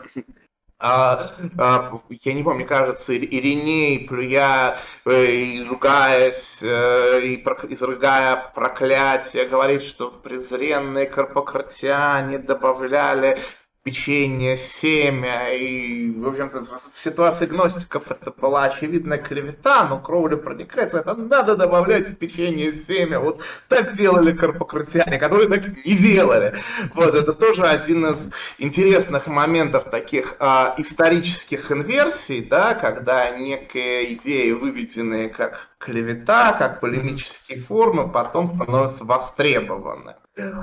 А, а, я не помню, мне кажется, Ириней, плюя и ругаясь, и изрыгая проклятие, говорит, что презренные карпократиане добавляли печенье, семя, и, в общем-то, в ситуации гностиков это была очевидная клевета, но Кроули проникается, это надо добавлять печенье, семя, вот так делали карпократиане, которые так не делали. Вот, это тоже один из интересных моментов таких а, исторических инверсий, да, когда некие идеи, выведенные как клевета, как полемические формы, потом становятся востребованы.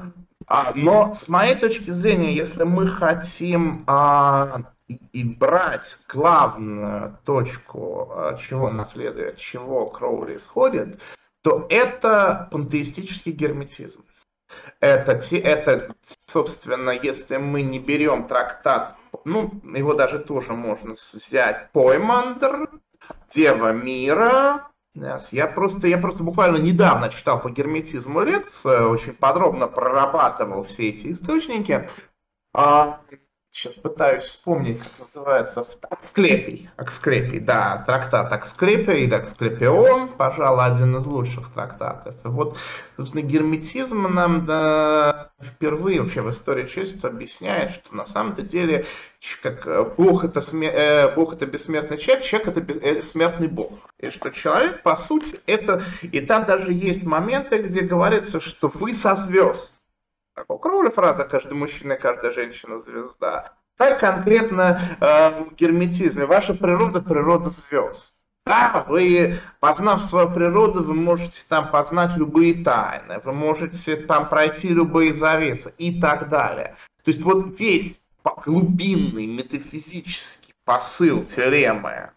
А, но с моей точки зрения, если мы хотим а, и, и брать главную точку, а, чего наследует, чего Кроули исходит, то это пантеистический герметизм. Это, это, собственно, если мы не берем трактат, ну, его даже тоже можно взять, Поймандр, Дева мира. Yes. Я, просто, я просто буквально недавно читал по герметизму лекцию, очень подробно прорабатывал все эти источники. А, сейчас пытаюсь вспомнить, как называется. Аксклепий. Аксклепий, да, трактат Аксклепий или Аксклепион, пожалуй, один из лучших трактатов. И вот, собственно, герметизм нам да, впервые вообще в истории человечества объясняет, что на самом-то деле как Бог это, смер... э, Бог это бессмертный человек, человек это бессмертный Бог. И что человек, по сути, это... И там даже есть моменты, где говорится, что вы со звезд. Как у Кроули фраза «каждый мужчина, каждая женщина звезда». Так конкретно э, в герметизме. Ваша природа – природа звезд. Да, вы, познав свою природу, вы можете там познать любые тайны, вы можете там пройти любые завесы и так далее. То есть вот весь глубинный метафизический посыл теоремы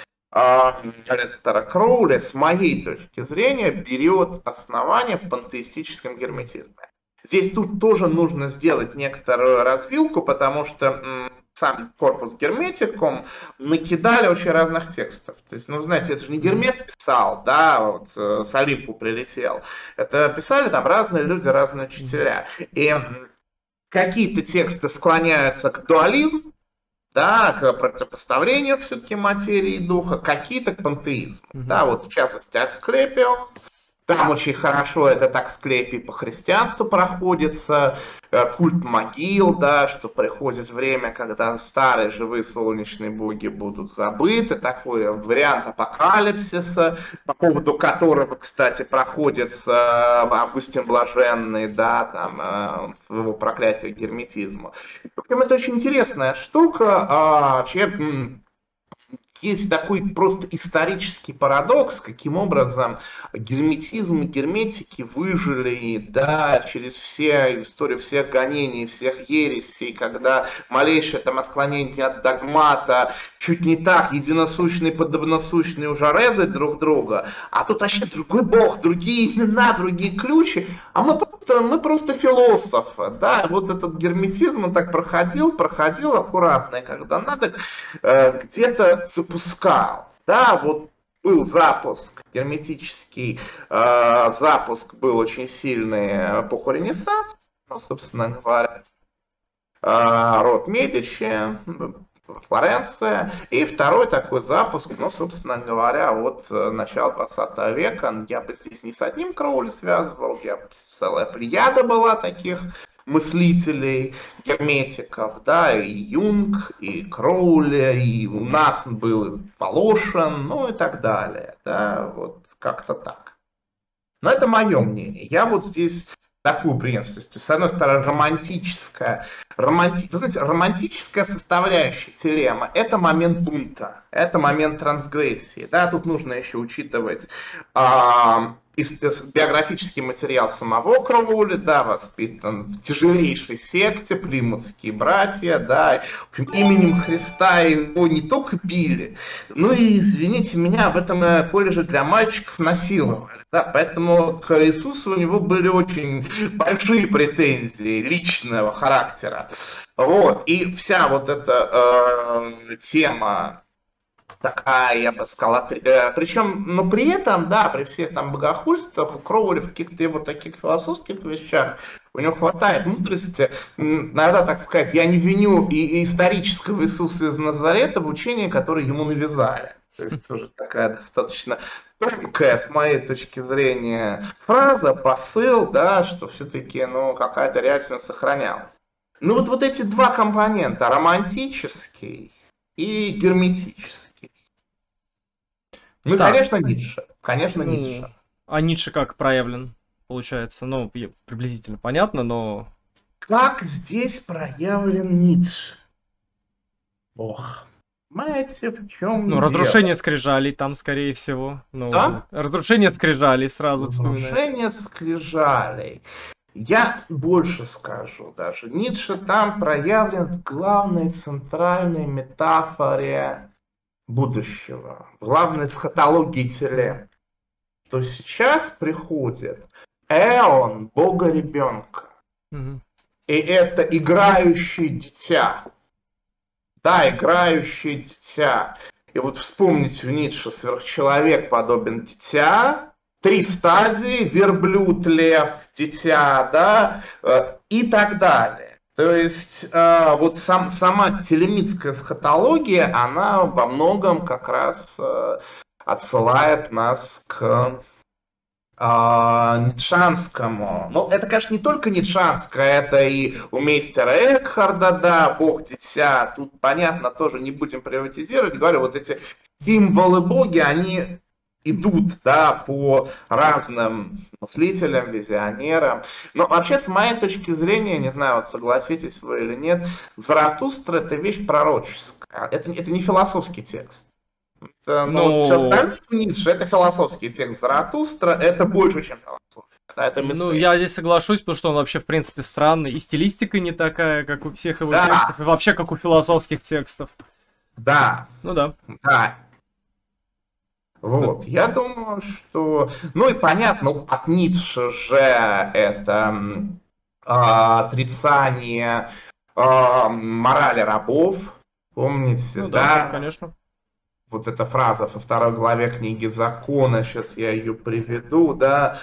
Алистера Кроули, с моей точки зрения, берет основание в пантеистическом герметизме. Здесь тут тоже нужно сделать некоторую развилку, потому что м, сам корпус герметикум накидали очень разных текстов. То есть, ну, знаете, это же не Гермес писал, да, вот э, с Олимпу прилетел. Это писали там разные люди, разные учителя. И какие-то тексты склоняются к дуализму, да, к противопоставлению все-таки материи и духа, какие-то к пантеизму. Mm-hmm. Да, вот в частности Асклепио. Там очень хорошо этот Асклепий по христианству проходится, культ могил, да, что приходит время, когда старые живые солнечные боги будут забыты, такой вариант апокалипсиса, по поводу которого, кстати, проходится Августин Блаженный, да, там, в его проклятии герметизма. В общем, это очень интересная штука, вообще... Есть такой просто исторический парадокс, каким образом герметизм и герметики выжили, да, через все историю всех гонений, всех ересей, когда малейшее там отклонение от догмата чуть не так единосущные и подобносущные уже резают друг друга, а тут вообще другой бог, другие имена, другие ключи, а мы просто, мы просто философы, да, вот этот герметизм он так проходил, проходил аккуратно, и когда надо, э, где-то запускал, да, вот был запуск, герметический э, запуск был очень сильный эпоху Ренессанса, ну, собственно говоря, э, род Медичи, Флоренция, и второй такой запуск, ну, собственно говоря, вот начало двадцатого века, я бы здесь не с одним Кроули связывал, я целая плеяда была таких мыслителей, герметиков, да, и Юнг, и Кроули, и у нас был Волошин, ну и так далее, да, вот как-то так. Но это мое мнение, я вот здесь такую преемственность, то есть, с одной стороны, романтическая, романти... Вы знаете, романтическая составляющая телема – это момент бунта, это момент трансгрессии, да, тут нужно еще учитывать а, биографический материал самого Кроули, да, воспитан в тяжелейшей секте, плимутские братья, да, в общем, именем Христа его не только били, но и, извините меня, в этом колледже для мальчиков насиловали. Да, поэтому к Иисусу у него были очень большие претензии личного характера. Вот. И вся вот эта э, тема такая, я бы сказал, э, причем, но при этом, да, при всех там богохульствах, у Кроули в каких-то его таких философских вещах у него хватает мудрости. Иногда, так сказать, я не виню и, и исторического Иисуса из Назарета в учении, которое ему навязали. То есть тоже такая достаточно тонкая, с моей точки зрения, фраза, посыл, да, что все-таки, ну, какая-то реальность сохранялась. Ну, вот, вот эти два компонента, романтический и герметический. Ну, Так, конечно, Ницше. Конечно, ну, Ницше. а Ницше как проявлен, получается? Ну, я- приблизительно понятно, но... Как здесь проявлен Ницше? Ох. Понимаете, в чем Ну, дело? разрушение скрижалей там, скорее всего. Ну, Да? разрушение скрижалей сразу вспоминается. Разрушение скрижалей. Я больше скажу даже. Ницше там проявлен в главной центральной метафоре будущего, в главной эсхатологии телем. То сейчас приходит эон Бога-ребенка. Мгм. И это играющее дитя. Да, играющее дитя. И вот вспомните в Ницше, сверхчеловек подобен дитя, три стадии, верблюд, лев, дитя, да, э, и так далее. То есть э, вот сам, сама телемитская эсхатология, она во многом как раз э, отсылает нас к а, ницшанскому. Ну, это, конечно, не только ницшанское, это и у мейстера Экхарда, да, Бог-дитя. Тут, понятно, тоже не будем приватизировать. Говорю, вот эти символы боги, они идут, да, по разным мыслителям, визионерам. Но вообще, с моей точки зрения, не знаю, вот согласитесь вы или нет, Заратустра — это вещь пророческая. Это, это не философский текст. Это, ну, Ну, вот все остальное у Ницше — это философский текст. Заратустра — это больше, чем философия. Да, это ну, мистерия. я здесь соглашусь, потому что он вообще, в принципе, странный. И стилистика не такая, как у всех его Да. текстов, и вообще, как у философских текстов. Да, Ну да. да. Вот, я думаю, что... Ну и понятно, от Ницше же это м, а, отрицание а, морали рабов. Помните, Ну да, да? конечно. Вот эта фраза во второй главе книги Закона, сейчас я ее приведу, да,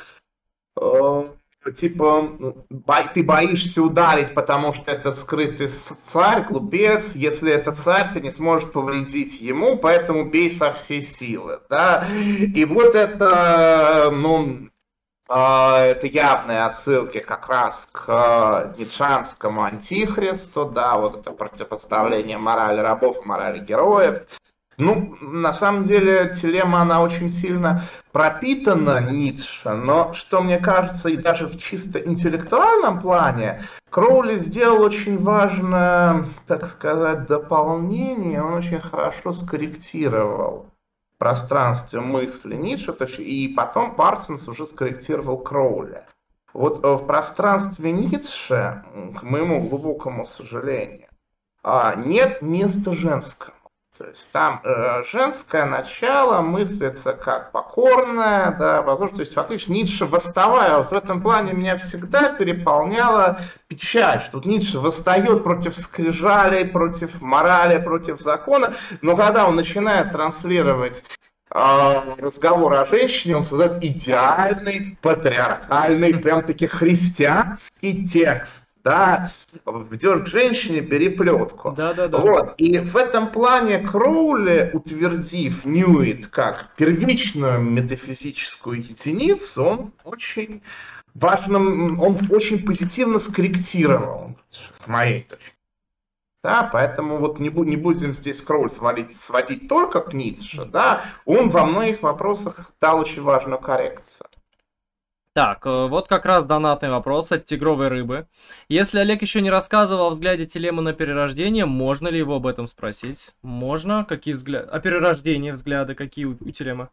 Э, типа, бо- ты боишься ударить, потому что это скрытый с- царь, глупец, если это царь, ты не сможешь повредить ему, поэтому бей со всей силы, да, и вот это, ну, а, это явные отсылки как раз к э, ницшанскому антихристу, да, вот это противопоставление морали рабов и морали героев. Ну, на самом деле, телема, она очень сильно пропитана Ницше, но, что мне кажется, и даже в чисто интеллектуальном плане, Кроули сделал очень важное, так сказать, дополнение, он очень хорошо скорректировал пространстве мысли Ницше, то есть, и потом Парсонс уже скорректировал Кроули. Вот э, в пространстве Ницше, м, к моему глубокому сожалению, а, нет места женскому. То есть там э, женское начало мыслится как покорное, да, возможно, то есть фактически Ницше восставая, вот в этом плане меня всегда переполняла печаль, что Ницше восстает против скрижалей, против морали, против закона, но когда он начинает транслировать э, разговор о женщине, он создает идеальный, патриархальный, прям-таки христианский текст. Да, ведешь к женщине, бери плетку. Да-да-да. Вот. И в этом плане Кроули, утвердив Ньюит как первичную метафизическую единицу, он очень важным, он очень позитивно скорректировал, с моей точки. Да, поэтому вот не, бу- не будем здесь Кроуль свалить, сводить только к Ницше, да, он во многих вопросах дал очень важную коррекцию. Так, э, вот как раз донатный вопрос от Тигровой Рыбы. Если Олег еще не рассказывал о взгляде Телема на перерождение, можно ли его об этом спросить? Можно? Какие взгляды? О перерождении взгляды какие у, у Телема?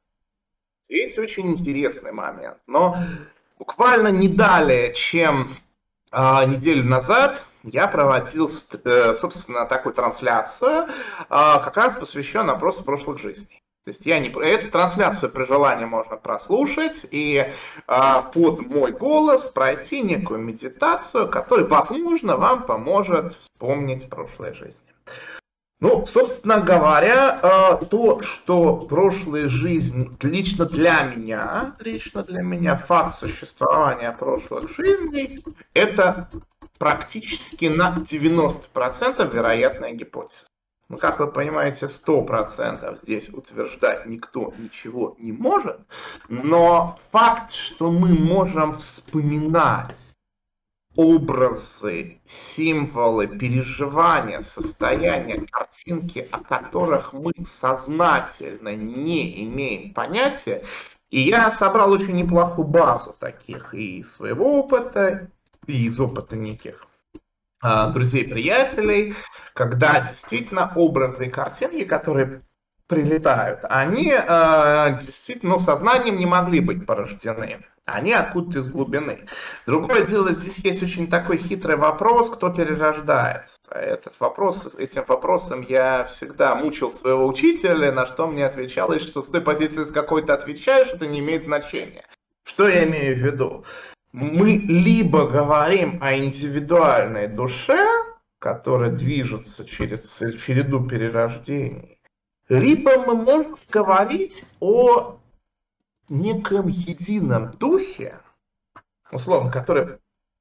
Здесь очень интересный момент. Но буквально не далее, чем а, неделю назад, я проводил, э, собственно, такую трансляцию, а, как раз посвященную вопросу прошлых жизней. То есть я не... Эту трансляцию при желании можно прослушать и а, под мой голос пройти некую медитацию, которая, возможно, вам поможет вспомнить прошлые жизни. Ну, собственно говоря, а, то, что прошлая жизнь лично для меня, лично для меня факт существования прошлых жизней, это практически на девяносто процентов вероятная гипотеза. Ну, как вы понимаете, сто процентов здесь утверждать никто ничего не может, но факт, что мы можем вспоминать образы, символы, переживания, состояния, картинки, о которых мы сознательно не имеем понятия, и я собрал очень неплохую базу таких и из своего опыта, и из опыта неких друзей, приятелей, когда действительно образы и картинки, которые прилетают, они э, действительно ну, сознанием не могли быть порождены. Они откуда-то из глубины. Другое дело, здесь есть очень такой хитрый вопрос, кто перерождается. Этот вопрос, этим вопросом я всегда мучил своего учителя, на что мне отвечал, что с той позиции, с какой ты отвечаешь, это не имеет значения. Что я имею в виду? Мы либо говорим о индивидуальной душе, которая движется через череду перерождений, либо мы можем говорить о неком едином духе, условно, который,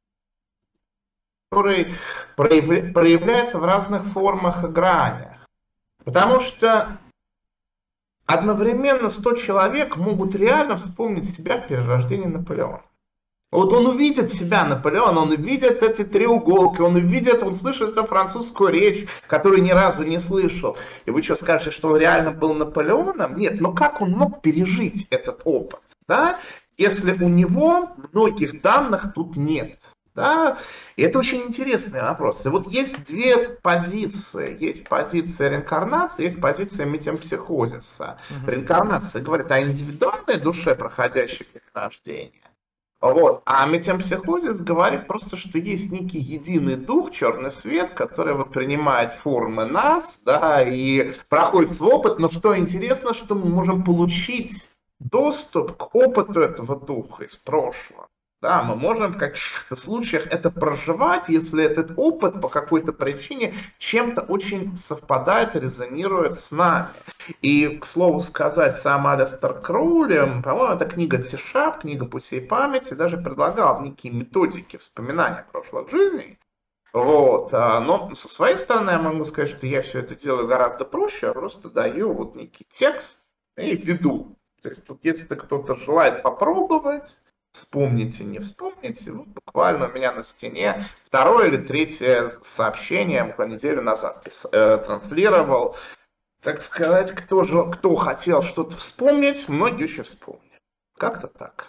который проявляется в разных формах и гранях. Потому что одновременно сто человек могут реально вспомнить себя в перерождении Наполеона. Вот он увидит себя, Наполеон, он увидит эти треуголки, он увидит, он слышит эту французскую речь, которую ни разу не слышал. И вы что, скажете, что он реально был Наполеоном? Нет, но как он мог пережить этот опыт, да, если у него многих данных тут нет? Да? И это очень интересный вопрос. И вот есть две позиции. Есть позиция реинкарнации, есть позиция метемпсихозиса. Угу. Реинкарнация говорит о индивидуальной душе, проходящей перерождение. Вот. А метемпсихозис говорит просто, что есть некий единый дух, черный свет, который вот принимает формы нас, да, и проходит свой опыт. Но что интересно, что мы можем получить доступ к опыту этого духа из прошлого. Да, мы можем в каких-то случаях это проживать, если этот опыт по какой-то причине чем-то очень совпадает, резонирует с нами. И, к слову сказать, сам Алистер Кроули, по-моему, это книга Тишап, книга путей памяти, даже предлагал некие методики вспоминания прошлых жизней. Вот. Но со своей стороны я могу сказать, что я все это делаю гораздо проще, я просто даю вот некий текст и веду. То есть, вот, если кто-то желает попробовать, вспомните, не вспомните, вот буквально у меня на стене второе или третье сообщение, около неделю назад пис, э, транслировал. Так сказать, кто, же, кто хотел что-то вспомнить, многие еще вспомнили. Как-то так.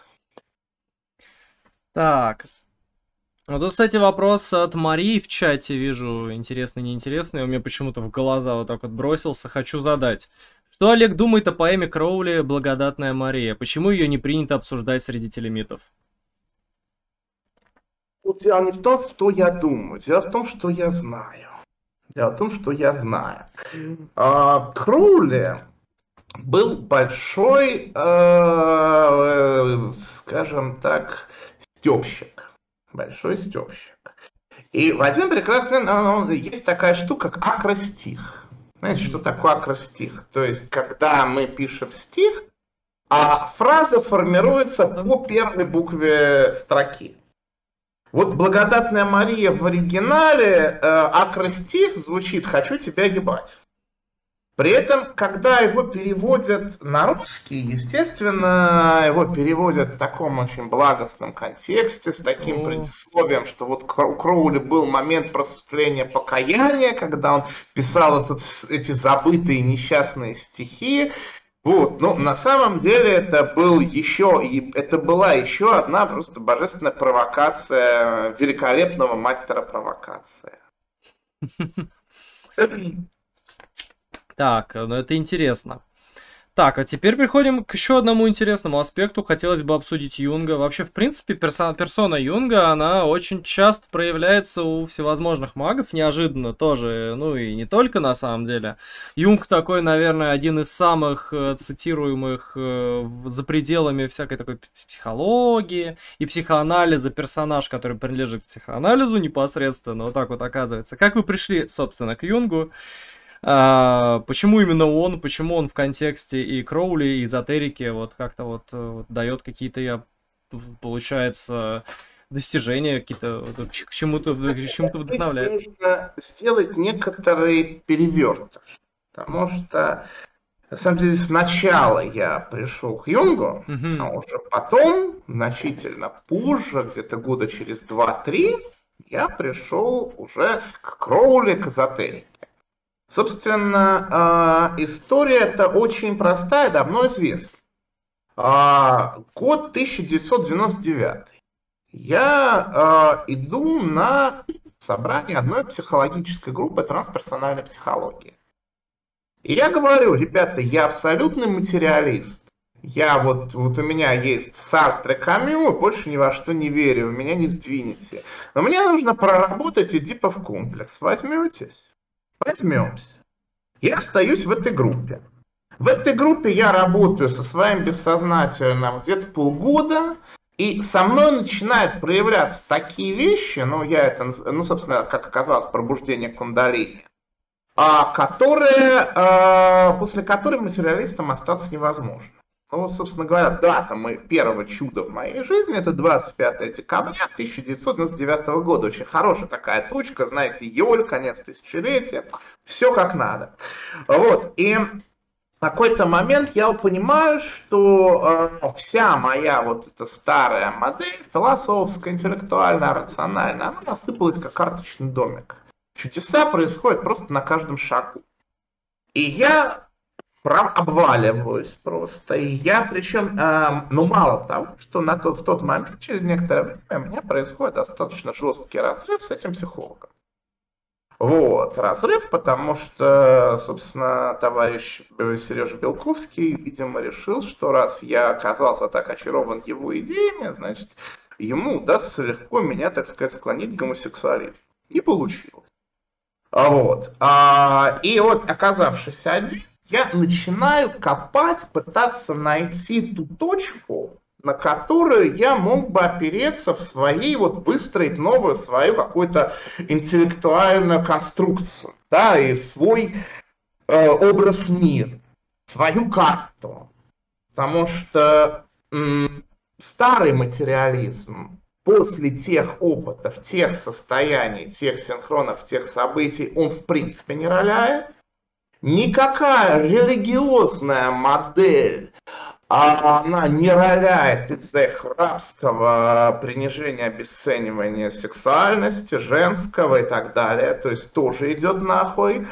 Так. Вот тут, кстати, вопрос от Марии в чате, вижу, интересный, неинтересный. У меня почему-то в глаза вот так вот бросился. Хочу задать. Что Олег думает о поэме Кроули «Благодатная Мария»? Почему ее не принято обсуждать среди телемитов? Дело не в том, что я думаю. Дело в том, что я знаю. Дело в том, что я знаю. А, Кроули был большой, э, скажем так, стёбщик. Большой стёбщик. И в один прекрасный... Ну, есть такая штука, как акростих. Знаете, что такое акростих? То есть, когда мы пишем стих, а фраза формируется по первой букве строки. Вот «Благодатная Мария» в оригинале, э, акростих звучит «хочу тебя ебать». При этом, когда его переводят на русский, естественно, его переводят в таком очень благостном контексте, с таким mm. предисловием, что вот у Кроули был момент просветления, покаяния, когда он писал этот, эти забытые несчастные стихи. Вот, но на самом деле это был еще, это была еще одна просто божественная провокация великолепного мастера провокации. Так, ну это интересно. Так, а теперь переходим к еще одному интересному аспекту. Хотелось бы обсудить Юнга. Вообще, в принципе, персона, персона Юнга, она очень часто проявляется у всевозможных магов, неожиданно тоже, ну и не только на самом деле. Юнг такой, наверное, один из самых э, цитируемых э, за пределами всякой такой психологии и психоанализа персонаж, который принадлежит к психоанализу непосредственно, вот так вот оказывается. Как вы пришли, собственно, к Юнгу? А, почему именно он, почему он в контексте и Кроули, и эзотерики вот как-то вот, вот дает какие-то, получается, достижения, какие-то к чему-то, к чему-то вдохновляет. Здесь нужно сделать некоторый перевертыш, потому что на самом деле сначала я пришел к Юнгу, Mm-hmm. а уже потом, значительно позже, где-то года через два-три, я пришел уже к Кроули, к эзотерике. Собственно, история эта очень простая, давно известна. Год тысяча девятьсот девяносто девятый. Я иду на собрание одной психологической группы трансперсональной психологии. И я говорю, ребята, я абсолютный материалист. Я вот, вот у меня есть Сартр и Камю, больше ни во что не верю, вы меня не сдвинете. Но мне нужно проработать Эдипов комплекс. Возьметесь? Возьмемся. Я остаюсь в этой группе. В этой группе я работаю со своим бессознательным где-то полгода, и со мной начинают проявляться такие вещи, ну, я это, ну, собственно, как оказалось, пробуждение кундалини, а, которые, а, после которых материалистам остаться невозможно. Ну, собственно говоря, дата первого чуда в моей жизни — это двадцать пятое декабря тысяча девятьсот девяносто девятого года. Очень хорошая такая точка, знаете, июль, конец тысячелетия, все как надо. Вот, и в какой-то момент я понимаю, что э, вся моя вот эта старая модель, философская, интеллектуальная, рациональная, она насыпалась как карточный домик. Чудеса происходят просто на каждом шагу. И я прям обваливаюсь просто. И я, причем, э, ну мало того, что на тот, в тот момент, через некоторое время, у меня происходит достаточно жесткий разрыв с этим психологом. Вот, разрыв, потому что, собственно, товарищ Сережа Белковский, видимо, решил, что раз я оказался так очарован его идеями, значит, ему удастся легко меня, так сказать, склонить к гомосексуализму. И получилось. Вот. И вот, оказавшись один, я начинаю копать, пытаться найти ту точку, на которую я мог бы опереться в своей, вот выстроить новую свою какую-то интеллектуальную конструкцию, да, и свой э, образ мира, свою карту. Потому что м, старый материализм после тех опытов, тех состояний, тех синхронов, тех событий, он в принципе не роляет. Никакая религиозная модель, она не роляет из-за их рабского принижения, обесценивания сексуальности, женского и так далее. То есть тоже идет нахуй.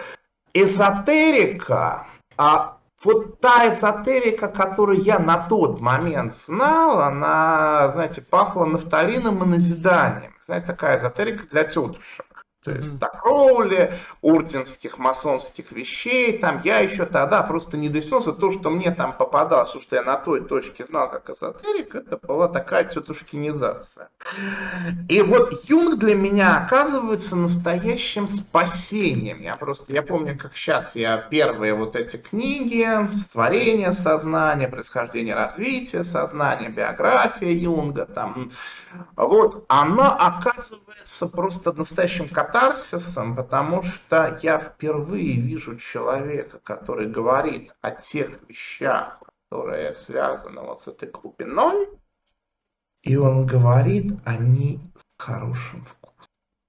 Эзотерика, а вот та эзотерика, которую я на тот момент знал, она, знаете, пахла нафталином и назиданием. Знаете, такая эзотерика для тетушек. То есть до Кроули, орденских, масонских вещей, там я еще тогда просто не доснулся. То, что мне там попадалось, то, что я на той точке знал как эзотерик, это была такая тетушкинизация. И вот Юнг для меня оказывается настоящим спасением. Я просто, я помню, как сейчас я первые вот эти книги, «Створение сознания», «Происхождение, развитие сознания», биография Юнга, там, вот, она оказывается просто настоящим катарсисом, потому что я впервые вижу человека, который говорит о тех вещах, которые связаны вот с этой глубиной, и он говорит о ней с хорошим вкусом.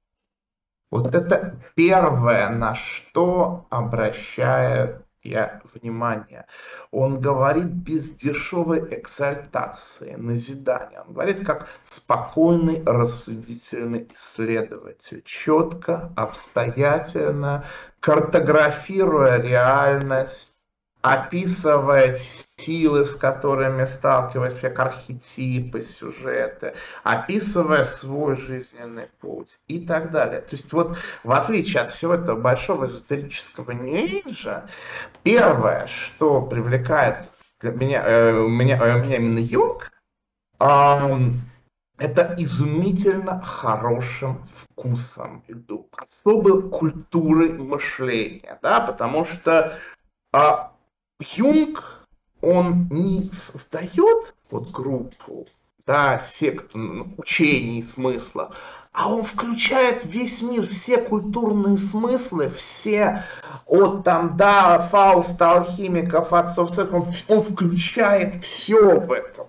Вот это первое, на что обращаю я внимание. Он говорит без дешевой экзальтации, назидания. Он говорит как спокойный, рассудительный исследователь, четко, обстоятельно, картографируя реальность, описывает силы, с которыми сталкиваются, как архетипы, сюжеты, описывая свой жизненный путь и так далее. То есть вот в отличие от всего этого большого эзотерического нью-эйджа, первое, что привлекает меня, э, меня, э, меня именно Юнг, э, это изумительно хорошим вкусом, особой культурой мышления, да, потому что а, Юнг, он не создает вот группу, да, секту учений и смысла, а он включает весь мир, все культурные смыслы, все, от там, да, Фауста, алхимиков, отцов, он, он включает все в этом.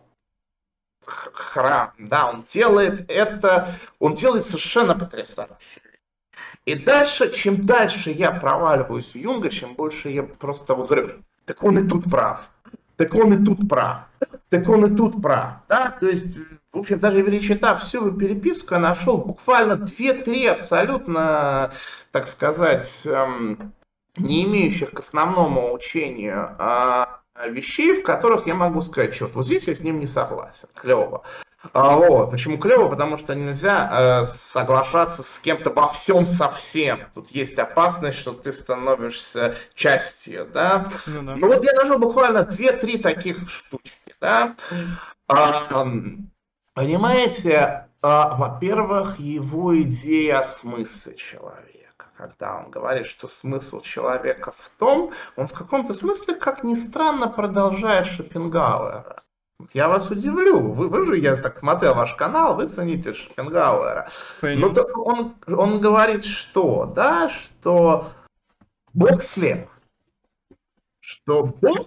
Храм, да, он делает это, он делает совершенно потрясающе. И дальше, чем дальше я проваливаюсь в Юнга, чем больше я просто вот говорю, так он и тут прав, так он и тут прав, так он и тут прав, да, то есть, в общем, даже перечитав всю его переписку, я нашел буквально две-три абсолютно, так сказать, эм, не имеющих к основному учению а, вещей, в которых я могу сказать, черт, вот здесь я с ним не согласен, клево. А, вот. Почему клево? Потому что нельзя э, соглашаться с кем-то во всем совсем. Тут есть опасность, что ты становишься частью, да. Ну, да. Ну вот я нашел буквально две-три таких штучки, да. А, понимаете, а, во-первых, его идея о смысле человека. Когда он говорит, что смысл человека в том, он в каком-то смысле, как ни странно, продолжает Шопенгауэра. Я вас удивлю, вы, вы же, я так смотрел ваш канал, вы цените Шопенгауэра. Ну, то он, он говорит, что, да, что Бог слеп, что Бог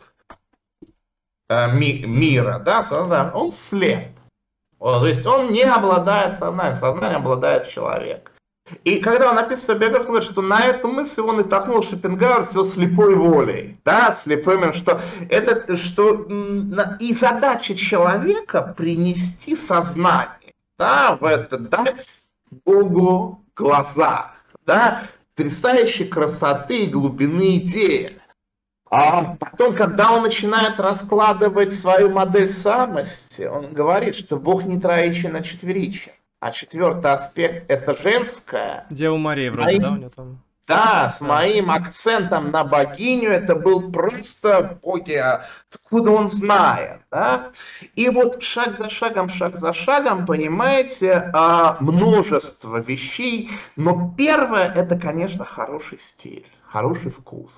э, ми, мира, да, он слеп. То есть он не обладает сознанием, сознание обладает человек. И когда он описывает свою биографию, он говорит, что на эту мысль он и толкнул Шопенгауэр с его слепой волей. Да, слепым, что это, что и задача человека принести сознание, да, в это, дать Богу глаза, да, потрясающей красоты и глубины идеи. А потом, когда он начинает раскладывать свою модель самости, он говорит, что Бог не троичен, а четверичен. А четвертый аспект это женское. Дева Мария вроде, моим, да, у нее там? Да, с моим акцентом на богиню, это был просто боги, откуда он знает, да? И вот шаг за шагом, шаг за шагом, понимаете, множество вещей, но первое это, конечно, хороший стиль, хороший вкус.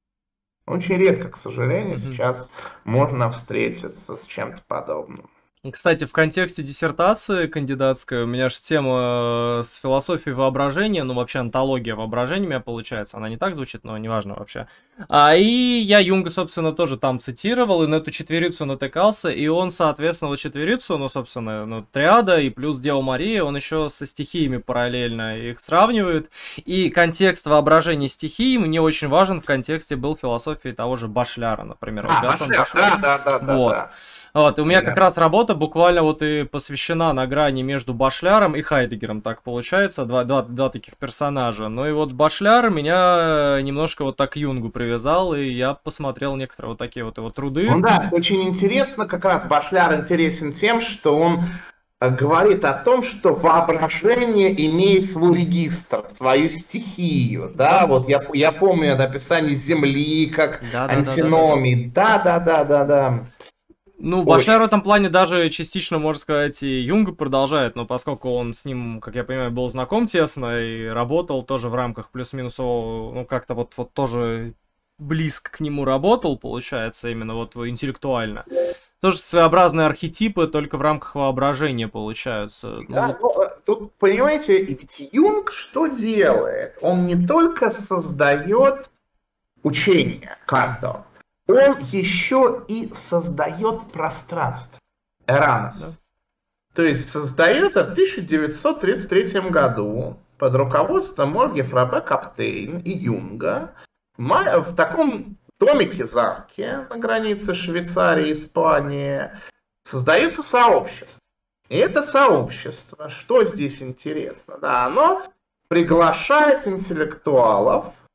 Очень редко, к сожалению, mm-hmm. сейчас можно встретиться с чем-то подобным. Кстати, в контексте диссертации кандидатской у меня же тема с философией воображения, ну вообще антология воображения у меня получается, она не так звучит, но неважно вообще. А, и я Юнга, собственно, тоже там цитировал, и на эту четверицу натыкался, и он, соответственно, вот четверицу, ну, собственно, ну, триада и плюс Дева Мария, он еще со стихиями параллельно их сравнивает, и контекст воображения стихий мне очень важен в контексте был философии того же Башляра, например. А, Башляр, Башляр. Да, да, да, вот. да. Вот, и у меня да. как раз работа буквально вот и посвящена на грани между Башляром и Хайдеггером, так получается, два, два, два таких персонажа. Ну и вот Башляр меня немножко вот так к Юнгу привязал, и я посмотрел некоторые вот такие вот его труды. Ну да, очень интересно, как раз Башляр интересен тем, что он говорит о том, что воображение имеет свой регистр, свою стихию, да, вот я, я помню написание Земли, как да, антиномии, да-да-да-да-да. Ну, Башляр в этом плане даже частично, можно сказать, и Юнга продолжает, но поскольку он с ним, как я понимаю, был знаком тесно и работал тоже в рамках плюс-минус, ну, как-то вот, вот тоже близко к нему работал, получается, именно вот интеллектуально. Тоже своеобразные архетипы, только в рамках воображения получаются. Да, ну, вот... Тут, понимаете, ведь Юнг что делает? Он не только создает учение Канта, он еще и создает пространство. Эранос. Да. То есть создается в тысяча девятьсот тридцать третьем году под руководством Ольги Фрабе Каптейн и Юнга в таком домике-замке на границе Швейцарии и Испании создается сообщество. И это сообщество, что здесь интересно, да, оно приглашает интеллектуалов,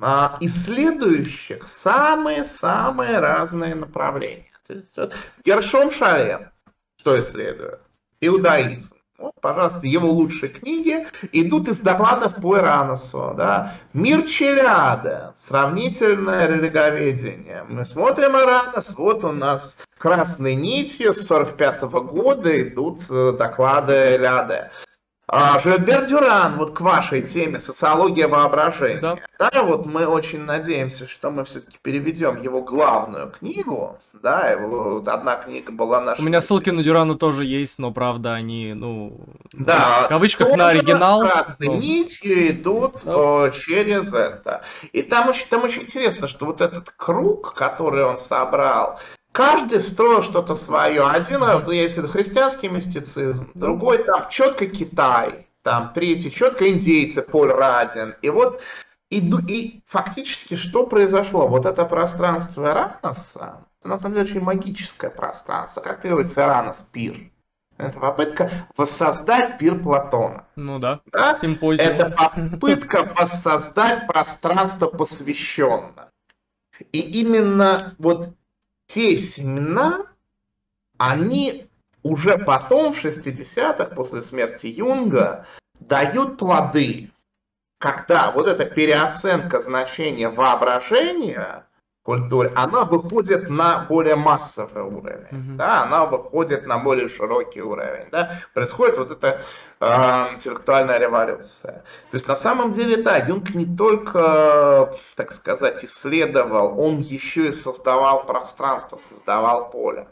а, исследующих самые-самые разные направления. То есть, вот, Гершом Шалем, что исследует? Иудаизм. Вот, пожалуйста, его лучшие книги идут из докладов по Ираносу. Да? Мир Челяда, сравнительное религоведение. Мы смотрим Иранос, вот у нас красной нитью с сорок пятого года идут доклады Ляда. А, Жильбер Дюран, вот к вашей теме «Социология воображения». Да. Да, вот мы очень надеемся, что мы все-таки переведем его главную книгу. Да, его, вот одна книга была наша... У меня ссылки на Дюрана тоже есть, но, правда, они, ну, да, в кавычках на оригинал. Красной но... нитью идут да. через это. И там очень, там очень интересно, что вот этот круг, который он собрал, каждый строил что-то свое. Один, вот есть это христианский мистицизм, другой там четко Китай, там третий четко индейцы, Поль Радин. И вот и, и фактически что произошло? Вот это пространство Ираноса, это на самом деле очень магическое пространство. Как переводится Иранос? Пир. Это попытка воссоздать пир Платона. Ну да, да? Симпозиум. Это попытка воссоздать пространство посвященное. И именно вот те семена, они уже потом, в шестидесятых, после смерти Юнга, дают плоды. Когда вот эта переоценка значения воображения в культуре, она выходит на более массовый уровень. Mm-hmm. Да, она выходит на более широкий уровень. Да, происходит вот эта э, интеллектуальная революция. То есть на самом деле, да, Юнг не только, так сказать, исследовал, он еще и создавал пространство, создавал поле.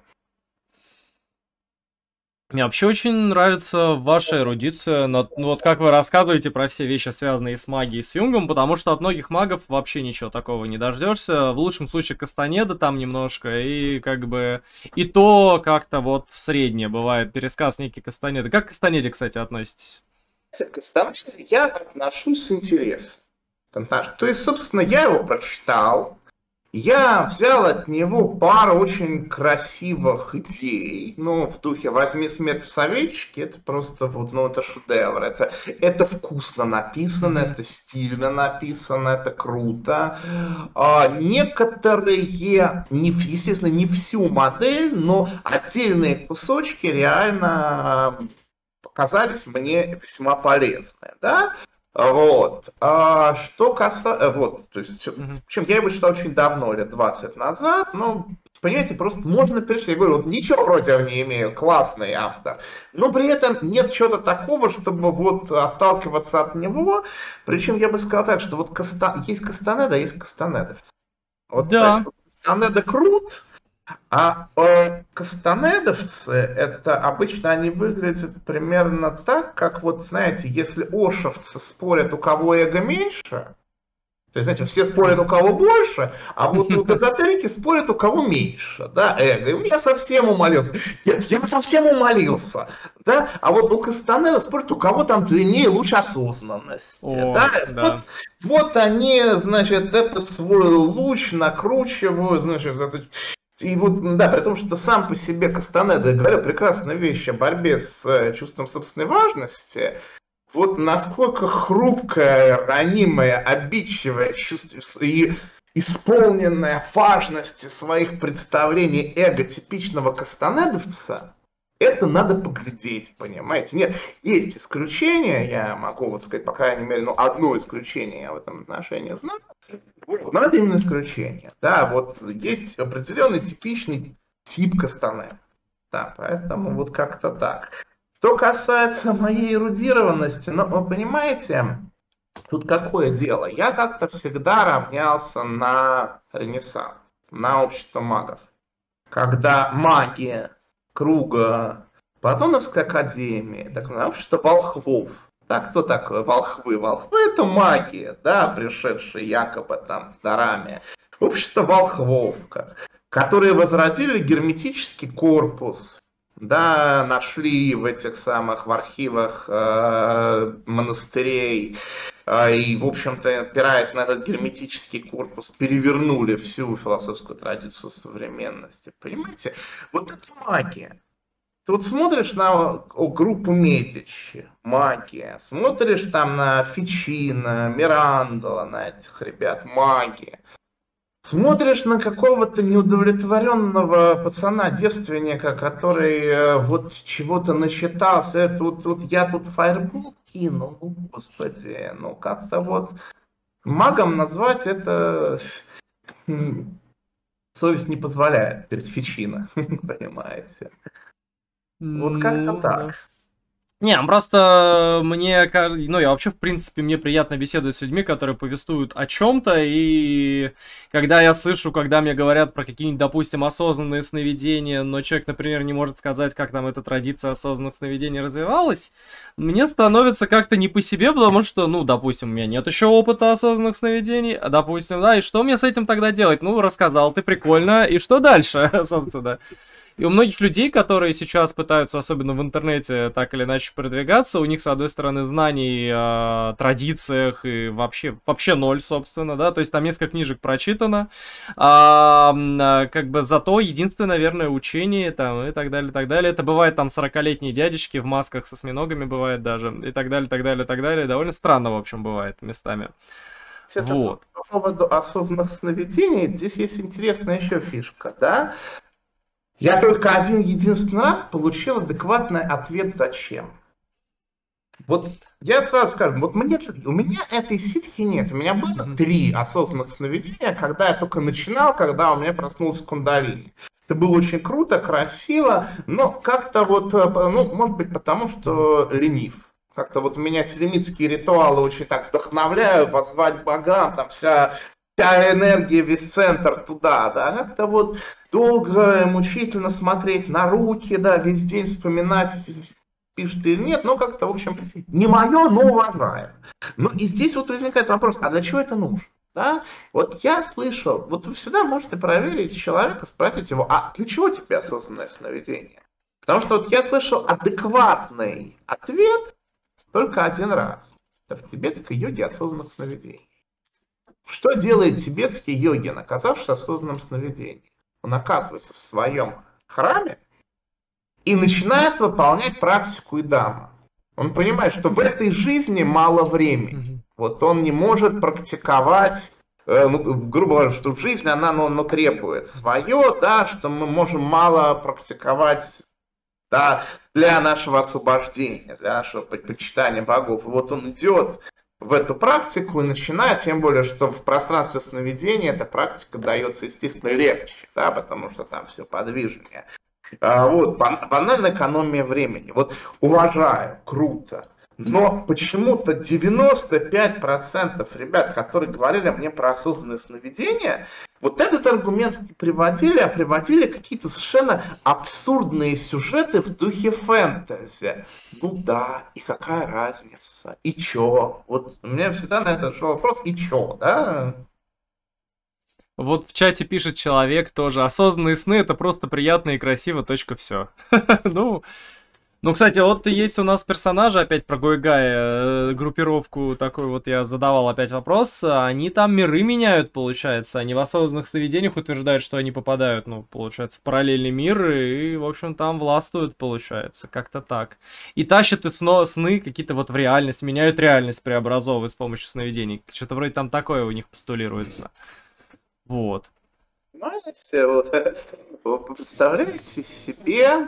Мне вообще очень нравится ваша эрудиция, ну, вот как вы рассказываете про все вещи, связанные с магией, с Юнгом, потому что от многих магов вообще ничего такого не дождешься. В лучшем случае Кастанеда там немножко, и как бы и то как-то вот среднее бывает пересказ некий Кастанеды. Как к Кастанеде, кстати, относитесь? К Кастанеде я отношусь с интересом. То есть, собственно, я его прочитал. Я взял от него пару очень красивых идей, ну, в духе «Возьми смерть в советчике», это просто вот, ну, это шедевр, это, это вкусно написано, это стильно написано, это круто. А, некоторые, не, естественно, не всю модель, но отдельные кусочки реально показались мне весьма полезны, да. Вот. А что касается... Вот, то есть, mm-hmm. причем я его читал очень давно, лет двадцать назад, ну, понимаете, просто можно перечислить. Я говорю, вот ничего против не имею, классный автор, но при этом нет чего-то такого, чтобы вот отталкиваться от него. Причем я бы сказал так, что вот Каста... есть Кастанеда, а есть Кастанедовцы. Вот, да. Кстати, Кастанеда крут, а э, кастанедовцы, это обычно они выглядят примерно так, как вот, знаете, если ошевцы спорят, у кого эго меньше, то есть, знаете, все спорят, у кого больше, а вот у эзотерики спорят, у кого меньше, да, эго. И я совсем умолился. Нет, я совсем умолился, да, а вот у Кастанеда спорят, у кого там длиннее, лучше осознанности, О, да. да. Вот, вот они, значит, этот свой луч накручивают, значит, это... И вот, да, при том, что сам по себе Кастанеда говорил прекрасную вещь о борьбе с э, чувством собственной важности, вот насколько хрупкая, ранимая, обидчивая чувство и исполненная важности своих представлений эго типичного кастанедовца, это надо поглядеть, понимаете? Нет, есть исключения, я могу вот сказать, по крайней мере, ну, одно исключение я в этом отношении знаю. Но это именно исключение. Да, вот есть определенный типичный тип Кастанеды. Да, поэтому вот как-то так. Что касается моей эрудированности, ну, вы понимаете, тут какое дело? Я как-то всегда равнялся на Ренессанс, на общество магов. Когда магия круга Платоновской академии, так на общество волхвов. Да, кто такой волхвы? Волхвы — это магия, да, пришедшие якобы там с дарами. Общество волхвов, которые возродили герметический корпус, да, нашли в этих самых в архивах э, монастырей, э, и, в общем-то, опираясь на этот герметический корпус, перевернули всю философскую традицию современности. Понимаете? Вот это магия. Тут смотришь на группу Медичи, магия, смотришь там на Фичино, Мирандола, на этих ребят, магия. Смотришь на какого-то неудовлетворенного пацана, девственника, который э, вот чего-то начитался, тут, тут я тут фаербол кину, ну, господи, ну как-то вот магом назвать это совесть не позволяет перед Фичино, понимаете. Вот как-то Ну, да. так. Не, просто мне, ка- ну, я вообще, в принципе, мне приятно беседовать с людьми, которые повествуют о чем-то, и когда я слышу, когда мне говорят про какие-нибудь, допустим, осознанные сновидения, но человек, например, не может сказать, как там эта традиция осознанных сновидений развивалась, мне становится как-то не по себе, потому что, ну, допустим, у меня нет еще опыта осознанных сновидений, а, допустим, да, и что мне с этим тогда делать? Ну, рассказал ты, прикольно, и что дальше, собственно? И у многих людей, которые сейчас пытаются, особенно в интернете, так или иначе продвигаться, у них, с одной стороны, знаний о традициях и вообще, вообще ноль, собственно, да, то есть там несколько книжек прочитано, а, а, как бы зато единственное, наверное, учение там и так далее, и так далее. Это бывает там сорокалетние дядечки в масках со осьминогами бывает даже, и так далее, и так далее, и так далее. Довольно странно, в общем, бывает местами. Это Вот. по поводу осознанных сновидений, здесь есть интересная еще фишка, да? Я только один единственный раз получил адекватный ответ «зачем?». Вот я сразу скажу, вот мне, у меня этой ситхи нет. У меня было три осознанных сновидения, когда я только начинал, когда у меня проснулся кундалини. Это было очень круто, красиво, но как-то вот, ну, может быть, потому что ленив. Как-то вот меня селемитские ритуалы очень так вдохновляют, воззвать богам, там вся, вся энергия, весь центр туда, да, как-то вот долго, мучительно смотреть на руки, да, весь день вспоминать, пишет или нет, но как-то, в общем, не мое, но уважаем. Ну и здесь вот возникает вопрос, а для чего это нужно? Да? Вот я слышал, вот вы всегда можете проверить человека, спросить его, а для чего тебе осознанное сновидение? Потому что вот я слышал адекватный ответ только один раз. Это в тибетской йоге осознанных сновидений. Что делает тибетский йогин, оказавшись в осознанном сновидении? Он оказывается в своем храме и начинает выполнять практику идама. Он понимает, что в этой жизни мало времени. Вот он не может практиковать, э, ну, грубо говоря, что жизнь, она ну, ну, требует свое, да, что мы можем мало практиковать, да, для нашего освобождения, для нашего предпочитания богов. И вот он идет в эту практику и начинает, тем более, что в пространстве сновидения эта практика дается, естественно, легче, да, потому что там все подвижнее. А, вот, банальная экономия времени. Вот уважаю, круто. Но почему-то девяносто пять процентов ребят, которые говорили мне про осознанное сновидение, вот этот аргумент не приводили, а приводили какие-то совершенно абсурдные сюжеты в духе фэнтези. Ну да, и какая разница? И чё? Вот у меня всегда на этот вопрос, и чё, да? Вот в чате пишет человек тоже, осознанные сны это просто приятно и красиво, точка, все. Ну, ну, кстати, вот есть у нас персонажи, опять про Гойгая, группировку такой вот я задавал опять вопрос, они там миры меняют, получается, они в осознанных сновидениях утверждают, что они попадают, ну, получается, в параллельный мир, и, в общем, там властвуют, получается, как-то так. И тащат и сно, сны какие-то вот в реальность, меняют реальность, преобразовывают с помощью сновидений. Что-то вроде там такое у них постулируется. Вот. Знаете, вот, вы представляете себе,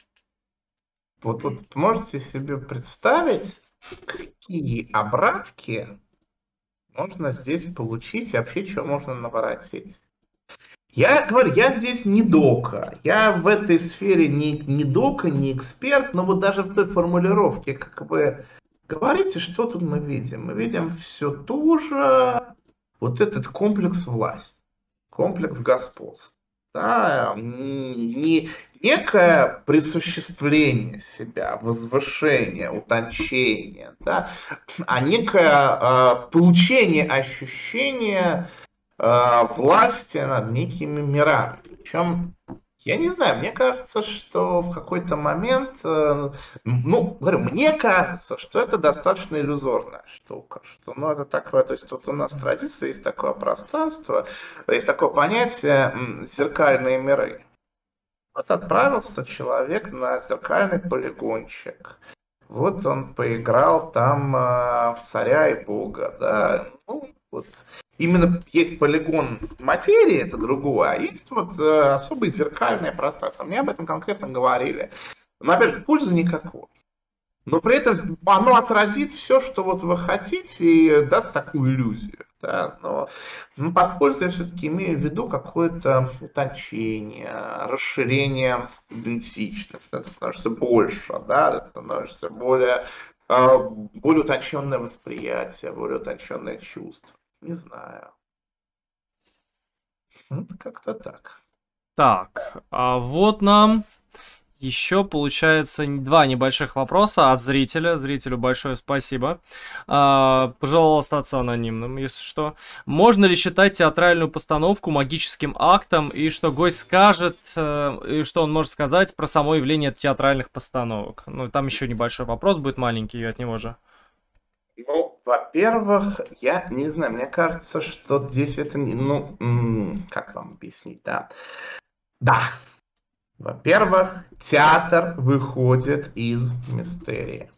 вот, вот можете себе представить, какие обратки можно здесь получить и вообще что можно наворотить. Я говорю, я здесь не дока, я в этой сфере не, не дока, не эксперт, но вот даже в той формулировке, как вы говорите, что тут мы видим? Мы видим все ту же, вот этот комплекс власти. Комплекс господства. Да, не некое присуществление себя, возвышение, утончение, да, а некое э, получение ощущения э, власти над некими мирами. Причем, я не знаю, мне кажется, что в какой-то момент, э, ну, говорю, мне кажется, что это достаточно иллюзорная штука, что, ну, это такое, то есть тут у нас традиция, есть такое пространство, есть такое понятие зеркальные миры. Вот отправился человек на зеркальный полигончик. Вот он поиграл там э, в царя и бога, да. Ну, вот. Именно есть полигон материи, это другое, а есть вот э, особое зеркальное пространство. Мне об этом конкретно говорили. Но опять же, пользы никакой. Но при этом оно отразит все, что вот вы хотите, и даст такую иллюзию. Да? Но, но под пользой я все-таки имею в виду какое-то утончение, расширение идентичности. Это становится больше, да? Это становится более, э, более утонченное восприятие, более утонченное чувство. Не знаю. Вот как-то так. Так, а вот нам еще, получается, два небольших вопроса от зрителя. Зрителю большое спасибо. А, пожелал остаться анонимным, если что. Можно ли считать театральную постановку магическим актом? И что гость скажет, и что он может сказать про само явление театральных постановок? Ну, там еще небольшой вопрос будет маленький от него же. Ну, во-первых, я не знаю, мне кажется, что здесь это не... Ну, как вам объяснить, да? Да. Во-первых, театр выходит из мистерии.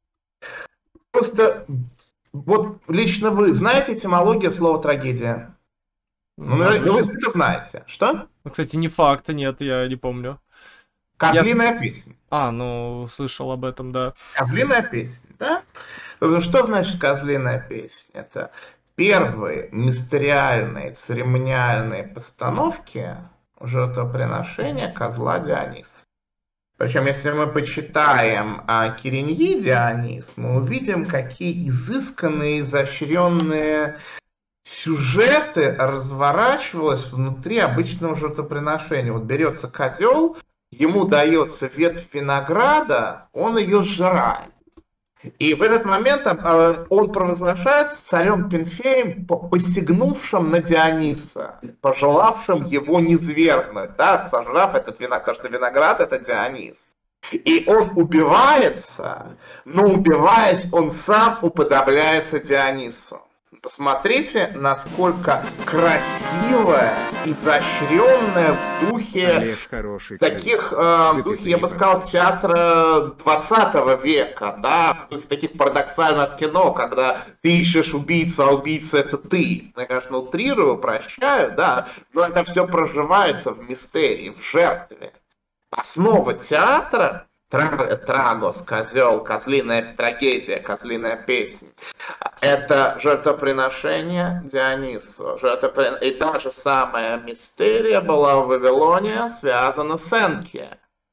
Просто, вот лично вы знаете этимологию слова трагедия? Ну, ну вы это знаете. Что? Ну, кстати, не факт, нет, я не помню. Козлиная я... песня. А, ну, слышал об этом, да. Козлиная песня, да? Что значит козлиная песня? Это первые мистериальные, церемониальные постановки жертвоприношения козла Диониса. Причем, если мы почитаем о Кириньи Дионис, мы увидим, какие изысканные, изощренные сюжеты разворачивалось внутри обычного жертвоприношения. Вот берется козел, ему дается ветвь винограда, он ее сжирает. И в этот момент он провозглашается царем Пенфеем, посягнувшим на Диониса, пожелавшим его низвергнуть, да, сожрав этот виноград, потому что виноград это Дионис. И он убивается, но убиваясь, он сам уподобляется Дионису. Посмотрите, насколько красивая, изощренная в духе таких, э, в духе, я бы сказал, театра двадцатого века, да, в духе таких парадоксальных кино, когда ты ищешь убийцу, а убийца это ты. Я, конечно, утрирую, прощаю, да, но это все проживается в мистерии, в жертве. Основа театра Трагос, козел, козлиная трагедия, козлиная песня. Это жертвоприношение Дионису. Жертвоприн... И та же самая мистерия была в Вавилоне связана с Энки.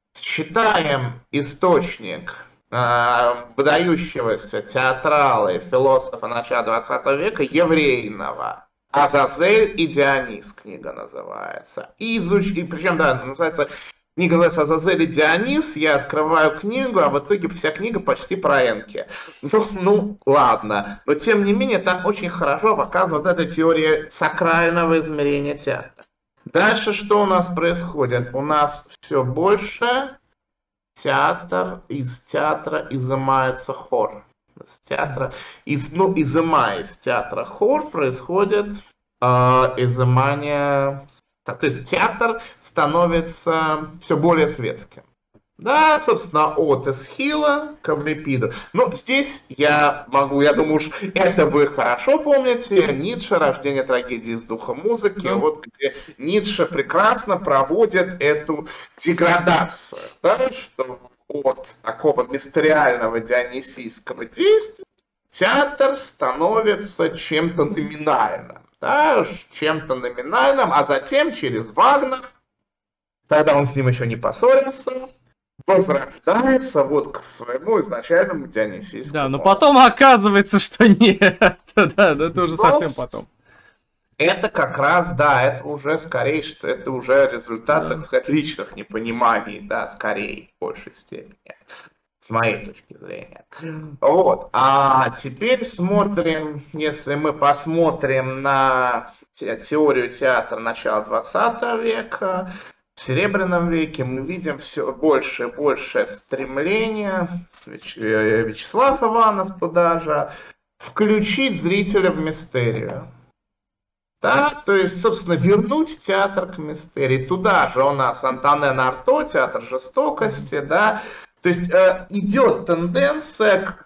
Читаем источник э, выдающегося театрала и философа начала двадцатого века, еврейного. Азазель и Дионис книга называется. И, изуч... и причем, да, называется... Книга называется «Азазель и Дионис», я открываю книгу, а в итоге вся книга почти про Энки. Ну, ну, ладно. Но, тем не менее, там очень хорошо показывает эта теория сакрального измерения театра. Дальше что у нас происходит? У нас все больше театр, из театра изымается хор. Из театра, из, ну, изымая из театра хор, происходит э, изымание... То есть театр становится все более светским. Да, собственно, от Эсхила к Эврипиду. Но здесь я могу, я думаю, уж это вы хорошо помните, Ницше «Рождение трагедии из духа музыки», mm. вот где Ницше прекрасно проводит эту деградацию, да, что от такого мистериального дионисийского действия театр становится чем-то номинальным. Да, чем-то номинальным, а затем через Вагнер, тогда он с ним еще не поссорился, возрождается вот к своему изначальному дионисийскому. Да, но потом оказывается, что нет. Да, это уже совсем потом. Это как раз, да, это уже скорее, что это уже результат, так сказать, личных непониманий, да, скорее, в большей степени. С моей точки зрения. Вот. А теперь смотрим, если мы посмотрим на теорию театра начала двадцатого века, в Серебряном веке мы видим все больше и больше стремления, Вячеслав Иванов туда же, включить зрителя в мистерию. Да, то есть, собственно, вернуть театр к мистерии. Туда же у нас Антонен Арто, театр жестокости, да. То есть э, идет тенденция к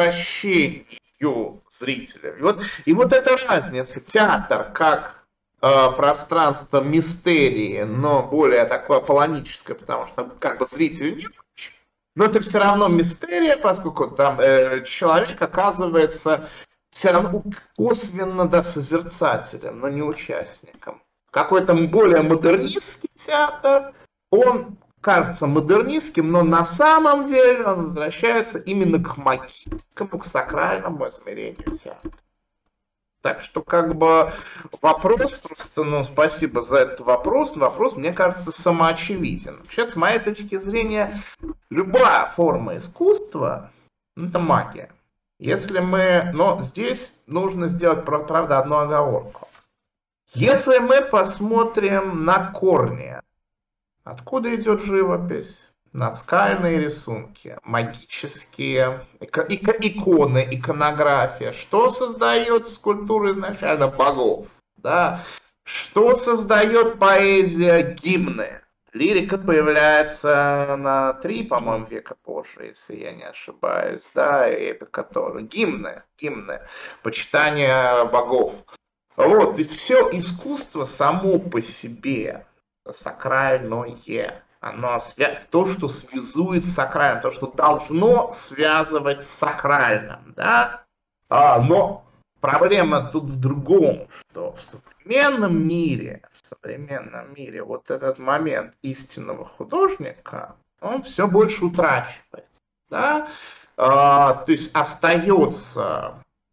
возвращению зрителя. И вот, и вот эта разница. Театр как э, пространство мистерии, но более такое полоническое, потому что как бы зрителю не очень. Но это все равно мистерия, поскольку там э, человек оказывается все равно косвенно, да, созерцателем, но не участником. Какой-то более модернистский театр, он кажется модернистским, но на самом деле он возвращается именно к магическому, к сакральному измерению театра. Так что, как бы, вопрос, просто, ну, спасибо за этот вопрос, вопрос, мне кажется, самоочевиден. Сейчас, с моей точки зрения, любая форма искусства – это магия. Если мы, но здесь нужно сделать, правда, одну оговорку. Если мы посмотрим на корни, откуда идет живопись, наскальные рисунки, магические иконы, иконография, что создает скульптура изначально богов, да? Что создает поэзия, гимны. Лирика появляется на три, по-моему, века позже, если я не ошибаюсь, да, эпика тоже. Гимны, гимны, почитание богов. Вот, и все искусство само по себе сакральное, оно связано, то, что связует с сакральным, то, что должно связывать с сакральным, да, а, но проблема тут в другом, что в современном мире, в современном мире вот этот момент истинного художника, он все больше утрачивается, да, а, то есть остается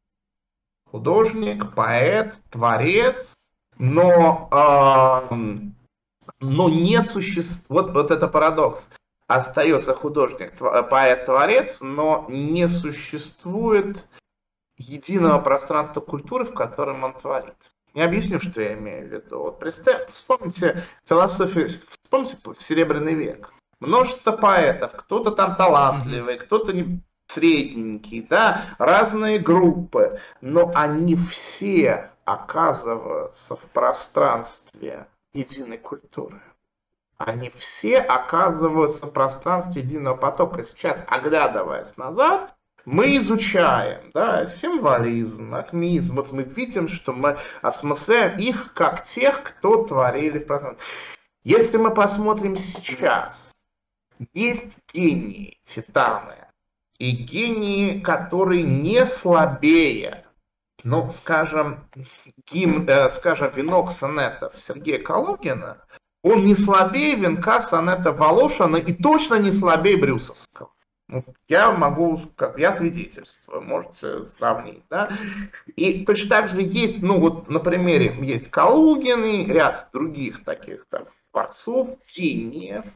художник, поэт, творец, но, а, но не существует, вот, вот это парадокс, остается художник, поэт, творец, но не существует единого пространства культуры, в котором он творит. Я объясню, что я имею в виду. Вот представь, вспомните философию, вспомните в Серебряный век. Множество поэтов, кто-то там талантливый, кто-то не средненький, да, разные группы, но они все оказываются в пространстве единой культуры. Они все оказываются в пространстве единого потока. Сейчас, оглядываясь назад, мы изучаем, да, символизм, акмеизм. Вот мы видим, что мы осмысляем их как тех, кто творили в пространстве. Если мы посмотрим сейчас, есть гении, титаны, и гении, которые не слабее, ну, скажем, гимн, э, скажем, венок сонетов Сергея Калугина, он не слабее венка сонета Волошина и точно не слабее Брюсовского. Я могу, я свидетельствую, можете сравнить, да. И точно так же есть, ну вот на примере есть Калугин и ряд других таких там творцов, гениев,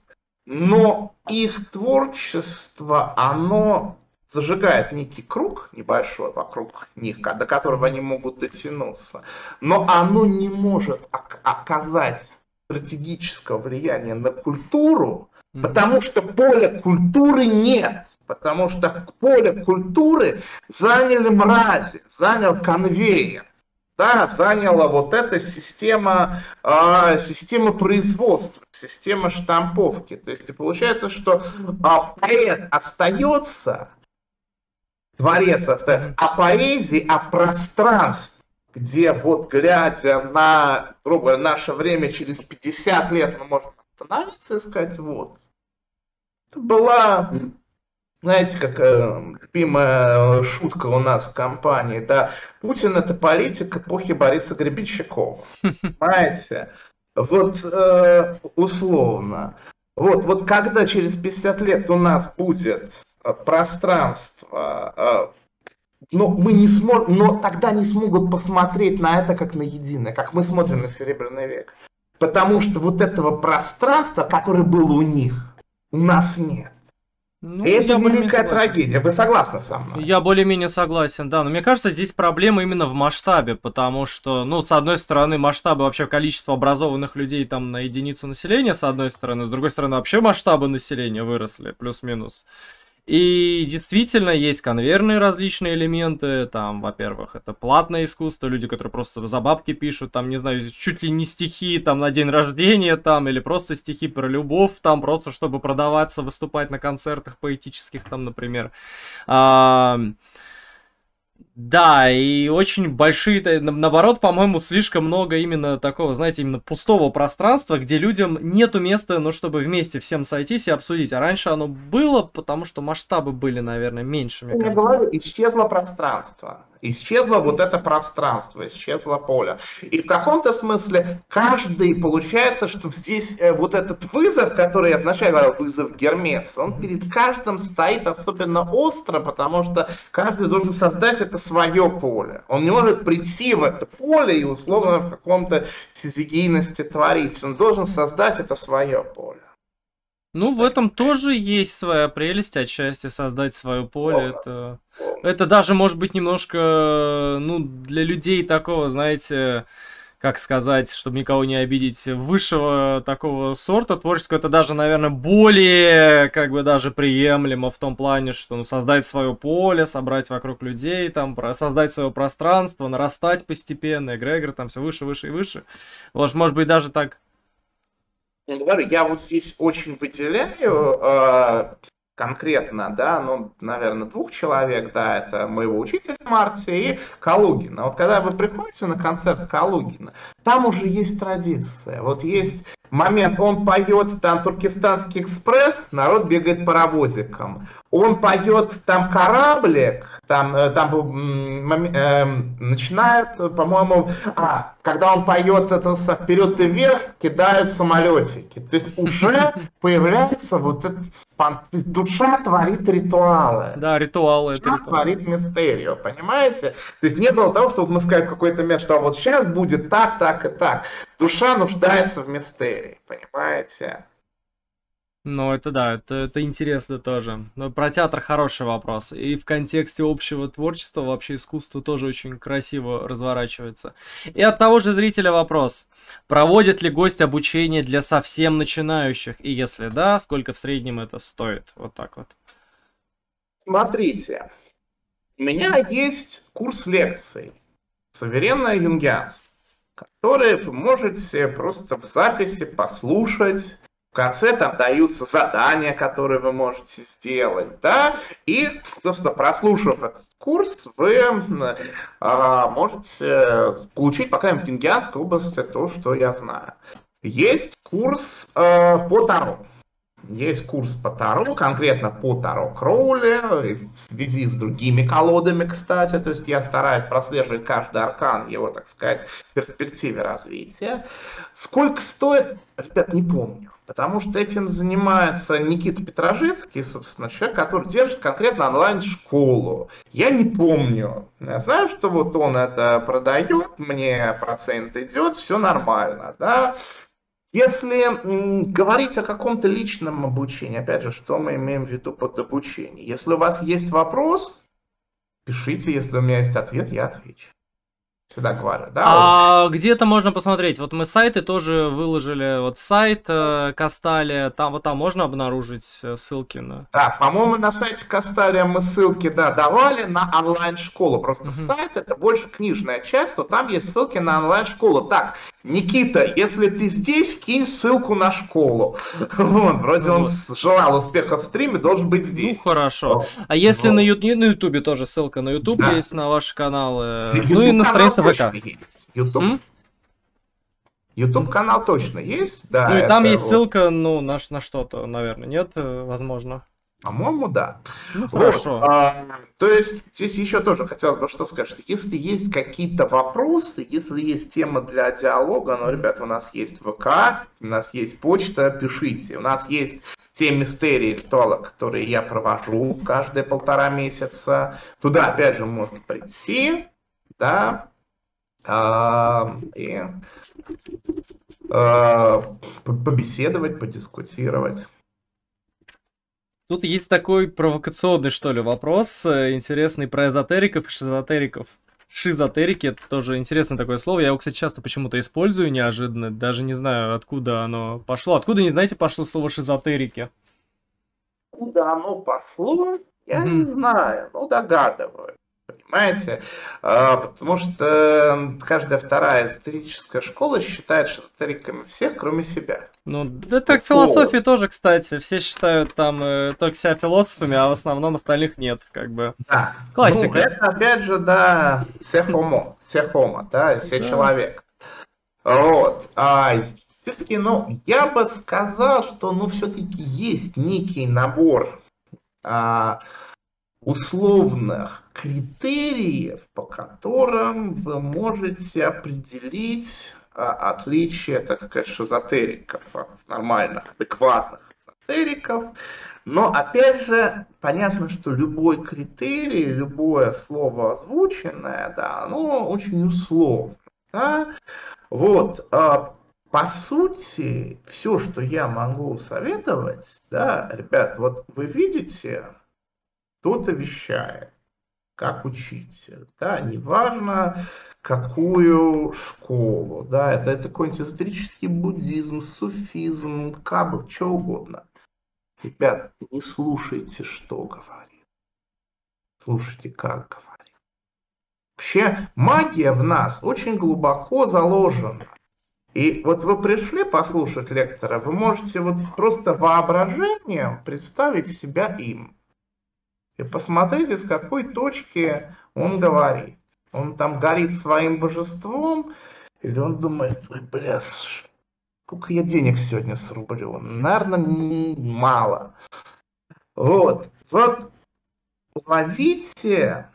но их творчество, оно зажигает некий круг небольшой вокруг них, до которого они могут дотянуться, но оно не может оказать стратегического влияния на культуру, потому что поля культуры нет. Потому что поле культуры заняли мрази, занял конвейер, да, заняла вот эта система, э, система производства, система штамповки. То есть и получается, что а, поэт остается, творец остается, а поэзия, а пространство, где вот глядя на, грубо говоря, наше время через пятьдесят лет мы можем остановиться и сказать, вот. Это была, знаете, как э, любимая шутка у нас в компании, да, Путин это политик эпохи Бориса Гребенщикова, понимаете, вот э, условно, вот, вот когда через пятьдесят лет у нас будет пространство, э, но мы не сможем, но тогда не смогут посмотреть на это как на единое, как мы смотрим на Серебряный век, потому что вот этого пространства, которое было у них, у нас нет. Ну, и это великая трагедия. Вы согласны со мной? Я более-менее согласен, да. Но мне кажется, здесь проблема именно в масштабе, потому что, ну, с одной стороны, масштабы вообще количества образованных людей там на единицу населения, с одной стороны, с другой стороны, вообще масштабы населения выросли, плюс-минус. И действительно есть конвейерные различные элементы, там, во-первых, это платное искусство, люди, которые просто за бабки пишут, там, не знаю, чуть ли не стихи, там, на день рождения, там, или просто стихи про любовь, там, просто чтобы продаваться, выступать на концертах поэтических, там, например. А, Да, и очень большие, на- наоборот, по-моему, слишком много именно такого, знаете, именно пустого пространства, где людям нету места, ну, чтобы вместе всем сойтись и обсудить. А раньше оно было, потому что масштабы были, наверное, меньше, мне Я кажется. говорю, исчезло пространство. Исчезло вот это пространство, исчезло поле. И в каком-то смысле каждый, получается, что здесь э, вот этот вызов, который я вначале говорил, вызов Гермеса, он перед каждым стоит особенно остро, потому что каждый должен создать это свое поле. Он не может прийти в это поле и условно в каком-то сизигийности творить. Он должен создать это свое поле. Ну, в этом тоже есть своя прелесть, отчасти создать свое поле. Это, это даже может быть немножко, ну, для людей такого, знаете, как сказать, чтобы никого не обидеть, высшего такого сорта творческого, это даже, наверное, более, как бы, даже приемлемо в том плане, что, ну, создать свое поле, собрать вокруг людей, там, про- создать свое пространство, нарастать постепенно, эгрегор, там, все выше, выше и выше. Вот, может быть, даже так. Я говорю, я вот здесь очень выделяю э, конкретно, да, ну, наверное, двух человек, да, это моего учителя Марти и Калугина. Вот когда вы приходите на концерт Калугина, там уже есть традиция, вот есть момент, он поет там «Туркестанский экспресс», народ бегает паровозиком. Он поет там «Кораблик», там, э, там м, э, начинает, по-моему, а, когда он поет это «Вперед и вверх», кидают самолетики. То есть уже появляется вот этот спон... То есть душа творит ритуалы. Да, ритуалы, это Душа ритуал. творит мистерию, понимаете? То есть не было того, что вот мы сказали в какой-то момент, что вот сейчас будет так, так и так. Душа нуждается в мистерии, понимаете? Ну, это да, это, это интересно тоже. Но про театр хороший вопрос. И в контексте общего творчества вообще искусство тоже очень красиво разворачивается. И от того же зрителя вопрос. Проводит ли гость обучение для совсем начинающих? И если да, сколько в среднем это стоит? Вот так вот. Смотрите, у меня есть курс лекций «Суверенное юнгианство», который вы можете просто в записи послушать. В конце там даются задания, которые вы можете сделать, да, и, собственно, прослушав этот курс, вы э, можете получить, по крайней мере, в юнгианской области то, что я знаю. Есть курс э, по Таро. Есть курс по Таро, конкретно по Таро Кроули, в связи с другими колодами, кстати. То есть я стараюсь прослеживать каждый аркан, его, так сказать, в перспективе развития. Сколько стоит, ребят, не помню. Потому что этим занимается Никита Петрожицкий, собственно, человек, который держит конкретно онлайн-школу. Я не помню. Я знаю, что вот он это продает, мне процент идет, все нормально, да. Если м, говорить о каком-то личном обучении, опять же, что мы имеем в виду под обучением? Если у вас есть вопрос, пишите, если у меня есть ответ, я отвечу. Всегда говорю, да? А вот. Где-то можно посмотреть. Вот мы сайты тоже выложили. Вот сайт э, Касталия, там вот там можно обнаружить ссылки на. Да, по-моему, на сайте Касталия мы ссылки, да, давали на онлайн-школу. Просто угу. Сайт это больше книжная часть, то там есть ссылки на онлайн-школу. Так, Никита, если ты здесь, кинь ссылку на школу. Вот, вроде он желал успеха в стриме, должен быть здесь. Ну хорошо. А если на Ютубе тоже ссылка на Ютуб есть, на ваши каналы. Ну и на странице ВК. Ютуб. Ютуб канал точно есть, да. Ну и там есть ссылка, ну, на, на что-то, наверное, нет, возможно. По-моему, да. Ну, хорошо. Вот, а, то есть, здесь еще тоже хотелось бы что сказать, что если есть какие-то вопросы, если есть тема для диалога, ну, ребят, у нас есть ВК, у нас есть почта, пишите. У нас есть те мистерии ритуала, которые я провожу каждые полтора месяца. Туда, опять же, можно прийти, да, а, и а, побеседовать, подискутировать. Тут есть такой провокационный, что ли, вопрос, интересный про эзотериков и шизотериков. Шизотерики, это тоже интересное такое слово. Я его, кстати, часто почему-то использую неожиданно. Даже не знаю, откуда оно пошло. Откуда, не знаете, пошло слово шизотерики? откуда оно пошло, я не знаю, ну догадываюсь. Понимаете? А, потому что каждая вторая эзотерическая школа считает эзотериками всех, кроме себя. Ну, да так в философии тоже, кстати. Все считают там э, только себя философами, а в основном остальных нет, как бы. Да. Классика. Ну, это опять же, да, все хомо, все хомо, да, все Да. человек. Вот. А все-таки, ну, я бы сказал, что, ну, все-таки есть некий набор а, условных критериев, по которым вы можете определить а, отличие, так сказать, шизотериков от нормальных, адекватных эзотериков. Но, опять же, понятно, что любой критерий, любое слово озвученное, да, оно очень условно. Да? Вот, а, по сути, все, что я могу советовать, да, ребят, вот вы видите, кто-то вещает, как учитель, да, неважно, какую школу, да, это, это какой-нибудь эзотерический буддизм, суфизм, каббал, что угодно. Ребят, не слушайте, что говорит, слушайте, как говорит. Вообще, магия в нас очень глубоко заложена. И вот вы пришли послушать лектора, вы можете вот просто воображением представить себя им. И посмотрите, с какой точки он говорит. Он там горит своим божеством, или он думает, ой, бля, сколько я денег сегодня срублю? Наверное, мало. Вот. Вот ловите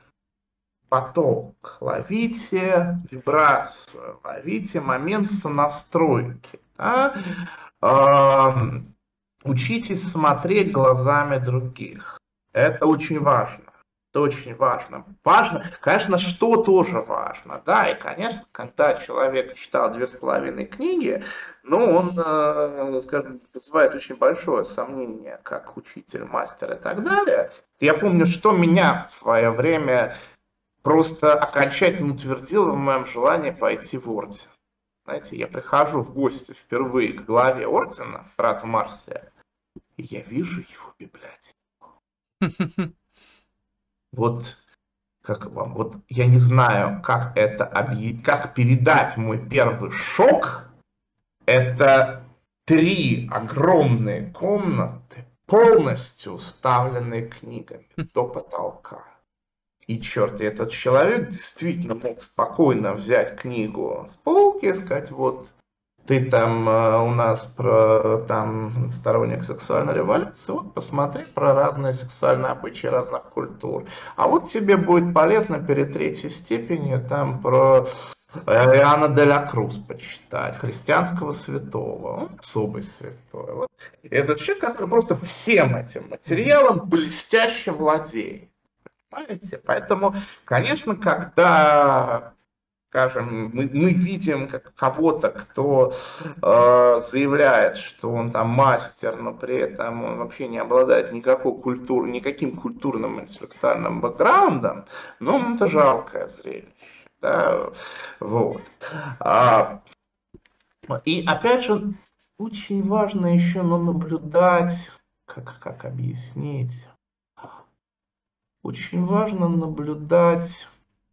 поток, ловите вибрацию, ловите момент сонастройки. Да? Э, учитесь смотреть глазами других. Это очень важно. Это очень важно. Важно, конечно, что тоже важно. Да, и, конечно, когда человек читал две с половиной книги, ну, он, э, скажем, вызывает очень большое сомнение, как учитель, мастер и так далее. Я помню, что меня в свое время просто окончательно утвердило в моем желании пойти в орден. Знаете, я прихожу в гости впервые к главе ордена, фрату Марсия, и я вижу его библиотеку. Вот, как вам, вот я не знаю, как это объ... как передать мой первый шок. Это три огромные комнаты, полностью уставленные книгами до потолка. И черт, и этот человек действительно мог спокойно взять книгу с полки и сказать, вот, ты там э, у нас про там сторонник сексуальной революции, вот посмотри про разные сексуальные обычаи разных культур. А вот тебе будет полезно перед третьей степенью там про Иоанна де ля Круз почитать, христианского святого, он особый святой. Вот. И этот человек, который просто всем этим материалом блестяще владеет. Понимаете? Поэтому, конечно, когда, скажем, мы, мы видим как кого-то, кто э, заявляет, что он там мастер, но при этом он вообще не обладает никакой культур, никаким культурным интеллектуальным бэкграундом, ну, это жалкое зрелище. Да? Вот. А, и опять же, очень важно еще ну, наблюдать, как, как объяснить. Очень важно наблюдать.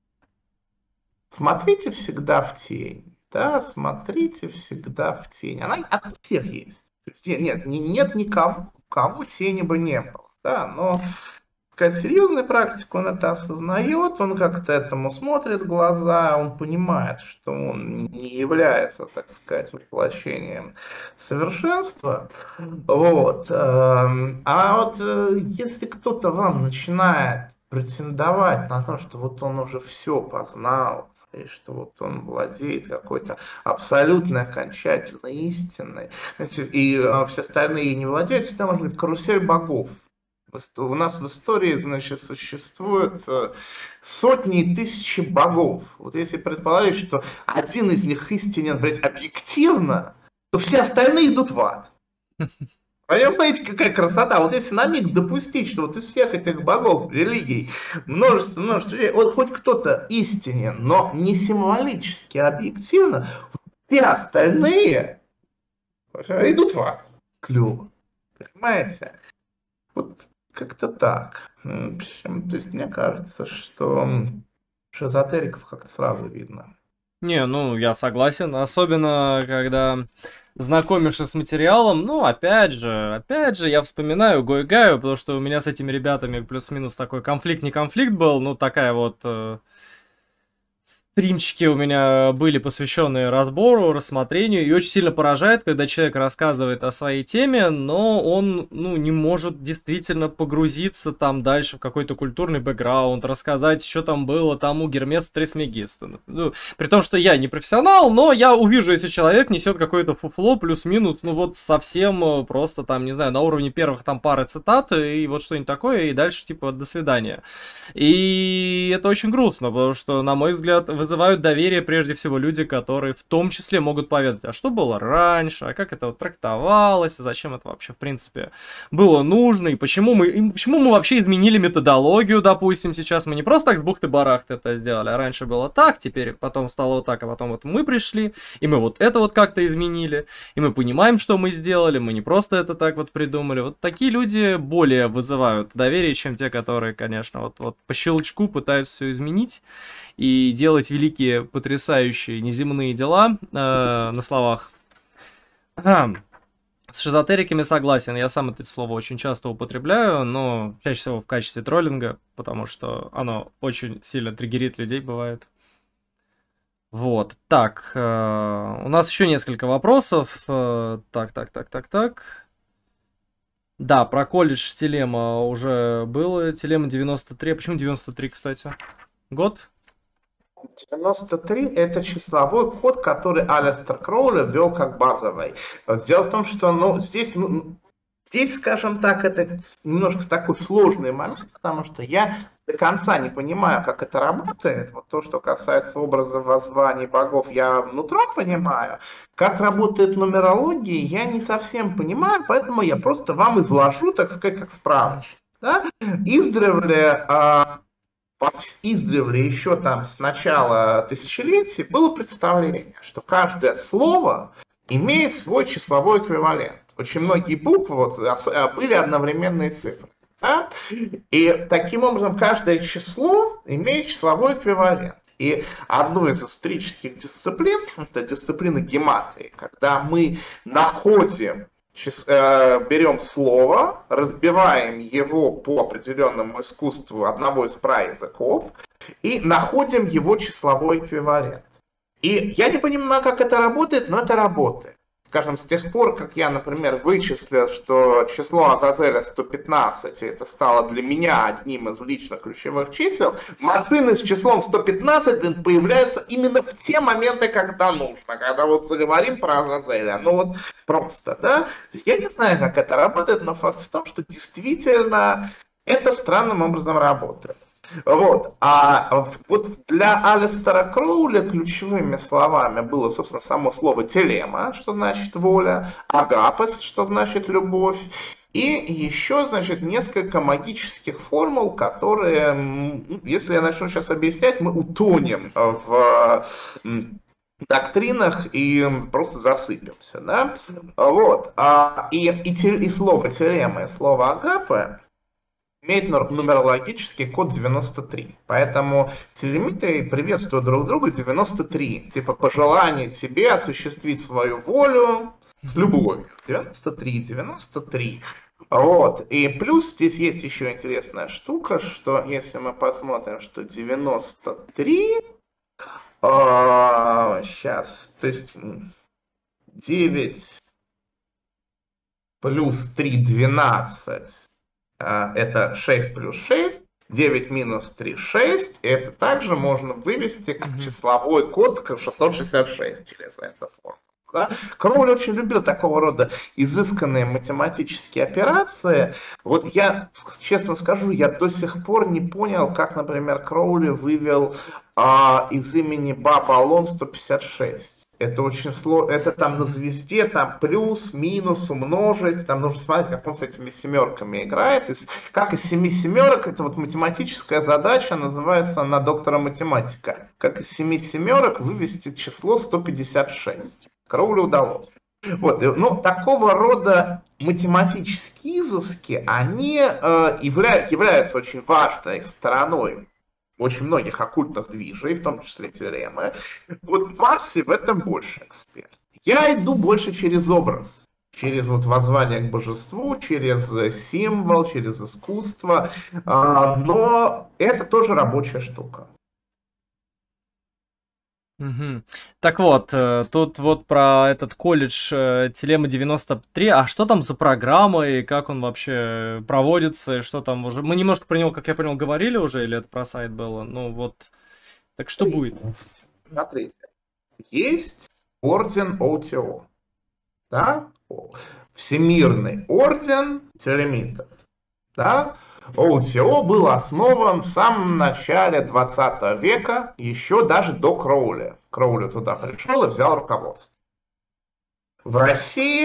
Смотрите всегда в тень. Да, смотрите всегда в тень. Она от всех есть. То есть нет, нет никого, у кого тени бы не было. Да, но сказать, серьезный практик, он это осознает, он как-то этому смотрит в глаза, он понимает, что он не является, так сказать, воплощением совершенства. Вот. А вот если кто-то вам начинает претендовать на то, что вот он уже все познал, и что вот он владеет какой-то абсолютной, окончательной истиной, и все остальные не владеют, всегда можно говорить карусель богов. У нас в истории, значит, существуют сотни и тысячи богов. Вот если предположить, что один из них истинен, блядь, объективно, то все остальные идут в ад. Понимаете, какая красота? Вот если на миг допустить, что вот из всех этих богов, религий, множество, множество людей, вот хоть кто-то истинен, но не символически, а объективно, все остальные идут в ад. Клево. Понимаете? Вот как-то так. М, в общем, то есть мне кажется, что шизотериков как-то сразу видно. Не, ну, я согласен, особенно когда знакомишься с материалом, ну, опять же, опять же, я вспоминаю Гойгаю, потому что у меня с этими ребятами плюс-минус такой конфликт, не конфликт был, ну, такая вот э, стримчики у меня были посвященные разбору, рассмотрению, и очень сильно поражает, когда человек рассказывает о своей теме, но он, ну, не может действительно погрузиться там дальше в какой-то культурный бэкграунд, рассказать, что там было там у Гермеса Трисмегиста. Ну, при том, что я не профессионал, но я увижу, если человек несет какое-то фуфло, плюс-минус, ну вот совсем просто там, не знаю, на уровне первых там пары цитат, и вот что-нибудь такое, и дальше типа до свидания. И это очень грустно, потому что, на мой взгляд, вызывают доверие прежде всего люди, которые в том числе могут поведать, а что было раньше, а как это вот трактовалось, а зачем это вообще, в принципе, было нужно, и почему мы, и почему мы вообще изменили методологию, допустим, сейчас. Мы не просто так с бухты-барахты это сделали, а раньше было так, теперь потом стало вот так, а потом вот мы пришли, и мы вот это вот как-то изменили, и мы понимаем, что мы сделали, мы не просто это так вот придумали. Вот такие люди более вызывают доверие, чем те, которые, конечно, вот, вот по щелчку пытаются все изменить и делать великие, потрясающие неземные дела э, на словах. Ага. С шизотериками согласен, я сам это слово очень часто употребляю, но чаще всего в качестве троллинга, потому что оно очень сильно триггерит людей, бывает. Вот, так, э, у нас еще несколько вопросов. Э, так, так, так, так, так. Да, про колледж Телема уже было. Телема девяносто три. А почему девяносто три, кстати? Год? девяносто три это числовой код, который Алистер Кроули ввел как базовый. Дело в том, что ну, здесь, ну, здесь, скажем так, это немножко такой сложный момент, потому что я до конца не понимаю, как это работает. Вот то, что касается образа воззваний богов, я внутром понимаю. Как работает нумерология, я не совсем понимаю, поэтому я просто вам изложу, так сказать, как справочник. Да? Издревле... А, издревле еще там с начала тысячелетий было представление, что каждое слово имеет свой числовой эквивалент. Очень многие буквы вот, были одновременные цифры. Да? И таким образом каждое число имеет числовой эквивалент. И одной из исторических дисциплин, это дисциплина гематрии, когда мы находим, берем слово, разбиваем его по определенному искусству одного из праязыков и находим его числовой эквивалент. И я не понимаю, как это работает, но это работает. Скажем, с тех пор, как я, например, вычислил, что число Азазеля сто пятнадцать, и это стало для меня одним из личных ключевых чисел, машины с числом сто пятнадцать, блин, появляются именно в те моменты, когда нужно, когда вот заговорим про Азазеля. Ну вот просто, да? То есть я не знаю, как это работает, но факт в том, что действительно это странным образом работает. Вот. А вот для Алистера Кроули ключевыми словами было, собственно, само слово телема, что значит воля, агапес, что значит любовь, и еще, значит, несколько магических формул, которые, если я начну сейчас объяснять, мы утонем в доктринах и просто засыпемся, да? Вот. И, и, и слово телема, и слово агапе имеет нумерологический код девяносто три. Поэтому телемиты приветствуют друг друга девяносто три. Типа пожелание тебе осуществить свою волю с любовью. девяносто три, девяносто три. Вот. И плюс здесь есть еще интересная штука, что если мы посмотрим, что девяносто три... А, сейчас, то есть девять плюс три, двенадцать. Это шесть плюс шесть, девять минус три, шесть. Это также можно вывести как числовой код шестьсот шестьдесят шесть через эту форму. Да? Кроули очень любил такого рода изысканные математические операции. Вот я, честно скажу, я до сих пор не понял, как, например, Кроули вывел а, из имени Ба-Баллон сто пятьдесят шесть. Это очень сложно, это там на звезде, там плюс, минус, умножить, там нужно смотреть, как он с этими семерками играет. И как из семи семерок, это вот математическая задача, называется она доктора математика. Как из семи семерок вывести число сто пятьдесят шесть. Кроули удалось. Вот, ну, такого рода математические изыски, они э, явля, являются очень важной стороной очень многих оккультных движений, в том числе теоремы. Вот Марси в этом больше эксперт. Я иду больше через образ, через вот воззвание к божеству, через символ, через искусство, э, но это тоже рабочая штука. Мгм. Так вот, э, тут вот про этот колледж э, Телема девяносто три. А что там за программа и как он вообще проводится, и что там уже? Мы немножко про него, как я понял, говорили уже, или это про сайт было? Ну вот, так что будет? Смотрите, есть орден ОТО, да? Всемирный орден телемитов, да? ОТО был основан в самом начале двадцатого века, еще даже до Кроули. Кроули туда пришел и взял руководство. В России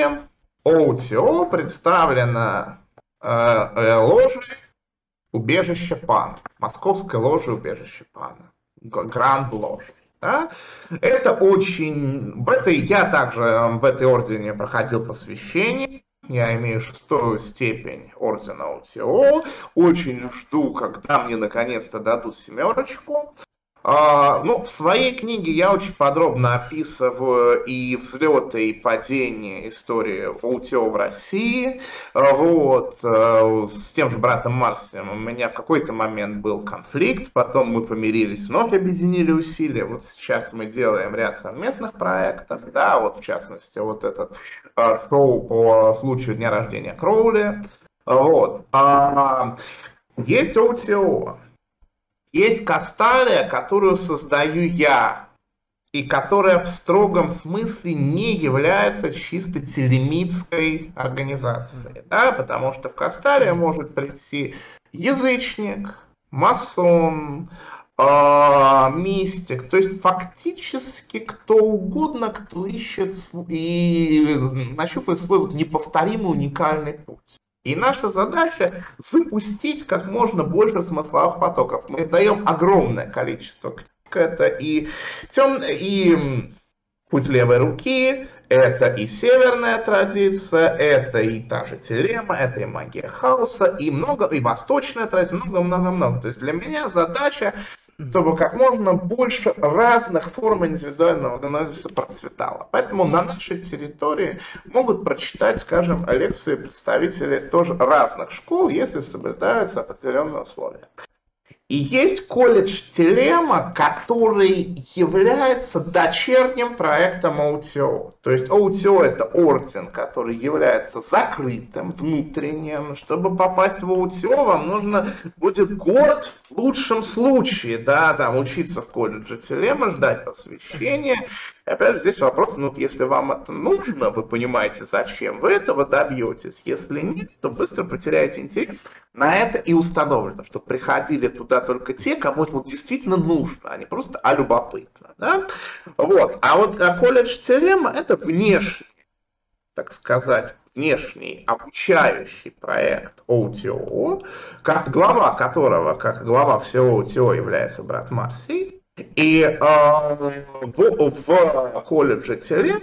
ОТО представлено э, э, ложей убежище Пана, Московской ложей убежище Пана, Гранд Ложей. Да? Это очень... В этой... Я также в этой ордене проходил посвящение. Я имею шестую степень ордена ОТО. Очень жду, когда мне наконец-то дадут семерочку. А, ну, в своей книге я очень подробно описываю и взлеты, и падения истории ОТО в России. Вот, с тем же братом Марсием у меня в какой-то момент был конфликт, потом мы помирились, вновь объединили усилия. Вот сейчас мы делаем ряд совместных проектов, да, вот в частности, вот этот шоу по случаю дня рождения Кроули. Вот. А, есть ОТО. Есть Касталия, которую создаю я, и которая в строгом смысле не является чисто телемитской организацией, да, потому что в Касталия может прийти язычник, масон, э, мистик, то есть фактически кто угодно, кто ищет и нащупывает свой вот неповторимый уникальный путь. И наша задача запустить как можно больше смысловых потоков. Мы издаем огромное количество книг. Это и, тем, и путь левой руки, это и северная традиция, это и та же телема, это и магия хаоса, и много, и восточная традиция, много-много-много. То есть для меня задача, чтобы как можно больше разных форм индивидуального гнозиса процветало. Поэтому на нашей территории могут прочитать, скажем, лекции представители тоже разных школ, если соблюдаются определенные условия. И есть колледж Телема, который является дочерним проектом ОТО. То есть ОТО это орден, который является закрытым, внутренним. Чтобы попасть в ОТО, вам нужно будет год в лучшем случае, да, там учиться в колледже Телема, ждать посвящения. И опять же здесь вопрос, ну если вам это нужно, вы понимаете, зачем вы этого добьетесь. Если нет, то быстро потеряете интерес. На это и установлено, что приходили туда только те, кому это вот действительно нужно, а не просто а любопытно. Да? Вот. А вот а колледж Телема это внешний, так сказать, внешний обучающий проект ОТО, как глава которого, как глава всего ОТО является брат Марсий. И э, в, в колледже Телем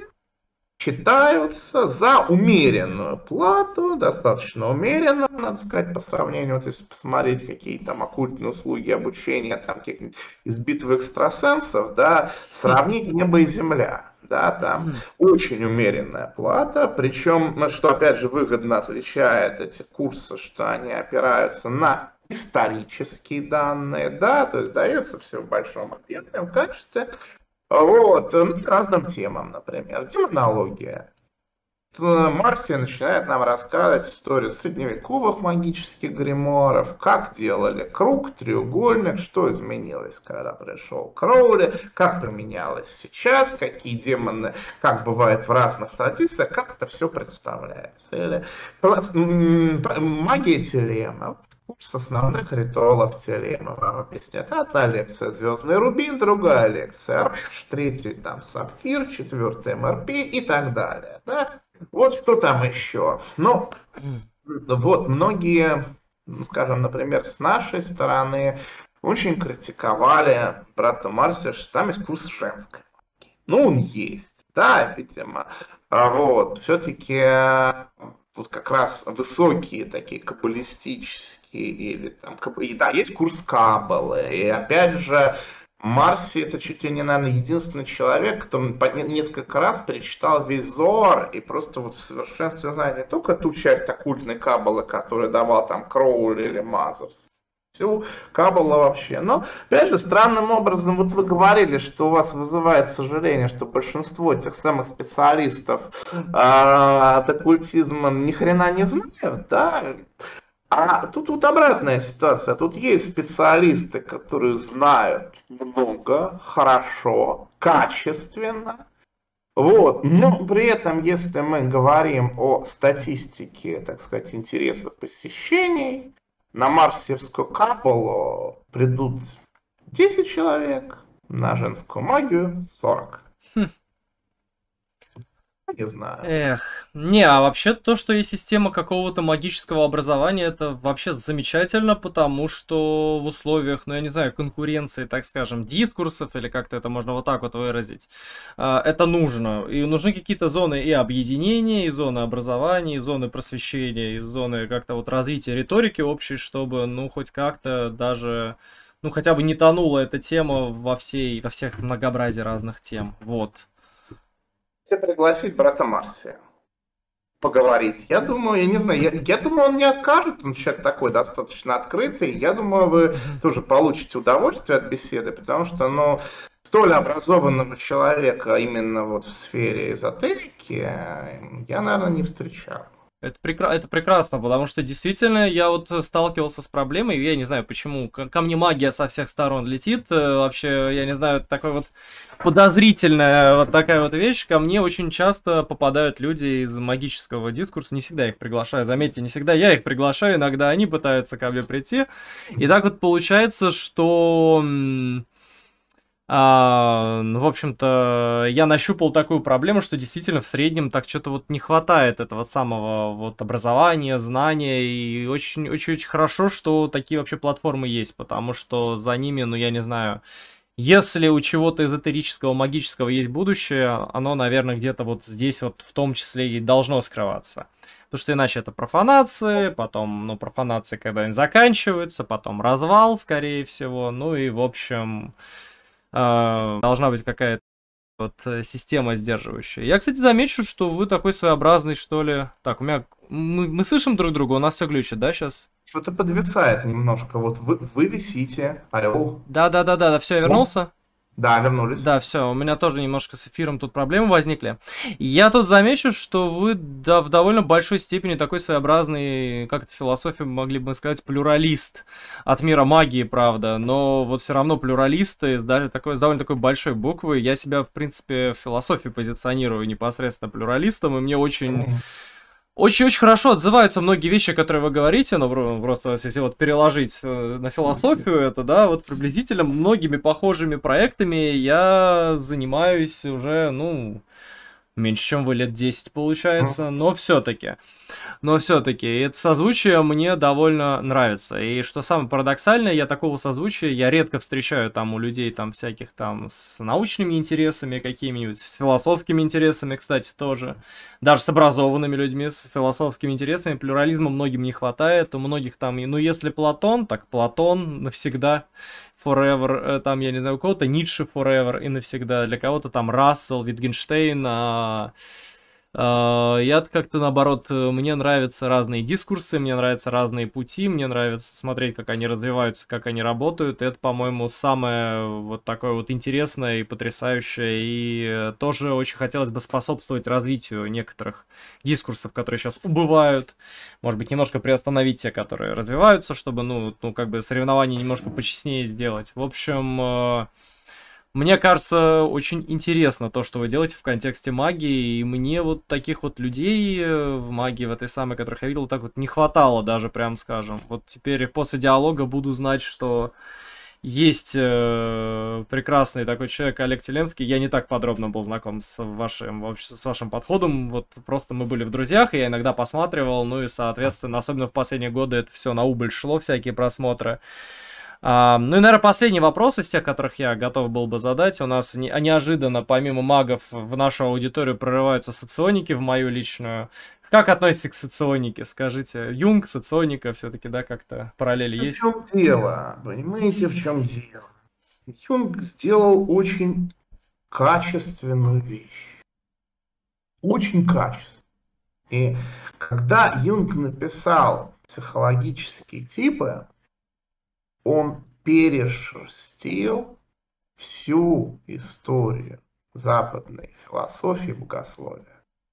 читаются за умеренную плату, достаточно умеренную, надо сказать, по сравнению, вот если посмотреть какие там оккультные услуги обучения там каких-нибудь из битвы экстрасенсов, да, сравнить небо и земля. Да, там mm. очень умеренная плата, причем, что опять же выгодно отличает эти курсы, что они опираются на исторические данные, да, то есть дается все в большом объемном качестве, вот, разным темам, например, демонология. Марсия начинает нам рассказывать историю средневековых магических гримуаров, как делали круг, треугольник, что изменилось, когда пришел Кроули, как поменялось сейчас, какие демоны, как бывает в разных традициях, как это все представляется. Или магия Телема. Курс основных ритуалов Телема вам объяснят. Одна лекция «Звездный рубин», другая лекция «Арш», третья там «Сапфир», четвертая «эм эр пи» и так далее. Да? Вот что там еще. Ну, вот многие, скажем, например, с нашей стороны очень критиковали брата Марсия, что там есть курс женской магии. Ну, он есть, да, видимо. Вот, все-таки тут как раз высокие такие каббалистические, или там, и, да, есть курс Каббалы, и опять же, Марси это чуть ли не, наверное, единственный человек, кто несколько раз перечитал весь Зоар и просто вот в совершенстве знает не только ту часть оккультной Каббалы, которую давал там Кроули или Мазерс, всю Каббалу вообще. Но, опять же, странным образом, вот вы говорили, что у вас вызывает сожаление, что большинство тех самых специалистов а, от оккультизма ни хрена не знают, да? А тут вот обратная ситуация. Тут есть специалисты, которые знают много, хорошо, качественно. Вот. Но при этом, если мы говорим о статистике, так сказать, интересов посещений, на Марсиевскую Каббалу придут десять человек, на женскую магию сорок. Хм. Не знаю. Эх, не, а вообще то, что есть система какого-то магического образования, это вообще замечательно, потому что в условиях, ну я не знаю, конкуренции, так скажем, дискурсов, или как-то это можно вот так вот выразить, это нужно. И нужны какие-то зоны и объединения, и зоны образования, и зоны просвещения, и зоны как-то вот развития риторики общей, чтобы, ну, хоть как-то даже, ну, хотя бы не тонула эта тема во всей, во всех многообразии разных тем, вот. Пригласить брата Марсия поговорить. Я думаю, я не знаю, я, я думаю, он не откажет, он человек такой достаточно открытый. Я думаю, вы тоже получите удовольствие от беседы, потому что, ну, столь образованного человека именно вот в сфере эзотерики я, наверное, не встречал. Это, прекра... это прекрасно, потому что действительно я вот сталкивался с проблемой, я не знаю почему, ко мне магия со всех сторон летит, вообще, я не знаю, это такой вот подозрительная вот такая вот вещь, ко мне очень часто попадают люди из магического дискурса, не всегда их приглашаю, заметьте, не всегда я их приглашаю, иногда они пытаются ко мне прийти, и так вот получается, что... А, ну, в общем-то, я нащупал такую проблему, что действительно в среднем так что-то вот не хватает этого самого вот образования, знания, и очень-очень-очень хорошо, что такие вообще платформы есть, потому что за ними, ну, я не знаю, если у чего-то эзотерического, магического есть будущее, оно, наверное, где-то вот здесь вот в том числе и должно скрываться. Потому что иначе это профанации, потом, ну, профанации когда-нибудь заканчиваются, потом развал, скорее всего, ну и, в общем... должна быть какая-то вот система сдерживающая. Я, кстати, замечу, что вы такой своеобразный, что ли. Так, у меня... Мы, мы слышим друг друга, у нас все глючит, да, сейчас? Что-то подвисает немножко. Вот вы, вы висите. Алло. Да-да-да-да, да, все, я вернулся? Да, вернулись. Да, все, у меня тоже немножко с эфиром тут проблемы возникли. Я тут замечу, что вы да, в довольно большой степени такой своеобразный, как это в философии могли бы сказать, плюралист от мира магии, правда, но вот все равно плюралисты с, даже такой, с довольно такой большой буквы. Я себя, в принципе, в философии позиционирую непосредственно плюралистом, и мне очень... Очень-очень хорошо отзываются многие вещи, которые вы говорите, но просто если вот переложить на философию это, да, вот приблизительно многими похожими проектами я занимаюсь уже, ну, меньше, чем вы, лет десять получается, но все-таки. Но все-таки это созвучие мне довольно нравится. И что самое парадоксальное, я такого созвучия я редко встречаю там у людей там всяких там с научными интересами какими-нибудь, с философскими интересами, кстати, тоже. Даже с образованными людьми, с философскими интересами. Плюрализма многим не хватает. У многих там, ну если Платон, так Платон навсегда. Forever, там, я не знаю, у кого-то Ницше forever и навсегда, для кого-то там Рассел, Витгенштейн, а... Я как-то наоборот, мне нравятся разные дискурсы, мне нравятся разные пути, мне нравится смотреть, как они развиваются, как они работают. И это, по-моему, самое вот такое вот интересное и потрясающее. И тоже очень хотелось бы способствовать развитию некоторых дискурсов, которые сейчас убывают. Может быть, немножко приостановить те, которые развиваются, чтобы, ну, ну как бы соревнования немножко почестнее сделать. В общем... Мне кажется, очень интересно то, что вы делаете в контексте магии, и мне вот таких вот людей в магии, в этой самой, которых я видел, так вот не хватало даже, прям скажем. Вот теперь после диалога буду знать, что есть э, прекрасный такой человек Олег Телемский. Я не так подробно был знаком с вашим, с вашим подходом, вот просто мы были в друзьях, и я иногда посматривал, ну и, соответственно, особенно в последние годы это все на убыль шло, всякие просмотры. Uh, ну и, наверное, последний вопрос из тех, которых я готов был бы задать. У нас не, неожиданно, помимо магов, в нашу аудиторию прорываются соционики, в мою личную. Как относитесь к соционике, скажите? Юнг, соционика, все-таки, да, как-то параллели есть? В чем дело? Понимаете, в чем дело? Юнг сделал очень качественную вещь. Очень качественную. И когда Юнг написал психологические типы, он перешерстил всю историю западной философии и богословия.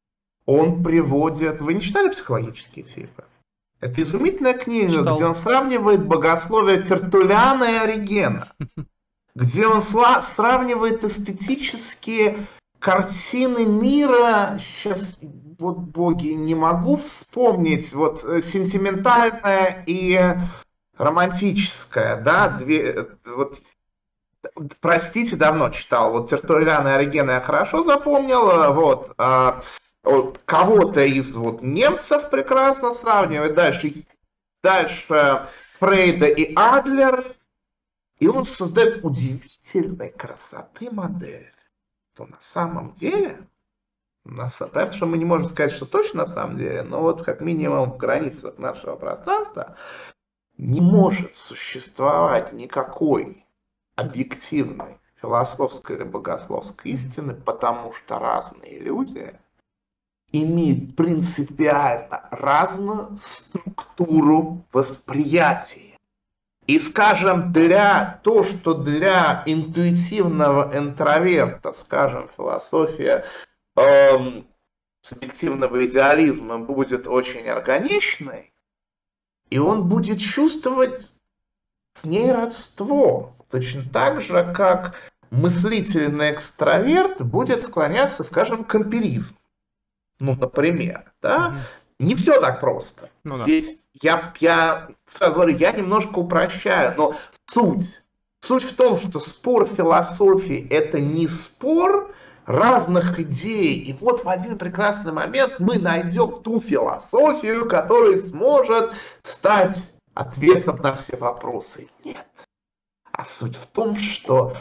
Он приводит... Вы не читали психологические типы? Это изумительная книга, Читал. Где он сравнивает богословие Тертуллиана и Оригена. Где он сла- сравнивает эстетические картины мира. Сейчас, вот, боги, не могу вспомнить. Вот сентиментальное и романтическое, да, две... Вот, простите, давно читал. Вот Тертуллиана и Оригена я хорошо запомнил. Вот. А, вот, кого-то из вот немцев прекрасно сравнивает. Дальше, дальше Фрейда и Адлер. И он создает удивительной красоты модель. То на самом деле, на, понятно, что мы не можем сказать, что точно на самом деле, но вот как минимум в границах нашего пространства не может существовать никакой объективной философской или богословской истины, потому что разные люди имеют принципиально разную структуру восприятия. И, скажем, для то, что для интуитивного интроверта, скажем, философия эм, субъективного идеализма будет очень органичной, и он будет чувствовать с ней родство. Точно так же, как мыслительный экстраверт будет склоняться, скажем, к эмпиризму. Ну, например, да? Угу. Не все так просто. Ну, Здесь да. я, я сразу говорю, я немножко упрощаю, но суть. Суть в том, что спор философии – это не спор разных идей. И вот в один прекрасный момент мы найдем ту философию, которая сможет стать ответом на все вопросы. Нет. А суть в том, что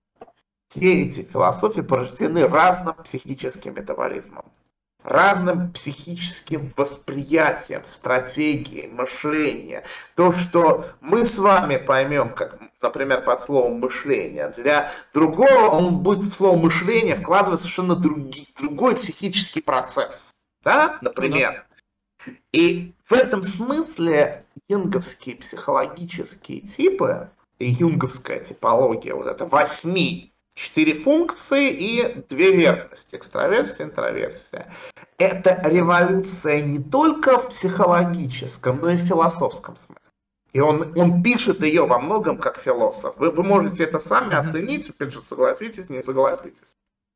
все эти философии порождены разным психическим метаболизмом, разным психическим восприятием, стратегией, мышления. То, что мы с вами поймем, как, например, под словом мышление, для другого он будет в слово мышление вкладывать совершенно другий, другой психический процесс. Да, например. И в этом смысле юнговские психологические типы и юнговская типология, вот это восьми, четыре функции и две верности, экстраверсия, интроверсия. Это революция не только в психологическом, но и в философском смысле. И он, он пишет ее во многом как философ. Вы, вы можете это сами оценить, опять же, согласитесь, не согласитесь.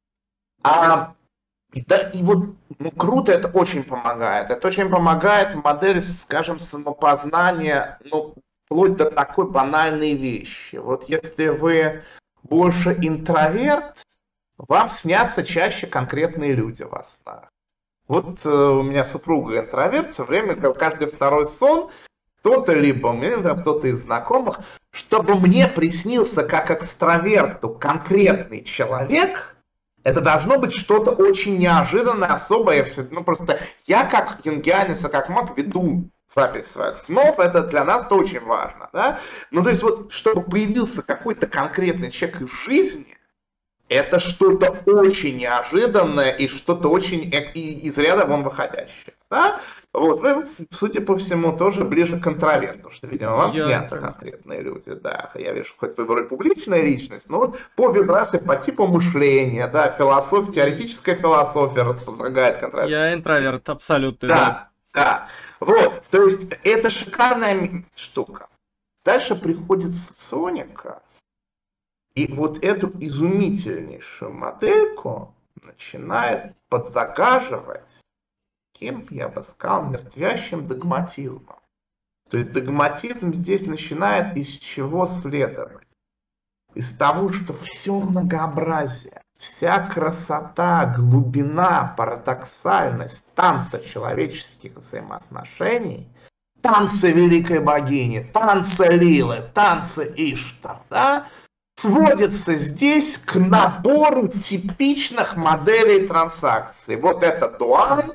А, и, да, и вот ну, круто, это очень помогает. Это очень помогает в модели, скажем, самопознания, ну, вплоть до такой банальной вещи. Вот если вы больше интроверт, вам снятся чаще конкретные люди во снах. Вот э, у меня супруга интроверт, все время, каждый второй сон, кто-то либо мне, кто-то из знакомых, чтобы мне приснился как экстраверту конкретный человек, это должно быть что-то очень неожиданное, особое. Ну, просто я как юнгианец, как маг веду запись своих снов, это для нас-то очень важно. Да? Ну, то есть, вот, чтобы появился какой-то конкретный человек из жизни, это что-то очень неожиданное и что-то очень из ряда вон выходящее. Да? Вот, вы, судя по всему, тоже ближе к интроверту, что, видимо, вам я снятся это... конкретные люди. Да, я вижу, хоть вы вроде публичная личность, но вот по вибрации, по типу мышления, да, философия, теоретическая философия располагает контраверт. Я интроверт, абсолютно. Да, да, да. Вот, то есть, это шикарная штука. Дальше приходит соционика. И вот эту изумительнейшую модельку начинает подзагаживать, кем, я бы сказал, мертвящим догматизмом. То есть догматизм здесь начинает из чего следовать? Из того, что все многообразие, вся красота, глубина, парадоксальность танца человеческих взаимоотношений, танца великой богини, танца Лилы, танца Иштар, да, сводится здесь к набору типичных моделей транзакций. Вот это дуаль,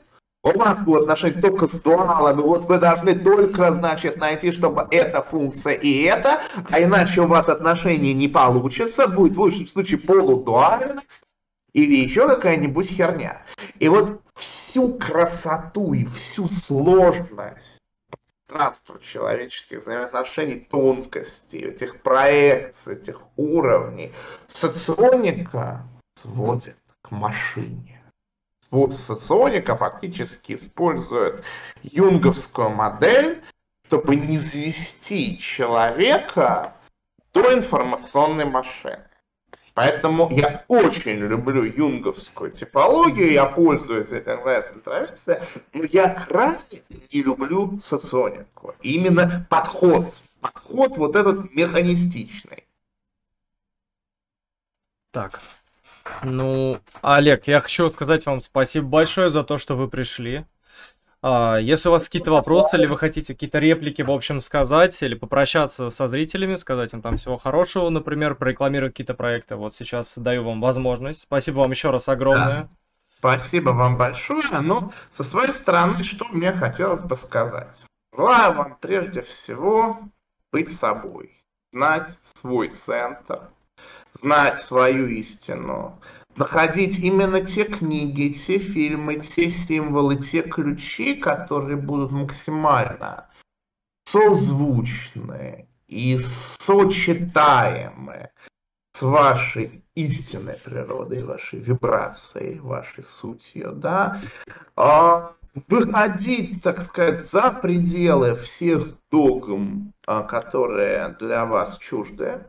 У вас будут отношения только с дуалами, вот вы должны только, значит, найти, чтобы эта функция и это, а иначе у вас отношения не получится, будет в лучшем случае полудуальность или еще какая-нибудь херня. И вот всю красоту и всю сложность пространства человеческих взаимоотношений, тонкостей, этих проекций, этих уровней, соционика сводит к машине. Соционика фактически использует юнговскую модель, чтобы не низвести человека до информационной машины. Поэтому я очень люблю юнговскую типологию, я пользуюсь этим классом интроверсия, но я крайне не люблю соционику. Именно подход, подход вот этот механистичный. Так. Ну, Олег, я хочу сказать вам спасибо большое за то, что вы пришли. А, если у вас какие-то вопросы, или вы хотите какие-то реплики, в общем, сказать, или попрощаться со зрителями, сказать им там всего хорошего, например, прорекламировать какие-то проекты, вот сейчас даю вам возможность. Спасибо вам еще раз огромное. Да. Спасибо вам большое. Ну, со своей стороны, что мне хотелось бы сказать. Желаю вам прежде всего быть собой, знать свой центр, знать свою истину, находить именно те книги, те фильмы, те символы, те ключи, которые будут максимально созвучны и сочетаемы с вашей истинной природой, вашей вибрацией, вашей сутью, да, выходить, так сказать, за пределы всех догм, которые для вас чужды.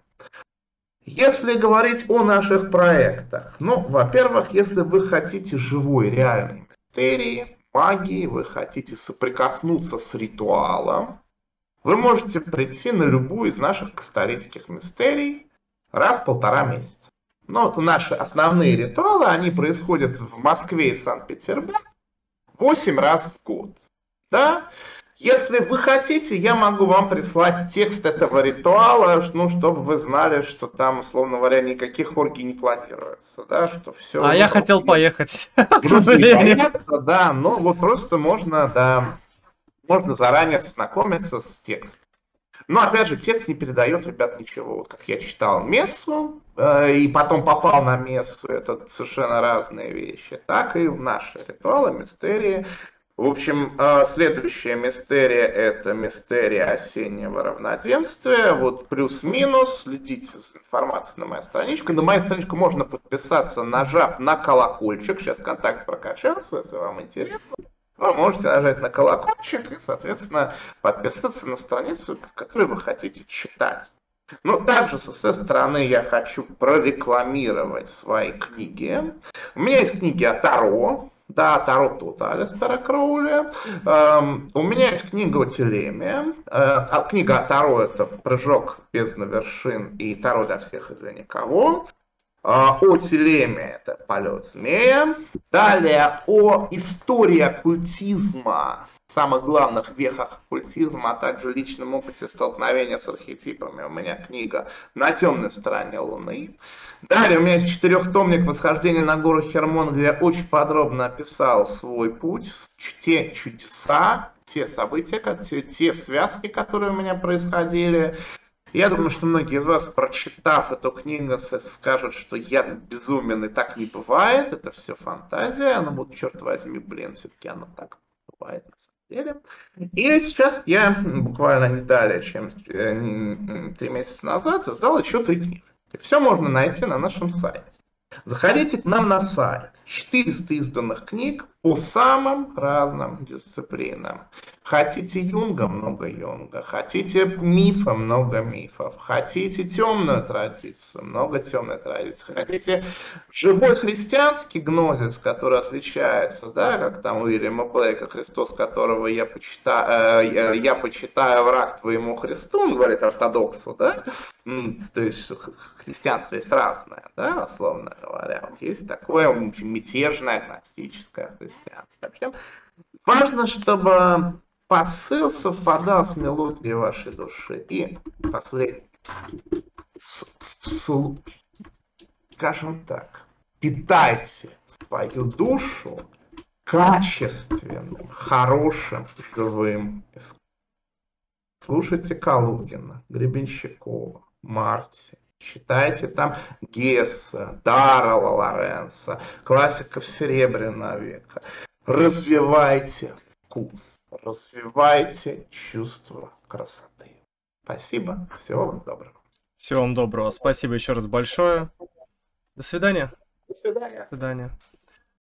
Если говорить о наших проектах, ну, во-первых, если вы хотите живой, реальной мистерии, магии, вы хотите соприкоснуться с ритуалом, вы можете прийти на любую из наших касталийских мистерий раз в полтора месяца. Ну, вот наши основные ритуалы, они происходят в Москве и Санкт-Петербурге восемь раз в год, да? Если вы хотите, я могу вам прислать текст этого ритуала, ну, чтобы вы знали, что там, условно говоря, никаких оргий не планируется, да, что все... А я хотел поехать, к сожалению. Да, но вот просто можно, да, можно заранее знакомиться с текстом. Но, опять же, текст не передает, ребят, ничего. Вот как я читал мессу, э, и потом попал на мессу, это совершенно разные вещи, так и в наши ритуалы, мистерии. В общем, следующая мистерия – это мистерия осеннего равноденствия. Вот плюс-минус, следите за информацией на моей страничке. На мою страничку можно подписаться, нажав на колокольчик. Сейчас контакт прокачался, если вам интересно. Вы можете нажать на колокольчик и, соответственно, подписаться на страницу, которую вы хотите читать. Ну, также со своей стороны я хочу прорекламировать свои книги. У меня есть книги о Таро. Да, Таро тут Алистера Кроули. Эм, у меня есть книга о Телеме. Э, книга о Таро — это «Прыжок бездны вершин» и «Таро для всех и для никого». Э, о Телеме — это «Полет змея». Далее о истории оккультизма, самых главных вехах оккультизма, а также личном опыте столкновения с архетипами. У меня книга «На темной стороне Луны». Далее у меня есть четырехтомник «Восхождение на гору Хермон», где я очень подробно описал свой путь, те чудеса, те события, те, те связки, которые у меня происходили. Я думаю, что многие из вас, прочитав эту книгу, скажут, что я безумен и так не бывает, это все фантазия, но вот, черт возьми, блин, все-таки оно так бывает на самом деле. И сейчас я буквально не далее, чем три месяца назад, издал еще три книги. И все можно найти на нашем сайте. Заходите к нам на сайт. четыреста изданных книг по самым разным дисциплинам. Хотите Юнга — много Юнга. Хотите мифа — много мифов. Хотите темную традицию — много темной традиции. Хотите живой христианский гнозис, который отличается, да, как там у Уильяма Блейка, Христос, которого я почитаю, э, я почитаю враг твоему Христу, он говорит ортодоксу, да, то есть христианство есть разное, да, условно говоря. Вот есть такое очень мятежное гностическое христианство. Вообще, важно, чтобы посыл совпадал с мелодией вашей души. И последний. С, с, скажем так, питайте свою душу качественным, хорошим, живым искусством. Слушайте Калугина, Гребенщикова, Марти. Читайте там Гесса, Даррелла Лоренса, классиков Серебряного века. Развивайте вкус, развивайте чувство красоты. Спасибо, всего вам доброго. Всего вам доброго. Спасибо еще раз большое. До свидания. До свидания. До свидания.